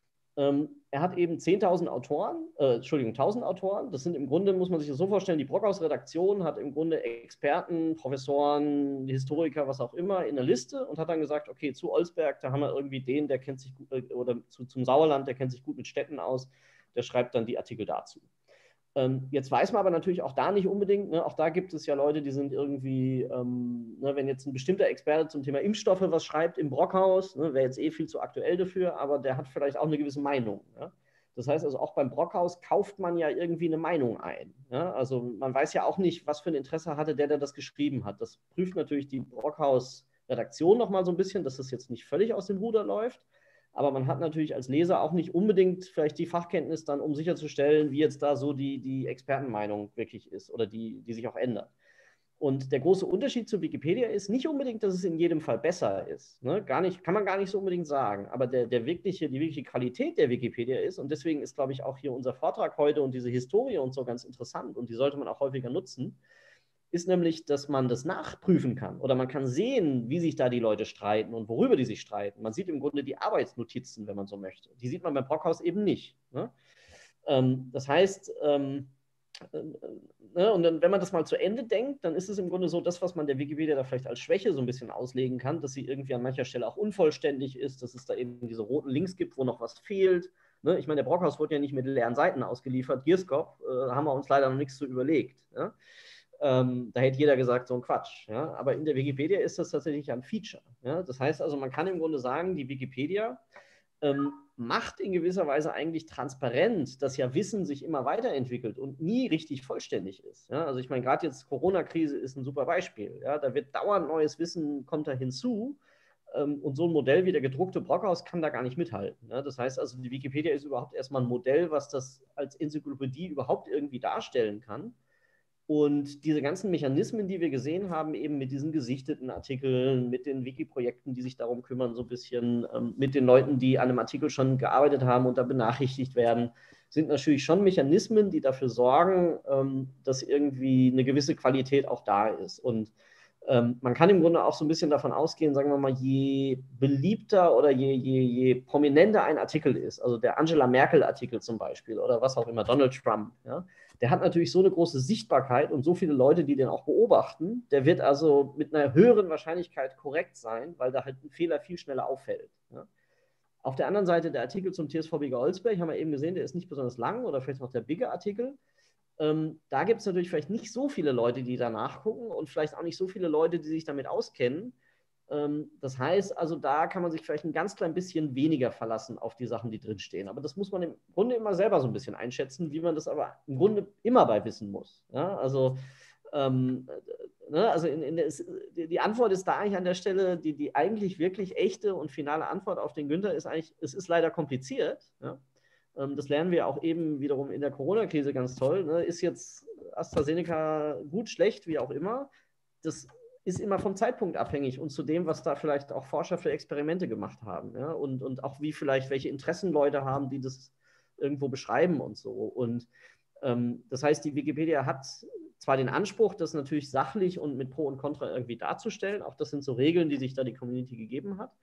Ähm, er hat eben zehntausend Autoren, äh, Entschuldigung, tausend Autoren. Das sind im Grunde, muss man sich das so vorstellen, die Brockhaus-Redaktion hat im Grunde Experten, Professoren, Historiker, was auch immer, in der Liste und hat dann gesagt, okay, zu Olsberg, da haben wir irgendwie den, der kennt sich gut, äh, oder zu, zum Sauerland, der kennt sich gut mit Städten aus, der schreibt dann die Artikel dazu. Ähm, jetzt weiß man aber natürlich auch da nicht unbedingt, ne, auch da gibt es ja Leute, die sind irgendwie, ähm, ne, wenn jetzt ein bestimmter Experte zum Thema Impfstoffe was schreibt im Brockhaus, ne, wäre jetzt eh viel zu aktuell dafür, aber der hat vielleicht auch eine gewisse Meinung. Ja? Das heißt also, auch beim Brockhaus kauft man ja irgendwie eine Meinung ein. Ja? Also man weiß ja auch nicht, was für ein Interesse hatte der, der das geschrieben hat. Das prüft natürlich die Brockhaus-Redaktion nochmal so ein bisschen, dass das jetzt nicht völlig aus dem Ruder läuft. Aber man hat natürlich als Leser auch nicht unbedingt vielleicht die Fachkenntnis dann, um sicherzustellen, wie jetzt da so die, die Expertenmeinung wirklich ist oder die, die sich auch ändert. Und der große Unterschied zu Wikipedia ist nicht unbedingt, dass es in jedem Fall besser ist. Ne? Gar nicht, kann man gar nicht so unbedingt sagen. Aber der, der wirkliche, die wirkliche Qualität der Wikipedia ist, und deswegen ist, glaube ich, auch hier unser Vortrag heute und diese Historie und so ganz interessant und die sollte man auch häufiger nutzen, ist nämlich, dass man das nachprüfen kann oder man kann sehen, wie sich da die Leute streiten und worüber die sich streiten. Man sieht im Grunde die Arbeitsnotizen, wenn man so möchte. Die sieht man beim Brockhaus eben nicht. Ne? Ähm, das heißt, ähm, äh, ne, und dann, wenn man das mal zu Ende denkt, dann ist es im Grunde so das, was man der Wikipedia da vielleicht als Schwäche so ein bisschen auslegen kann, dass sie irgendwie an mancher Stelle auch unvollständig ist, dass es da eben diese roten Links gibt, wo noch was fehlt. Ne? Ich meine, der Brockhaus wurde ja nicht mit leeren Seiten ausgeliefert. Gierskopf äh, haben wir uns leider noch nichts zu überlegt. Ja? Ähm, da hätte jeder gesagt, so ein Quatsch. Ja? Aber in der Wikipedia ist das tatsächlich ein Feature. Ja? Das heißt also, man kann im Grunde sagen, die Wikipedia ähm, macht in gewisser Weise eigentlich transparent, dass ja Wissen sich immer weiterentwickelt und nie richtig vollständig ist. Ja? Also ich meine, gerade jetzt Corona-Krise ist ein super Beispiel. Ja? Da wird dauernd neues Wissen, kommt da hinzu. Ähm, und so ein Modell wie der gedruckte Brockhaus kann da gar nicht mithalten. Ja? Das heißt also, die Wikipedia ist überhaupt erstmal ein Modell, was das als Enzyklopädie überhaupt irgendwie darstellen kann. Und diese ganzen Mechanismen, die wir gesehen haben, eben mit diesen gesichteten Artikeln, mit den Wiki-Projekten, die sich darum kümmern, so ein bisschen ähm, mit den Leuten, die an einem Artikel schon gearbeitet haben und da benachrichtigt werden, sind natürlich schon Mechanismen, die dafür sorgen, ähm, dass irgendwie eine gewisse Qualität auch da ist. Und ähm, man kann im Grunde auch so ein bisschen davon ausgehen, sagen wir mal, je beliebter oder je, je, je prominenter ein Artikel ist, also der Angela Merkel-Artikel zum Beispiel oder was auch immer, Donald Trump, ja, der hat natürlich so eine große Sichtbarkeit und so viele Leute, die den auch beobachten, der wird also mit einer höheren Wahrscheinlichkeit korrekt sein, weil da halt ein Fehler viel schneller auffällt. Ja. Auf der anderen Seite der Artikel zum T S V Bigger-Olsberg, haben wir eben gesehen, der ist nicht besonders lang oder vielleicht noch der Bigger-Artikel. Ähm, da gibt es natürlich vielleicht nicht so viele Leute, die da nachgucken und vielleicht auch nicht so viele Leute, die sich damit auskennen. Ähm, das heißt, also da kann man sich vielleicht ein ganz klein bisschen weniger verlassen auf die Sachen, die drinstehen. Aber das muss man im Grunde immer selber so ein bisschen einschätzen, wie man das aber im Grunde immer bei wissen muss. Ja? Also, ähm, ne? also in, in der, die Antwort ist da eigentlich an der Stelle, die, die eigentlich wirklich echte und finale Antwort auf den Günther ist eigentlich, es ist leider kompliziert. Ja? Das lernen wir auch eben wiederum in der Corona-Krise ganz toll. Ne? Ist jetzt AstraZeneca gut, schlecht, wie auch immer? Das ist immer vom Zeitpunkt abhängig und zu dem, was da vielleicht auch Forscher für Experimente gemacht haben. Ja? Und, und auch wie vielleicht, welche Interessen Leute haben, die das irgendwo beschreiben und so. Und ähm, das heißt, die Wikipedia hat zwar den Anspruch, das natürlich sachlich und mit Pro und Contra irgendwie darzustellen, auch das sind so Regeln, die sich da die Community gegeben hat,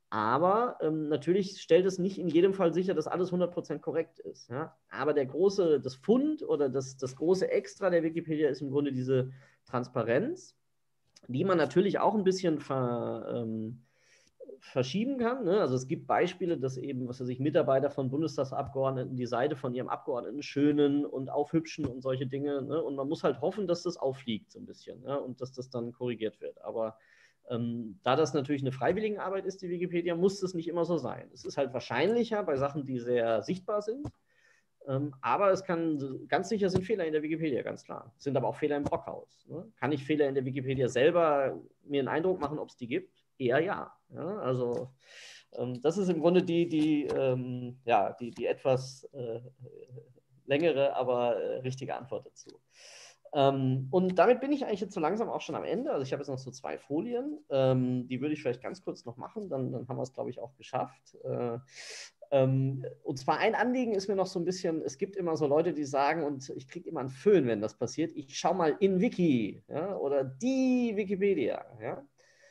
aber ähm, natürlich stellt es nicht in jedem Fall sicher, dass alles hundert Prozent korrekt ist. Ja? Aber der große, das Fund oder das, das große Extra der Wikipedia ist im Grunde diese Transparenz, die man natürlich auch ein bisschen ver, ähm, verschieben kann. Ne? Also es gibt Beispiele, dass eben, was weiß ich, Mitarbeiter von Bundestagsabgeordneten die Seite von ihrem Abgeordneten schönen und aufhübschen und solche Dinge. Ne? Und man muss halt hoffen, dass das auffliegt so ein bisschen, ja? Und dass das dann korrigiert wird. Aber ähm, da das natürlich eine freiwillige Arbeit ist, die Wikipedia, muss das nicht immer so sein. Es ist halt wahrscheinlicher bei Sachen, die sehr sichtbar sind. Ähm, aber es kann, ganz sicher sind Fehler in der Wikipedia, ganz klar. Es sind aber auch Fehler im Brockhaus. Ne? Kann ich Fehler in der Wikipedia selber mir einen Eindruck machen, ob es die gibt? Eher ja. ja? Also ähm, das ist im Grunde die, die, ähm, ja, die, die etwas äh, längere, aber äh, richtige Antwort dazu. Ähm, und damit bin ich eigentlich jetzt so langsam auch schon am Ende. Also ich habe jetzt noch so zwei Folien. Ähm, die würde ich vielleicht ganz kurz noch machen, dann, dann haben wir es, glaube ich, auch geschafft. Äh, ähm, und zwar ein Anliegen ist mir noch so ein bisschen, es gibt immer so Leute, die sagen, und ich kriege immer einen Föhn, wenn das passiert, ich schaue mal in Wiki, ja, oder die Wikipedia. Ja.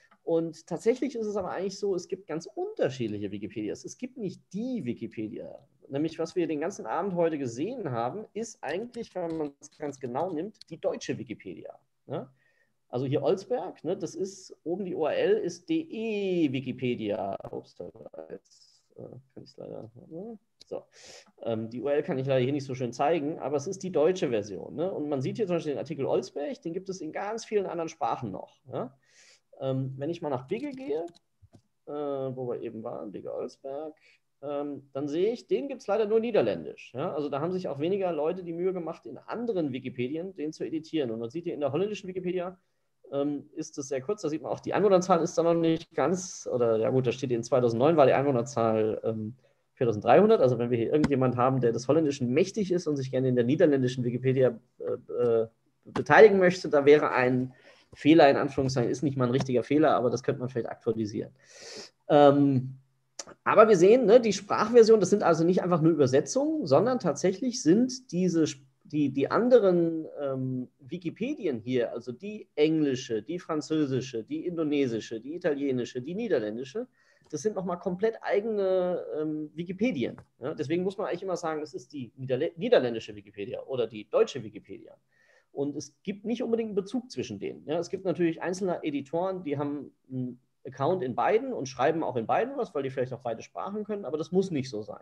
Und tatsächlich ist es aber eigentlich so, es gibt ganz unterschiedliche Wikipedias. Es gibt nicht die Wikipedia. Nämlich, was wir den ganzen Abend heute gesehen haben, ist eigentlich, wenn man es ganz genau nimmt, die deutsche Wikipedia. Ne? Also hier Olsberg, ne, das ist, oben die U R L ist de Wikipedia. Ups, da jetzt äh, kann ich es leider. Ne? So. Ähm, die U R L kann ich leider hier nicht so schön zeigen, aber es ist die deutsche Version. Ne? Und man sieht hier zum Beispiel den Artikel Olsberg, den gibt es in ganz vielen anderen Sprachen noch. Ja? Ähm, wenn ich mal nach Bigge gehe, äh, wo wir eben waren, Bigge Olsberg, ähm, dann sehe ich, den gibt es leider nur niederländisch. Ja? Also da haben sich auch weniger Leute die Mühe gemacht, in anderen Wikipedien den zu editieren. Und man sieht hier in der holländischen Wikipedia, ähm, ist es sehr kurz, da sieht man auch, die Einwohnerzahl ist da noch nicht ganz, oder ja gut, da steht in zweitausendneun war die Einwohnerzahl ähm, viertausenddreihundert. Also wenn wir hier irgendjemand haben, der des Holländischen mächtig ist und sich gerne in der niederländischen Wikipedia äh, äh, beteiligen möchte, da wäre ein Fehler in Anführungszeichen, ist nicht mal ein richtiger Fehler, aber das könnte man vielleicht aktualisieren. Ähm, aber wir sehen, ne, die Sprachversion, das sind also nicht einfach nur Übersetzungen, sondern tatsächlich sind diese, die, die anderen ähm, Wikipedien hier, also die englische, die französische, die indonesische, die italienische, die niederländische, das sind nochmal komplett eigene ähm, Wikipedien. Ja? Deswegen muss man eigentlich immer sagen, es ist die Niederl- niederländische Wikipedia oder die deutsche Wikipedia. Und es gibt nicht unbedingt einen Bezug zwischen denen. Ja, es gibt natürlich einzelne Editoren, die haben einen Account in beiden und schreiben auch in beiden was, weil die vielleicht auch beide Sprachen können, aber das muss nicht so sein.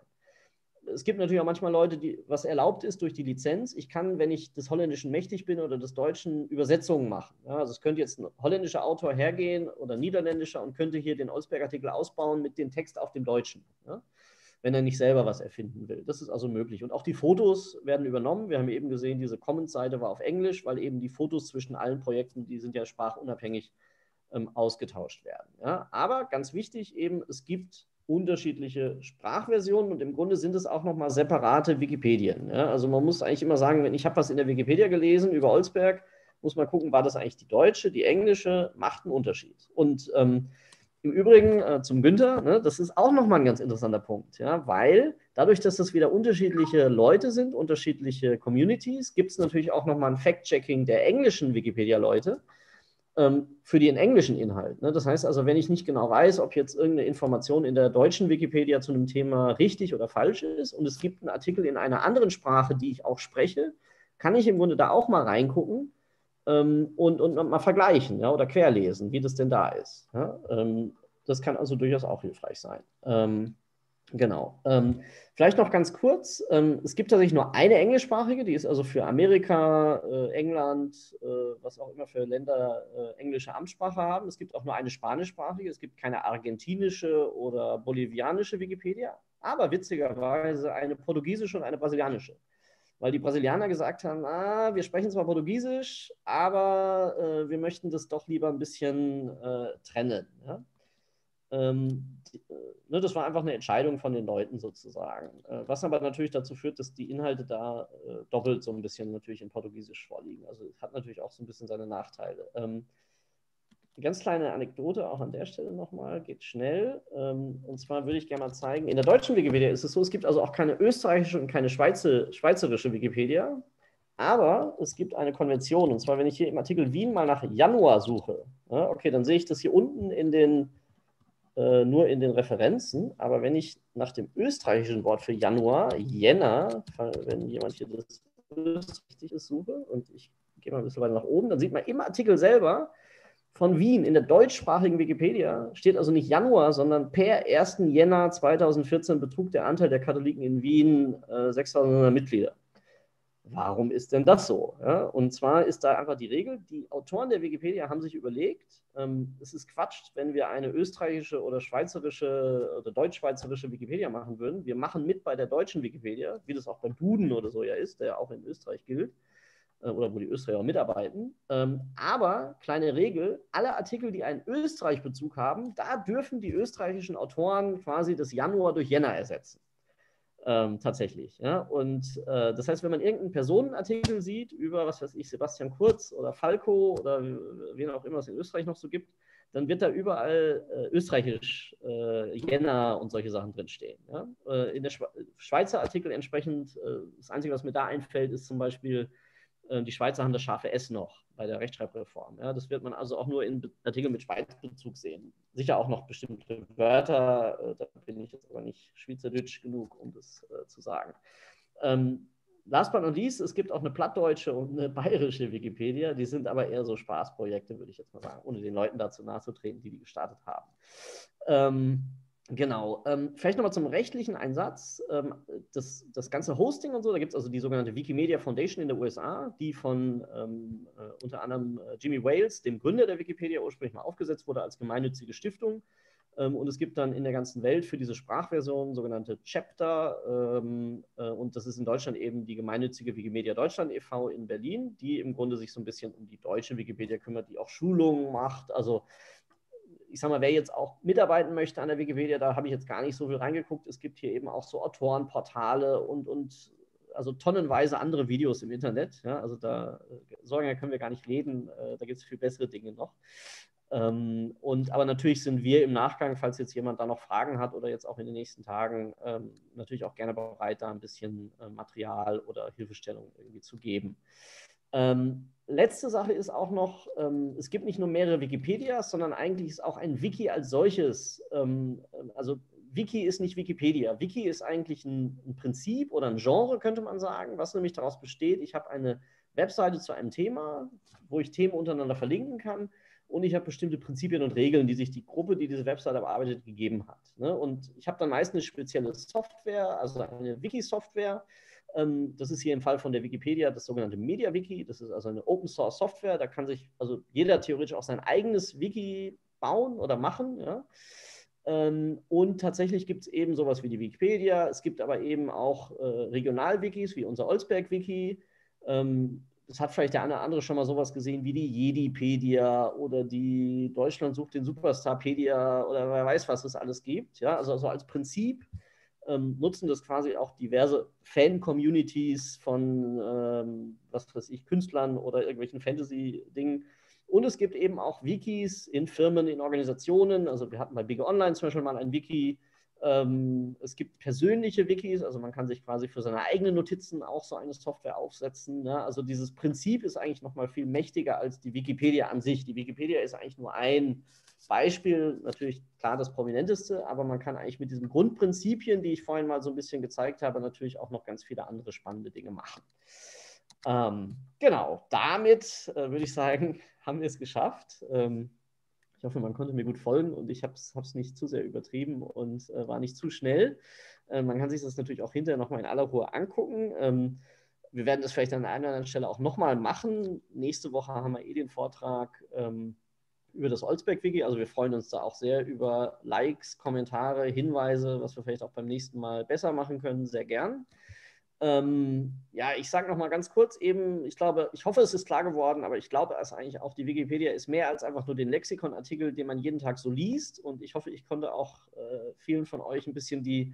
Es gibt natürlich auch manchmal Leute, die, was erlaubt ist durch die Lizenz, ich kann, wenn ich des Holländischen mächtig bin oder des Deutschen, Übersetzungen machen. Ja, also es könnte jetzt ein holländischer Autor hergehen oder niederländischer und könnte hier den Olsberg-Artikel ausbauen mit dem Text auf dem Deutschen. Ja? Wenn er nicht selber was erfinden will. Das ist also möglich. Und auch die Fotos werden übernommen. Wir haben eben gesehen, diese Comments-Seite war auf Englisch, weil eben die Fotos zwischen allen Projekten, die sind ja sprachunabhängig, ähm, ausgetauscht werden. Ja? Aber ganz wichtig eben, es gibt unterschiedliche Sprachversionen und im Grunde sind es auch nochmal separate Wikipedien. Ja? Also man muss eigentlich immer sagen, wenn ich habe was in der Wikipedia gelesen über Olsberg, muss man gucken, war das eigentlich die deutsche, die englische, macht einen Unterschied. Und ähm, im Übrigen äh, zum Günther, ne, das ist auch nochmal ein ganz interessanter Punkt, ja, weil dadurch, dass das wieder unterschiedliche Leute sind, unterschiedliche Communities, gibt es natürlich auch nochmal ein Fact-Checking der englischen Wikipedia-Leute ähm, für den englischen Inhalt. Ne? Das heißt also, wenn ich nicht genau weiß, ob jetzt irgendeine Information in der deutschen Wikipedia zu einem Thema richtig oder falsch ist und es gibt einen Artikel in einer anderen Sprache, die ich auch spreche, kann ich im Grunde da auch mal reingucken, Und, und mal vergleichen, ja, oder querlesen, wie das denn da ist. Ja? Ähm, das kann also durchaus auch hilfreich sein. Ähm, genau. Ähm, vielleicht noch ganz kurz, ähm, es gibt tatsächlich nur eine englischsprachige, die ist also für Amerika, äh, England, äh, was auch immer für Länder äh, englische Amtssprache haben. Es gibt auch nur eine spanischsprachige, es gibt keine argentinische oder bolivianische Wikipedia, aber witzigerweise eine portugiesische und eine brasilianische. Weil die Brasilianer gesagt haben, ah, wir sprechen zwar Portugiesisch, aber äh, wir möchten das doch lieber ein bisschen äh, trennen. Ja? Ähm, die, äh, ne, das war einfach eine Entscheidung von den Leuten sozusagen. Äh, was aber natürlich dazu führt, dass die Inhalte da äh, doppelt so ein bisschen natürlich in Portugiesisch vorliegen. Also hat natürlich auch so ein bisschen seine Nachteile. Ähm, ganz kleine Anekdote auch an der Stelle nochmal, geht schnell. Ähm, und zwar würde ich gerne mal zeigen, in der deutschen Wikipedia ist es so, es gibt also auch keine österreichische und keine Schweizer, schweizerische Wikipedia, aber es gibt eine Konvention. Und zwar, wenn ich hier im Artikel Wien mal nach Januar suche, ja, okay, dann sehe ich das hier unten in den, äh, nur in den Referenzen. Aber wenn ich nach dem österreichischen Wort für Januar, Jänner, wenn jemand hier das richtig ist, suche und ich gehe mal ein bisschen weiter nach oben, dann sieht man im Artikel selber, von Wien in der deutschsprachigen Wikipedia steht also nicht Januar, sondern per ersten Jänner zweitausendvierzehn betrug der Anteil der Katholiken in Wien äh, sechstausendneunhundert Mitglieder. Warum ist denn das so? Ja, und zwar ist da einfach die Regel, die Autoren der Wikipedia haben sich überlegt, ähm, es ist Quatsch, wenn wir eine österreichische oder schweizerische oder deutsch-schweizerische Wikipedia machen würden. Wir machen mit bei der deutschen Wikipedia, wie das auch beim Duden oder so ja ist, der auch in Österreich gilt, oder wo die Österreicher mitarbeiten. Ähm, aber, kleine Regel, alle Artikel, die einen Österreich-Bezug haben, da dürfen die österreichischen Autoren quasi das Januar durch Jänner ersetzen. Ähm, tatsächlich. Ja? Und äh, das heißt, wenn man irgendeinen Personenartikel sieht über, was weiß ich, Sebastian Kurz oder Falco oder wen auch immer es in Österreich noch so gibt, dann wird da überall äh, österreichisch äh, Jänner und solche Sachen drinstehen. Ja? Äh, in der Schwe Schweizer Artikel entsprechend, äh, das Einzige, was mir da einfällt, ist zum Beispiel, die Schweizer haben das scharfe S noch bei der Rechtschreibreform. Ja, das wird man also auch nur in Artikeln mit Schweizbezug sehen. Sicher auch noch bestimmte Wörter, da bin ich jetzt aber nicht schweizerdeutsch genug, um das äh, zu sagen. Ähm, last but not least, es gibt auch eine plattdeutsche und eine bayerische Wikipedia, die sind aber eher so Spaßprojekte, würde ich jetzt mal sagen, ohne den Leuten dazu nahezutreten, die die gestartet haben. Ähm, Genau. Ähm, vielleicht nochmal zum rechtlichen Einsatz. Ähm, das, das ganze Hosting und so, da gibt es also die sogenannte Wikimedia Foundation in den U S A, die von ähm, äh, unter anderem äh, Jimmy Wales, dem Gründer der Wikipedia, ursprünglich mal aufgesetzt wurde als gemeinnützige Stiftung. Ähm, und es gibt dann in der ganzen Welt für diese Sprachversion sogenannte Chapter. Ähm, äh, und das ist in Deutschland eben die gemeinnützige Wikimedia Deutschland e V in Berlin, die im Grunde sich so ein bisschen um die deutsche Wikipedia kümmert, die auch Schulungen macht. Also ich sag mal, wer jetzt auch mitarbeiten möchte an der Wikipedia, da habe ich jetzt gar nicht so viel reingeguckt. Es gibt hier eben auch so Autorenportale und, und also tonnenweise andere Videos im Internet. Ja, also da, Sorgen, da können wir gar nicht reden. Äh, da gibt es viel bessere Dinge noch. Ähm, und, aber natürlich sind wir im Nachgang, falls jetzt jemand da noch Fragen hat oder jetzt auch in den nächsten Tagen, ähm, natürlich auch gerne bereit, da ein bisschen äh, Material oder Hilfestellung irgendwie zu geben. Ähm, letzte Sache ist auch noch, ähm, es gibt nicht nur mehrere Wikipedias, sondern eigentlich ist auch ein Wiki als solches, ähm, also Wiki ist nicht Wikipedia. Wiki ist eigentlich ein, ein Prinzip oder ein Genre, könnte man sagen, was nämlich daraus besteht, ich habe eine Webseite zu einem Thema, wo ich Themen untereinander verlinken kann und ich habe bestimmte Prinzipien und Regeln, die sich die Gruppe, die diese Webseite bearbeitet, gegeben hat. Ne? Und ich habe dann meist eine spezielle Software, also eine Wiki-Software. Das ist hier im Fall von der Wikipedia das sogenannte MediaWiki. Das ist also eine Open-Source-Software. Da kann sich also jeder theoretisch auch sein eigenes Wiki bauen oder machen. Ja? Und tatsächlich gibt es eben sowas wie die Wikipedia. Es gibt aber eben auch äh, Regional-Wikis wie unser Olsberg-Wiki. Ähm, das hat vielleicht der eine oder andere schon mal sowas gesehen wie die Jedipedia oder die Deutschland sucht den Superstarpedia oder wer weiß, was es alles gibt. Ja? Also, also als Prinzip Ähm, nutzen das quasi auch diverse Fan-Communities von, ähm, was weiß ich, Künstlern oder irgendwelchen Fantasy-Dingen. Und es gibt eben auch Wikis in Firmen, in Organisationen. Also wir hatten bei Big Online zum Beispiel mal ein Wiki. Ähm, es gibt persönliche Wikis, also man kann sich quasi für seine eigenen Notizen auch so eine Software aufsetzen. Ne? Also dieses Prinzip ist eigentlich noch mal viel mächtiger als die Wikipedia an sich. Die Wikipedia ist eigentlich nur ein Beispiel, natürlich klar das prominenteste, aber man kann eigentlich mit diesen Grundprinzipien, die ich vorhin mal so ein bisschen gezeigt habe, natürlich auch noch ganz viele andere spannende Dinge machen. Ähm, genau, damit äh, würde ich sagen, haben wir es geschafft. Ähm, ich hoffe, man konnte mir gut folgen und ich habe es nicht zu sehr übertrieben und äh, war nicht zu schnell. Äh, man kann sich das natürlich auch hinterher nochmal in aller Ruhe angucken. Ähm, wir werden das vielleicht an einer oder anderen Stelle auch nochmal machen. Nächste Woche haben wir eh den Vortrag ähm, über das Olsberg-Wiki. Also wir freuen uns da auch sehr über Likes, Kommentare, Hinweise, was wir vielleicht auch beim nächsten Mal besser machen können, sehr gern. Ähm, ja, ich sage noch mal ganz kurz eben, ich glaube, ich hoffe, es ist klar geworden, aber ich glaube, dass eigentlich auch die Wikipedia ist mehr als einfach nur den Lexikonartikel, den man jeden Tag so liest. Und ich hoffe, ich konnte auch äh, vielen von euch ein bisschen die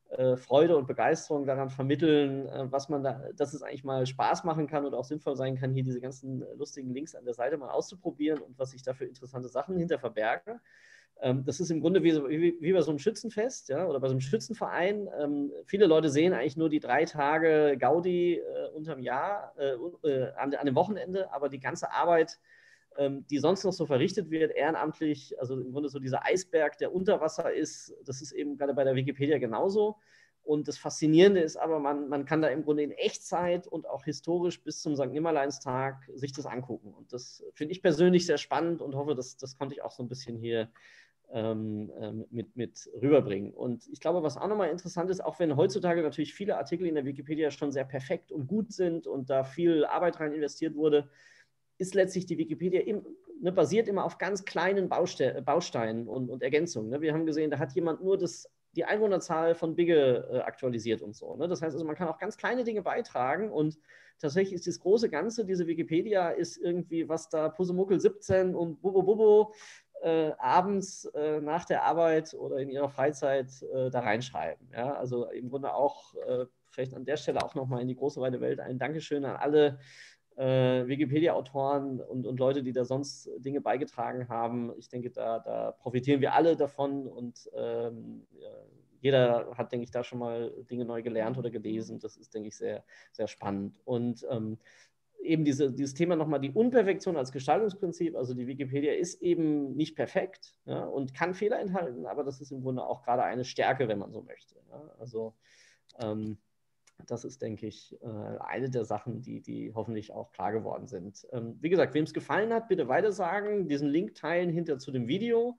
äh, Freude und Begeisterung daran vermitteln, äh, was man da, dass es eigentlich mal Spaß machen kann und auch sinnvoll sein kann, hier diese ganzen lustigen Links an der Seite mal auszuprobieren und was sich da für interessante Sachen hinter verbergen. Ähm, das ist im Grunde wie, wie, wie bei so einem Schützenfest, ja, oder bei so einem Schützenverein. Ähm, viele Leute sehen eigentlich nur die drei Tage Gaudi äh, unterm Jahr, äh, äh, an, an dem Wochenende, aber die ganze Arbeit, ähm, die sonst noch so verrichtet wird, ehrenamtlich, also im Grunde so dieser Eisberg, der unter Wasser ist, das ist eben gerade bei der Wikipedia genauso. Und das Faszinierende ist aber, man, man kann da im Grunde in Echtzeit und auch historisch bis zum Sankt Nimmerleinstag sich das angucken. Und das finde ich persönlich sehr spannend und hoffe, dass, das konnte ich auch so ein bisschen hier ähm, mit, mit rüberbringen. Und ich glaube, was auch nochmal interessant ist, auch wenn heutzutage natürlich viele Artikel in der Wikipedia schon sehr perfekt und gut sind und da viel Arbeit rein investiert wurde, ist letztlich die Wikipedia im, ne, basiert immer auf ganz kleinen Bauste Bausteinen und, und Ergänzungen. Ne? Wir haben gesehen, da hat jemand nur das, die Einwohnerzahl von Bigge äh, aktualisiert und so. Ne? Das heißt also, man kann auch ganz kleine Dinge beitragen und tatsächlich ist das große Ganze, diese Wikipedia ist irgendwie, was da Pusemuckel siebzehn und Bubo Bubo äh, abends äh, nach der Arbeit oder in ihrer Freizeit äh, da reinschreiben. Ja? Also im Grunde auch, äh, vielleicht an der Stelle auch nochmal in die große weite Welt ein Dankeschön an alle Äh, Wikipedia-Autoren und, und Leute, die da sonst Dinge beigetragen haben. Ich denke, da, da profitieren wir alle davon und ähm, ja, jeder hat, denke ich, da schon mal Dinge neu gelernt oder gelesen. Das ist, denke ich, sehr, sehr spannend. Und ähm, eben diese, dieses Thema nochmal, die Unperfektion als Gestaltungsprinzip, also die Wikipedia ist eben nicht perfekt, ja, und kann Fehler enthalten, aber das ist im Grunde auch gerade eine Stärke, wenn man so möchte. Ja. Also ähm, das ist, denke ich, eine der Sachen, die, die hoffentlich auch klar geworden sind. Wie gesagt, wem es gefallen hat, bitte weitersagen, diesen Link teilen hinter zu dem Video.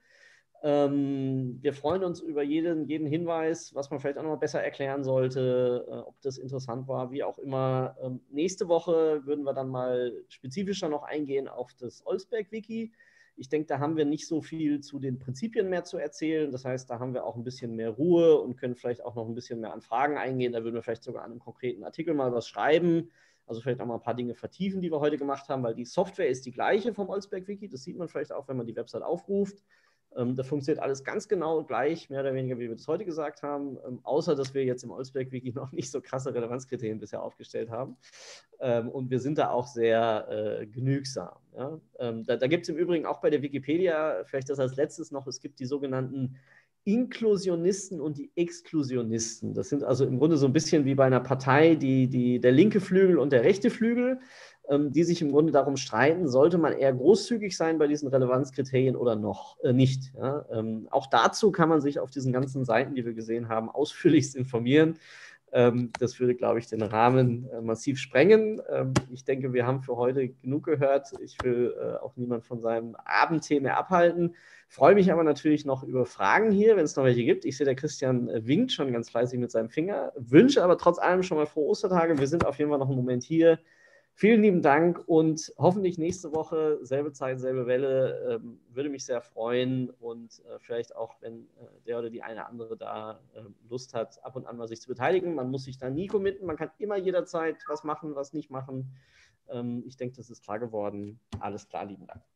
Wir freuen uns über jeden, jeden Hinweis, was man vielleicht auch noch mal besser erklären sollte, ob das interessant war, wie auch immer. Nächste Woche würden wir dann mal spezifischer noch eingehen auf das Olsberg-Wiki. Ich denke, da haben wir nicht so viel zu den Prinzipien mehr zu erzählen. Das heißt, da haben wir auch ein bisschen mehr Ruhe und können vielleicht auch noch ein bisschen mehr an Fragen eingehen. Da würden wir vielleicht sogar an einem konkreten Artikel mal was schreiben. Also vielleicht auch mal ein paar Dinge vertiefen, die wir heute gemacht haben, weil die Software ist die gleiche vom Olsberg-Wiki. Das sieht man vielleicht auch, wenn man die Website aufruft. Ähm, da funktioniert alles ganz genau gleich, mehr oder weniger, wie wir das heute gesagt haben, ähm, außer dass wir jetzt im Olsberg-Wiki noch nicht so krasse Relevanzkriterien bisher aufgestellt haben. Ähm, und wir sind da auch sehr äh, genügsam. Ja? Ähm, da da gibt es im Übrigen auch bei der Wikipedia, vielleicht das als letztes noch, es gibt die sogenannten Inklusionisten und die Exklusionisten. Das sind also im Grunde so ein bisschen wie bei einer Partei die, die, der linke Flügel und der rechte Flügel, ähm, die sich im Grunde darum streiten, sollte man eher großzügig sein bei diesen Relevanzkriterien oder noch äh, nicht. Ja? Ähm, auch dazu kann man sich auf diesen ganzen Seiten, die wir gesehen haben, ausführlichst informieren. Ähm, das würde, glaube ich, den Rahmen äh, massiv sprengen. Ähm, ich denke, wir haben für heute genug gehört. Ich will äh, auch niemand von seinem Abendtee mehr abhalten. Freue mich aber natürlich noch über Fragen hier, wenn es noch welche gibt. Ich sehe, der Christian äh, winkt schon ganz fleißig mit seinem Finger. Wünsche aber trotz allem schon mal frohe Ostertage. Wir sind auf jeden Fall noch einen Moment hier. Vielen lieben Dank und hoffentlich nächste Woche, selbe Zeit, selbe Welle. Ähm, würde mich sehr freuen und äh, vielleicht auch, wenn äh, der oder die eine andere da äh, Lust hat, ab und an mal sich zu beteiligen. Man muss sich da nie committen, man kann immer jederzeit was machen, was nicht machen. Ähm, ich denke, das ist klar geworden. Alles klar, lieben Dank.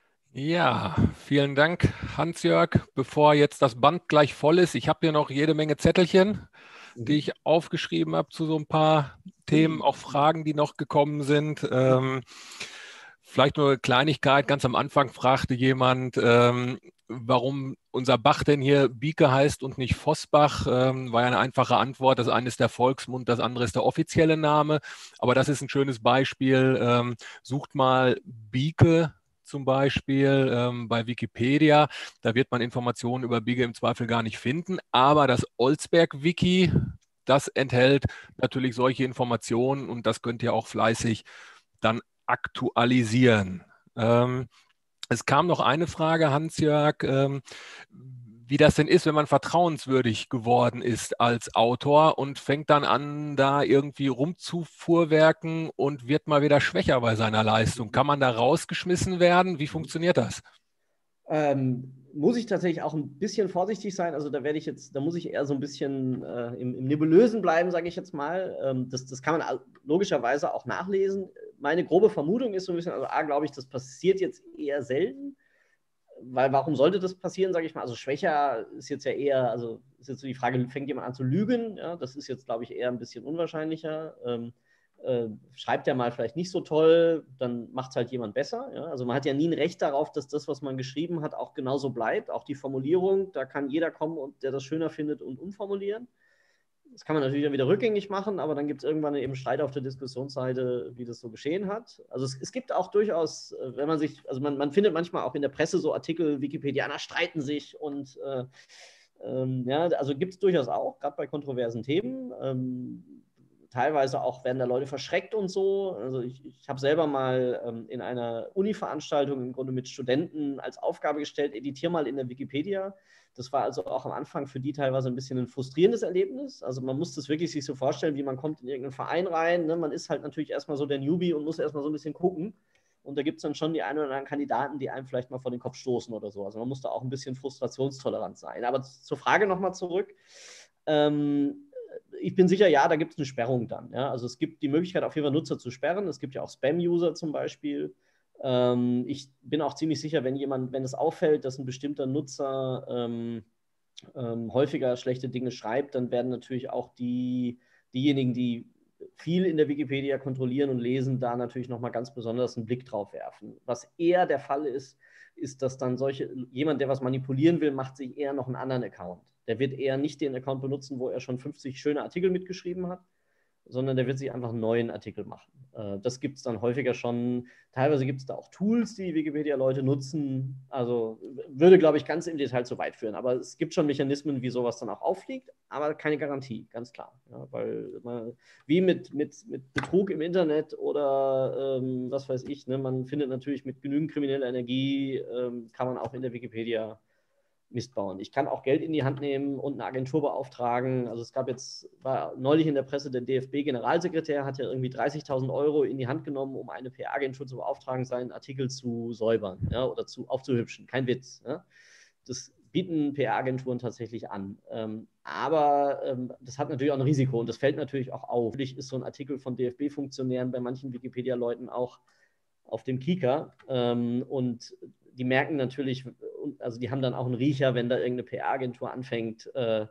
Ja, vielen Dank, Hans-Jörg. Bevor jetzt das Band gleich voll ist, ich habe hier noch jede Menge Zettelchen, mhm. die ich aufgeschrieben habe zu so ein paar Themen, auch Fragen, die noch gekommen sind. Ähm, vielleicht nur eine Kleinigkeit. Ganz am Anfang fragte jemand, ähm, warum unser Bach denn hier Bieke heißt und nicht Vossbach. Ähm, war ja eine einfache Antwort. Das eine ist der Volksmund, das andere ist der offizielle Name. Aber das ist ein schönes Beispiel. Ähm, sucht mal Bieke zum Beispiel ähm, bei Wikipedia. Da wird man Informationen über Bieke im Zweifel gar nicht finden. Aber das Olsberg-Wiki, das enthält natürlich solche Informationen und das könnt ihr auch fleißig dann aktualisieren. Ähm, es kam noch eine Frage, Hans-Jörg, ähm, wie das denn ist, wenn man vertrauenswürdig geworden ist als Autor und fängt dann an, da irgendwie rumzufuhrwerken und wird mal wieder schwächer bei seiner Leistung. Kann man da rausgeschmissen werden? Wie funktioniert das? Ähm, muss ich tatsächlich auch ein bisschen vorsichtig sein. Also da werde ich jetzt, da muss ich eher so ein bisschen äh, im, im Nebulösen bleiben, sage ich jetzt mal. Ähm, das, das kann man logischerweise auch nachlesen. Meine grobe Vermutung ist so ein bisschen, also A, glaube ich, das passiert jetzt eher selten. weil warum sollte das passieren, sage ich mal? Also schwächer ist jetzt ja eher, also ist jetzt so die Frage, fängt jemand an zu lügen? Ja, das ist jetzt, glaube ich, eher ein bisschen unwahrscheinlicher. Ähm, äh, schreibt er mal vielleicht nicht so toll, dann macht es halt jemand besser. Ja? Also man hat ja nie ein Recht darauf, dass das, was man geschrieben hat, auch genauso bleibt. Auch die Formulierung, da kann jeder kommen, und der das schöner findet und umformulieren. Das kann man natürlich dann wieder rückgängig machen, aber dann gibt es irgendwann eben Streit auf der Diskussionsseite, wie das so geschehen hat. Also es, es gibt auch durchaus, wenn man sich, also man, man findet manchmal auch in der Presse so Artikel, Wikipedianer streiten sich und äh, ähm, ja, also gibt es durchaus auch, gerade bei kontroversen Themen. Ähm, teilweise auch werden da Leute verschreckt und so. Also ich, ich habe selber mal ähm, in einer Uni-Veranstaltung im Grunde mit Studenten als Aufgabe gestellt, editier mal in der Wikipedia. Das war also auch am Anfang für die teilweise ein bisschen ein frustrierendes Erlebnis. Also man muss das wirklich sich so vorstellen, wie man kommt in irgendeinen Verein rein. Ne? Man ist halt natürlich erstmal so der Newbie und muss erstmal so ein bisschen gucken. Und da gibt es dann schon die einen oder anderen Kandidaten, die einem vielleicht mal vor den Kopf stoßen oder so. Also man muss da auch ein bisschen frustrationstolerant sein. Aber zur Frage nochmal zurück. Ähm, ich bin sicher, ja, da gibt es eine Sperrung dann. Ja? Also es gibt die Möglichkeit, auf jeden Fall Nutzer zu sperren. Es gibt ja auch Spam-User zum Beispiel. Ähm, ich bin auch ziemlich sicher, wenn jemand, wenn es auffällt, dass ein bestimmter Nutzer ähm, ähm, häufiger schlechte Dinge schreibt, dann werden natürlich auch die, diejenigen, die viel in der Wikipedia kontrollieren und lesen, da natürlich nochmal ganz besonders einen Blick drauf werfen. Was eher der Fall ist, ist, dass dann solche, jemand, der was manipulieren will, macht sich eher noch einen anderen Account. Der wird eher nicht den Account benutzen, wo er schon fünfzig schöne Artikel mitgeschrieben hat, sondern der wird sich einfach einen neuen Artikel machen. Äh, das gibt es dann häufiger schon. Teilweise gibt es da auch Tools, die Wikipedia-Leute nutzen. Also würde, glaube ich, ganz im Detail zu weit führen. Aber es gibt schon Mechanismen, wie sowas dann auch auffliegt, aber keine Garantie, ganz klar. Ja, weil man, wie mit, mit, mit Betrug im Internet oder ähm, was weiß ich, ne, man findet natürlich mit genügend krimineller Energie, ähm, kann man auch in der Wikipedia Mist bauen. Ich kann auch Geld in die Hand nehmen und eine Agentur beauftragen. Also es gab jetzt, war neulich in der Presse, der D F B-Generalsekretär hat ja irgendwie dreißigtausend Euro in die Hand genommen, um eine P R-Agentur zu beauftragen, seinen Artikel zu säubern, ja, oder zu, aufzuhübschen. Kein Witz. Ja. Das bieten P R-Agenturen tatsächlich an. Ähm, aber ähm, das hat natürlich auch ein Risiko und das fällt natürlich auch auf. Natürlich ist so ein Artikel von D F B-Funktionären bei manchen Wikipedia-Leuten auch auf dem Kieker ähm, und die merken natürlich, also die haben dann auch einen Riecher, wenn da irgendeine P R-Agentur anfängt, äh, äh,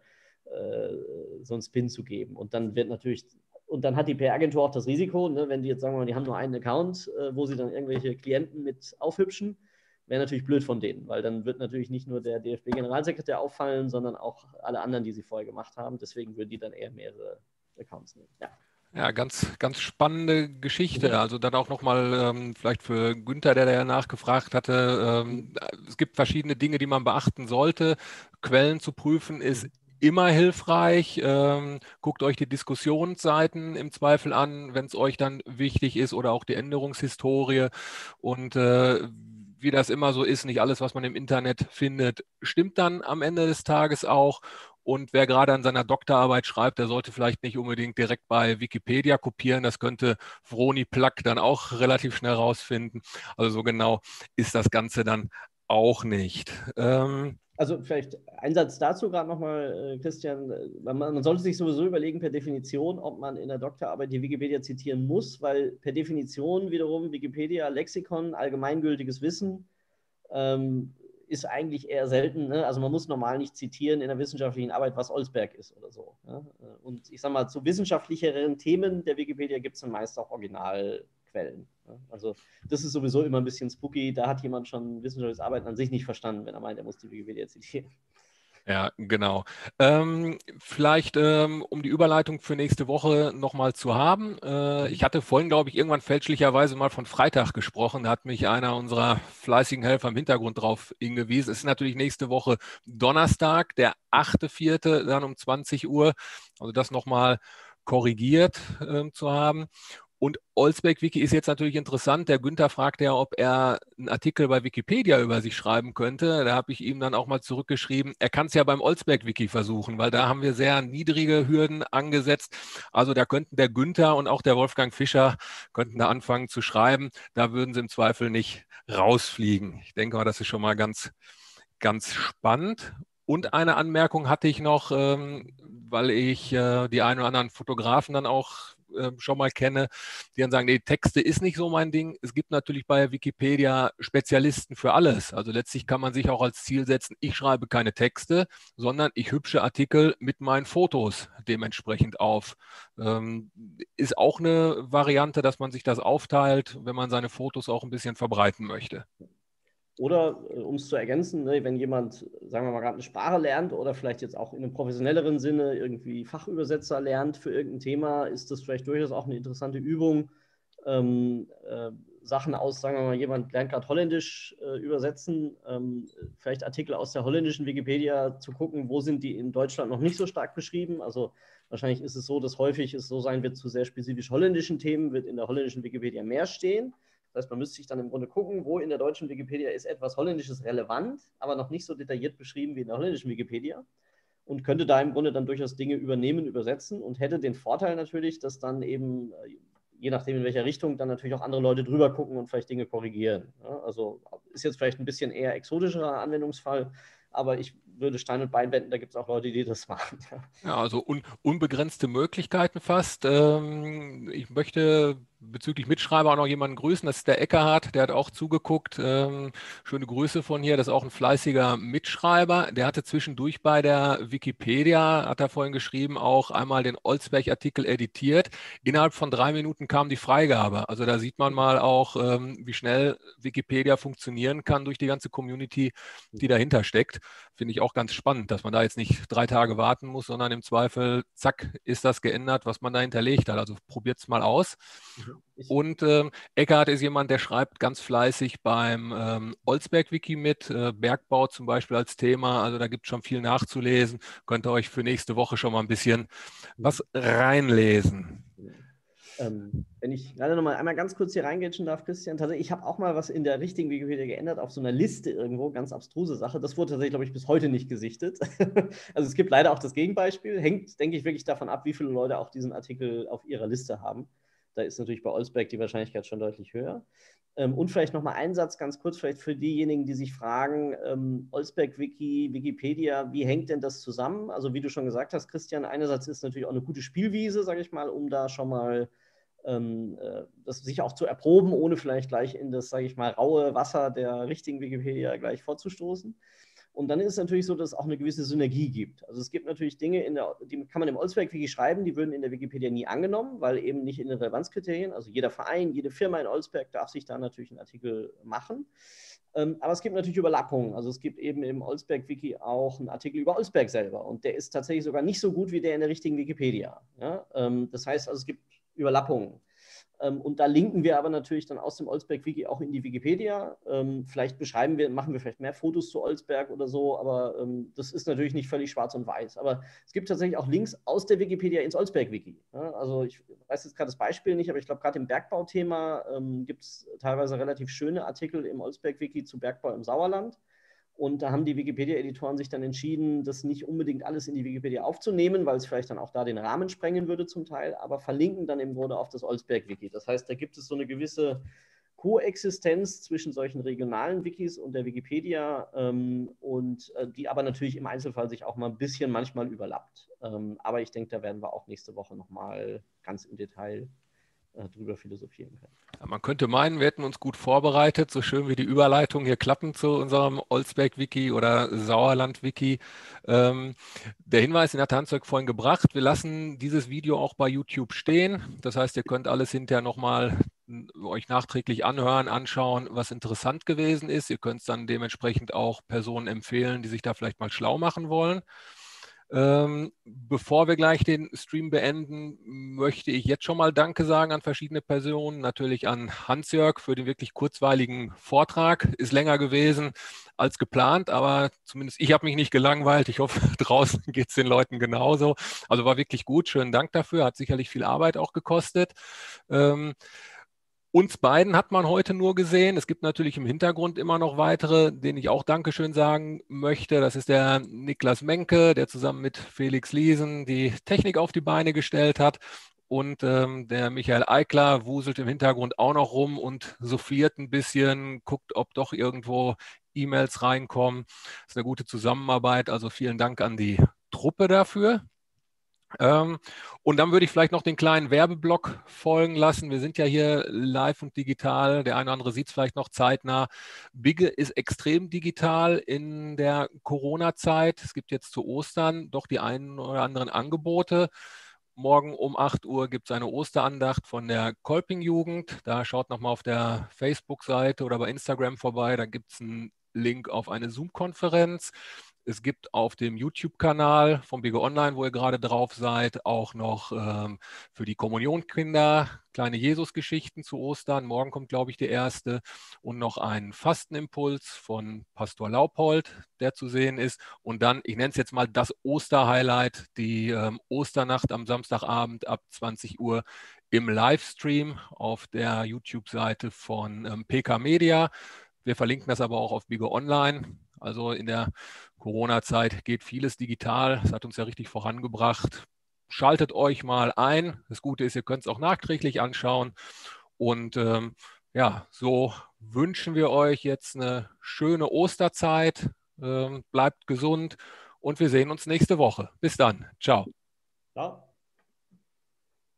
so einen Spin zu geben. Und dann wird natürlich, und dann hat die P R-Agentur auch das Risiko, ne, wenn die jetzt sagen wir mal, die haben nur einen Account, äh, wo sie dann irgendwelche Klienten mit aufhübschen, wäre natürlich blöd von denen, weil dann wird natürlich nicht nur der D F B-Generalsekretär auffallen, sondern auch alle anderen, die sie vorher gemacht haben. Deswegen würden die dann eher mehrere Accounts nehmen. Ja. Ja, ganz, ganz spannende Geschichte. Also dann auch nochmal ähm, vielleicht für Günther, der da ja nachgefragt hatte. Ähm, es gibt verschiedene Dinge, die man beachten sollte. Quellen zu prüfen ist immer hilfreich. Ähm, guckt euch die Diskussionsseiten im Zweifel an, wenn es euch dann wichtig ist, oder auch die Änderungshistorie. Und äh, wie das immer so ist, nicht alles, was man im Internet findet, stimmt dann am Ende des Tages auch. Und wer gerade an seiner Doktorarbeit schreibt, der sollte vielleicht nicht unbedingt direkt bei Wikipedia kopieren. Das könnte Vroni Plak dann auch relativ schnell rausfinden. Also so genau ist das Ganze dann auch nicht. Ähm, also vielleicht ein Satz dazu gerade nochmal, Christian. Man, man sollte sich sowieso überlegen per Definition, ob man in der Doktorarbeit die Wikipedia zitieren muss, weil per Definition wiederum Wikipedia, Lexikon, allgemeingültiges Wissen, ähm, ist eigentlich eher selten. Ne? Also man muss normal nicht zitieren in der wissenschaftlichen Arbeit, was Olsberg ist oder so. Ja? Und ich sage mal, zu wissenschaftlicheren Themen der Wikipedia gibt es dann meist auch Originalquellen. Ja? Also das ist sowieso immer ein bisschen spooky. Da hat jemand schon wissenschaftliches Arbeiten an sich nicht verstanden, wenn er meint, er muss die Wikipedia zitieren. Ja, genau. Ähm, vielleicht, ähm, um die Überleitung für nächste Woche nochmal zu haben. Äh, ich hatte vorhin, glaube ich, irgendwann fälschlicherweise mal von Freitag gesprochen. Da hat mich einer unserer fleißigen Helfer im Hintergrund drauf hingewiesen. Es ist natürlich nächste Woche Donnerstag, der achte vierte dann um zwanzig Uhr. Also das nochmal korrigiert äh, zu haben. Und Olsberg-Wiki ist jetzt natürlich interessant. Der Günther fragte ja, ob er einen Artikel bei Wikipedia über sich schreiben könnte. Da habe ich ihm dann auch mal zurückgeschrieben, er kann es ja beim Olsberg-Wiki versuchen, weil da haben wir sehr niedrige Hürden angesetzt. Also da könnten der Günther und auch der Wolfgang Fischer könnten da anfangen zu schreiben. Da würden sie im Zweifel nicht rausfliegen. Ich denke mal, das ist schon mal ganz, ganz spannend. Und eine Anmerkung hatte ich noch, ähm, weil ich äh, die ein oder anderen Fotografen dann auch äh, schon mal kenne, die dann sagen, nee, Texte ist nicht so mein Ding. Es gibt natürlich bei Wikipedia Spezialisten für alles. Also letztlich kann man sich auch als Ziel setzen, ich schreibe keine Texte, sondern ich hübsche Artikel mit meinen Fotos dementsprechend auf. Ähm, ist auch eine Variante, dass man sich das aufteilt, wenn man seine Fotos auch ein bisschen verbreiten möchte. Oder, äh, um es zu ergänzen, ne, wenn jemand, sagen wir mal, gerade eine Sprache lernt oder vielleicht jetzt auch in einem professionelleren Sinne irgendwie Fachübersetzer lernt für irgendein Thema, ist das vielleicht durchaus auch eine interessante Übung, ähm, äh, Sachen aus, sagen wir mal, jemand lernt gerade Holländisch äh, übersetzen, ähm, vielleicht Artikel aus der holländischen Wikipedia zu gucken, wo sind die in Deutschland noch nicht so stark beschrieben. Also wahrscheinlich ist es so, dass häufig es so sein wird, zu sehr spezifisch holländischen Themen wird in der holländischen Wikipedia mehr stehen. Das heißt, man müsste sich dann im Grunde gucken, wo in der deutschen Wikipedia ist etwas Holländisches relevant, aber noch nicht so detailliert beschrieben wie in der holländischen Wikipedia und könnte da im Grunde dann durchaus Dinge übernehmen, übersetzen und hätte den Vorteil natürlich, dass dann eben, je nachdem in welcher Richtung, dann natürlich auch andere Leute drüber gucken und vielleicht Dinge korrigieren. Ja, also ist jetzt vielleicht ein bisschen eher exotischerer Anwendungsfall, aber ich würde Stein und Bein wenden, da gibt es auch Leute, die das machen. Ja, also un unbegrenzte Möglichkeiten fast. Ähm, ich möchte bezüglich Mitschreiber auch noch jemanden grüßen, das ist der Eckhard, der hat auch zugeguckt. Ähm, schöne Grüße von hier, das ist auch ein fleißiger Mitschreiber. Der hatte zwischendurch bei der Wikipedia, hat er vorhin geschrieben, auch einmal den Olsberg-Artikel editiert. Innerhalb von drei Minuten kam die Freigabe. Also da sieht man mal auch, ähm, wie schnell Wikipedia funktionieren kann durch die ganze Community, die dahinter steckt. Finde ich auch ganz spannend, dass man da jetzt nicht drei Tage warten muss, sondern im Zweifel, zack, ist das geändert, was man da hinterlegt hat. Also probiert es mal aus. Ich Und ähm, Eckhard ist jemand, der schreibt ganz fleißig beim ähm, Olsberg-Wiki mit, äh, Bergbau zum Beispiel als Thema. Also da gibt es schon viel nachzulesen. Könnt ihr euch für nächste Woche schon mal ein bisschen was reinlesen. Ähm, wenn ich gerade noch mal einmal ganz kurz hier reingrätschen darf, Christian, tatsächlich, ich habe auch mal was in der richtigen Wikipedia geändert, auf so einer Liste irgendwo, ganz abstruse Sache. Das wurde tatsächlich, glaube ich, bis heute nicht gesichtet. Also es gibt leider auch das Gegenbeispiel. Hängt, denke ich, wirklich davon ab, wie viele Leute auch diesen Artikel auf ihrer Liste haben. Da ist natürlich bei Olsberg die Wahrscheinlichkeit schon deutlich höher. Ähm, und vielleicht noch mal ein Satz ganz kurz, vielleicht für diejenigen, die sich fragen, ähm, Olsberg-Wiki, Wikipedia, wie hängt denn das zusammen? Also wie du schon gesagt hast, Christian, einerseits ist natürlich auch eine gute Spielwiese, sage ich mal, um da schon mal das sich auch zu erproben, ohne vielleicht gleich in das, sage ich mal, raue Wasser der richtigen Wikipedia gleich vorzustoßen. Und dann ist es natürlich so, dass es auch eine gewisse Synergie gibt. Also es gibt natürlich Dinge, in der, die kann man im Olsberg-Wiki schreiben, die würden in der Wikipedia nie angenommen, weil eben nicht in den Relevanzkriterien, also jeder Verein, jede Firma in Olsberg darf sich da natürlich einen Artikel machen. Aber es gibt natürlich Überlappungen. Also es gibt eben im Olsberg-Wiki auch einen Artikel über Olsberg selber. Und der ist tatsächlich sogar nicht so gut wie der in der richtigen Wikipedia. Ja? Das heißt, also es gibt Überlappungen. Ähm, und da linken wir aber natürlich dann aus dem Olsberg-Wiki auch in die Wikipedia. Ähm, vielleicht beschreiben wir, machen wir vielleicht mehr Fotos zu Olsberg oder so, aber ähm, das ist natürlich nicht völlig schwarz und weiß. Aber es gibt tatsächlich auch Links aus der Wikipedia ins Olsberg-Wiki. Ja, also ich weiß jetzt gerade das Beispiel nicht, aber ich glaube, gerade im Bergbauthema ähm, gibt es teilweise relativ schöne Artikel im Olsberg-Wiki zu Bergbau im Sauerland. Und da haben die Wikipedia-Editoren sich dann entschieden, das nicht unbedingt alles in die Wikipedia aufzunehmen, weil es vielleicht dann auch da den Rahmen sprengen würde zum Teil, aber verlinken dann im Grunde auf das Olsberg-Wiki. Das heißt, da gibt es so eine gewisse Koexistenz zwischen solchen regionalen Wikis und der Wikipedia ähm, und äh, die aber natürlich im Einzelfall sich auch mal ein bisschen manchmal überlappt. Ähm, aber ich denke, da werden wir auch nächste Woche nochmal ganz im Detail drüber philosophieren können. Ja, man könnte meinen, wir hätten uns gut vorbereitet, so schön wie die Überleitung hier klappen zu unserem Olsberg-Wiki oder Sauerland-Wiki. Ähm, der Hinweis, den hat Hans-Jörg vorhin gebracht, wir lassen dieses Video auch bei YouTube stehen. Das heißt, ihr könnt alles hinterher nochmal euch nachträglich anhören, anschauen, was interessant gewesen ist. Ihr könnt es dann dementsprechend auch Personen empfehlen, die sich da vielleicht mal schlau machen wollen. Ähm, bevor wir gleich den Stream beenden, möchte ich jetzt schon mal Danke sagen an verschiedene Personen. Natürlich an Hans-Jörg für den wirklich kurzweiligen Vortrag. Ist länger gewesen als geplant, aber zumindest ich habe mich nicht gelangweilt. Ich hoffe, draußen geht es den Leuten genauso. Also war wirklich gut. Schönen Dank dafür. Hat sicherlich viel Arbeit auch gekostet. Ähm, Uns beiden hat man heute nur gesehen. Es gibt natürlich im Hintergrund immer noch weitere, denen ich auch Dankeschön sagen möchte. Das ist der Niklas Menke, der zusammen mit Felix Liesen die Technik auf die Beine gestellt hat. Und ähm, der Michael Eickler wuselt im Hintergrund auch noch rum und souffliert ein bisschen, guckt, ob doch irgendwo E-Mails reinkommen. Das ist eine gute Zusammenarbeit. Also vielen Dank an die Truppe dafür. Ähm, und dann würde ich vielleicht noch den kleinen Werbeblock folgen lassen. Wir sind ja hier live und digital. Der eine oder andere sieht es vielleicht noch zeitnah. Bigge ist extrem digital in der Corona-Zeit. Es gibt jetzt zu Ostern doch die einen oder anderen Angebote. Morgen um acht Uhr gibt es eine Osterandacht von der Kolping-Jugend. Da schaut nochmal auf der Facebook-Seite oder bei Instagram vorbei. Da gibt es einen Link auf eine Zoom-Konferenz. Es gibt auf dem YouTube-Kanal von Bigge Online, wo ihr gerade drauf seid, auch noch ähm, für die Kommunionkinder kleine Jesus-Geschichten zu Ostern. Morgen kommt, glaube ich, die erste. Und noch ein Fastenimpuls von Pastor Laupold, der zu sehen ist. Und dann, ich nenne es jetzt mal das Osterhighlight, die ähm, Osternacht am Samstagabend ab zwanzig Uhr im Livestream auf der YouTube-Seite von ähm, P K Media. Wir verlinken das aber auch auf Bigge Online. Also in der Corona-Zeit geht vieles digital. Das hat uns ja richtig vorangebracht. Schaltet euch mal ein. Das Gute ist, ihr könnt es auch nachträglich anschauen. Und ähm, ja, so wünschen wir euch jetzt eine schöne Osterzeit. Ähm, bleibt gesund und wir sehen uns nächste Woche. Bis dann. Ciao. Ja.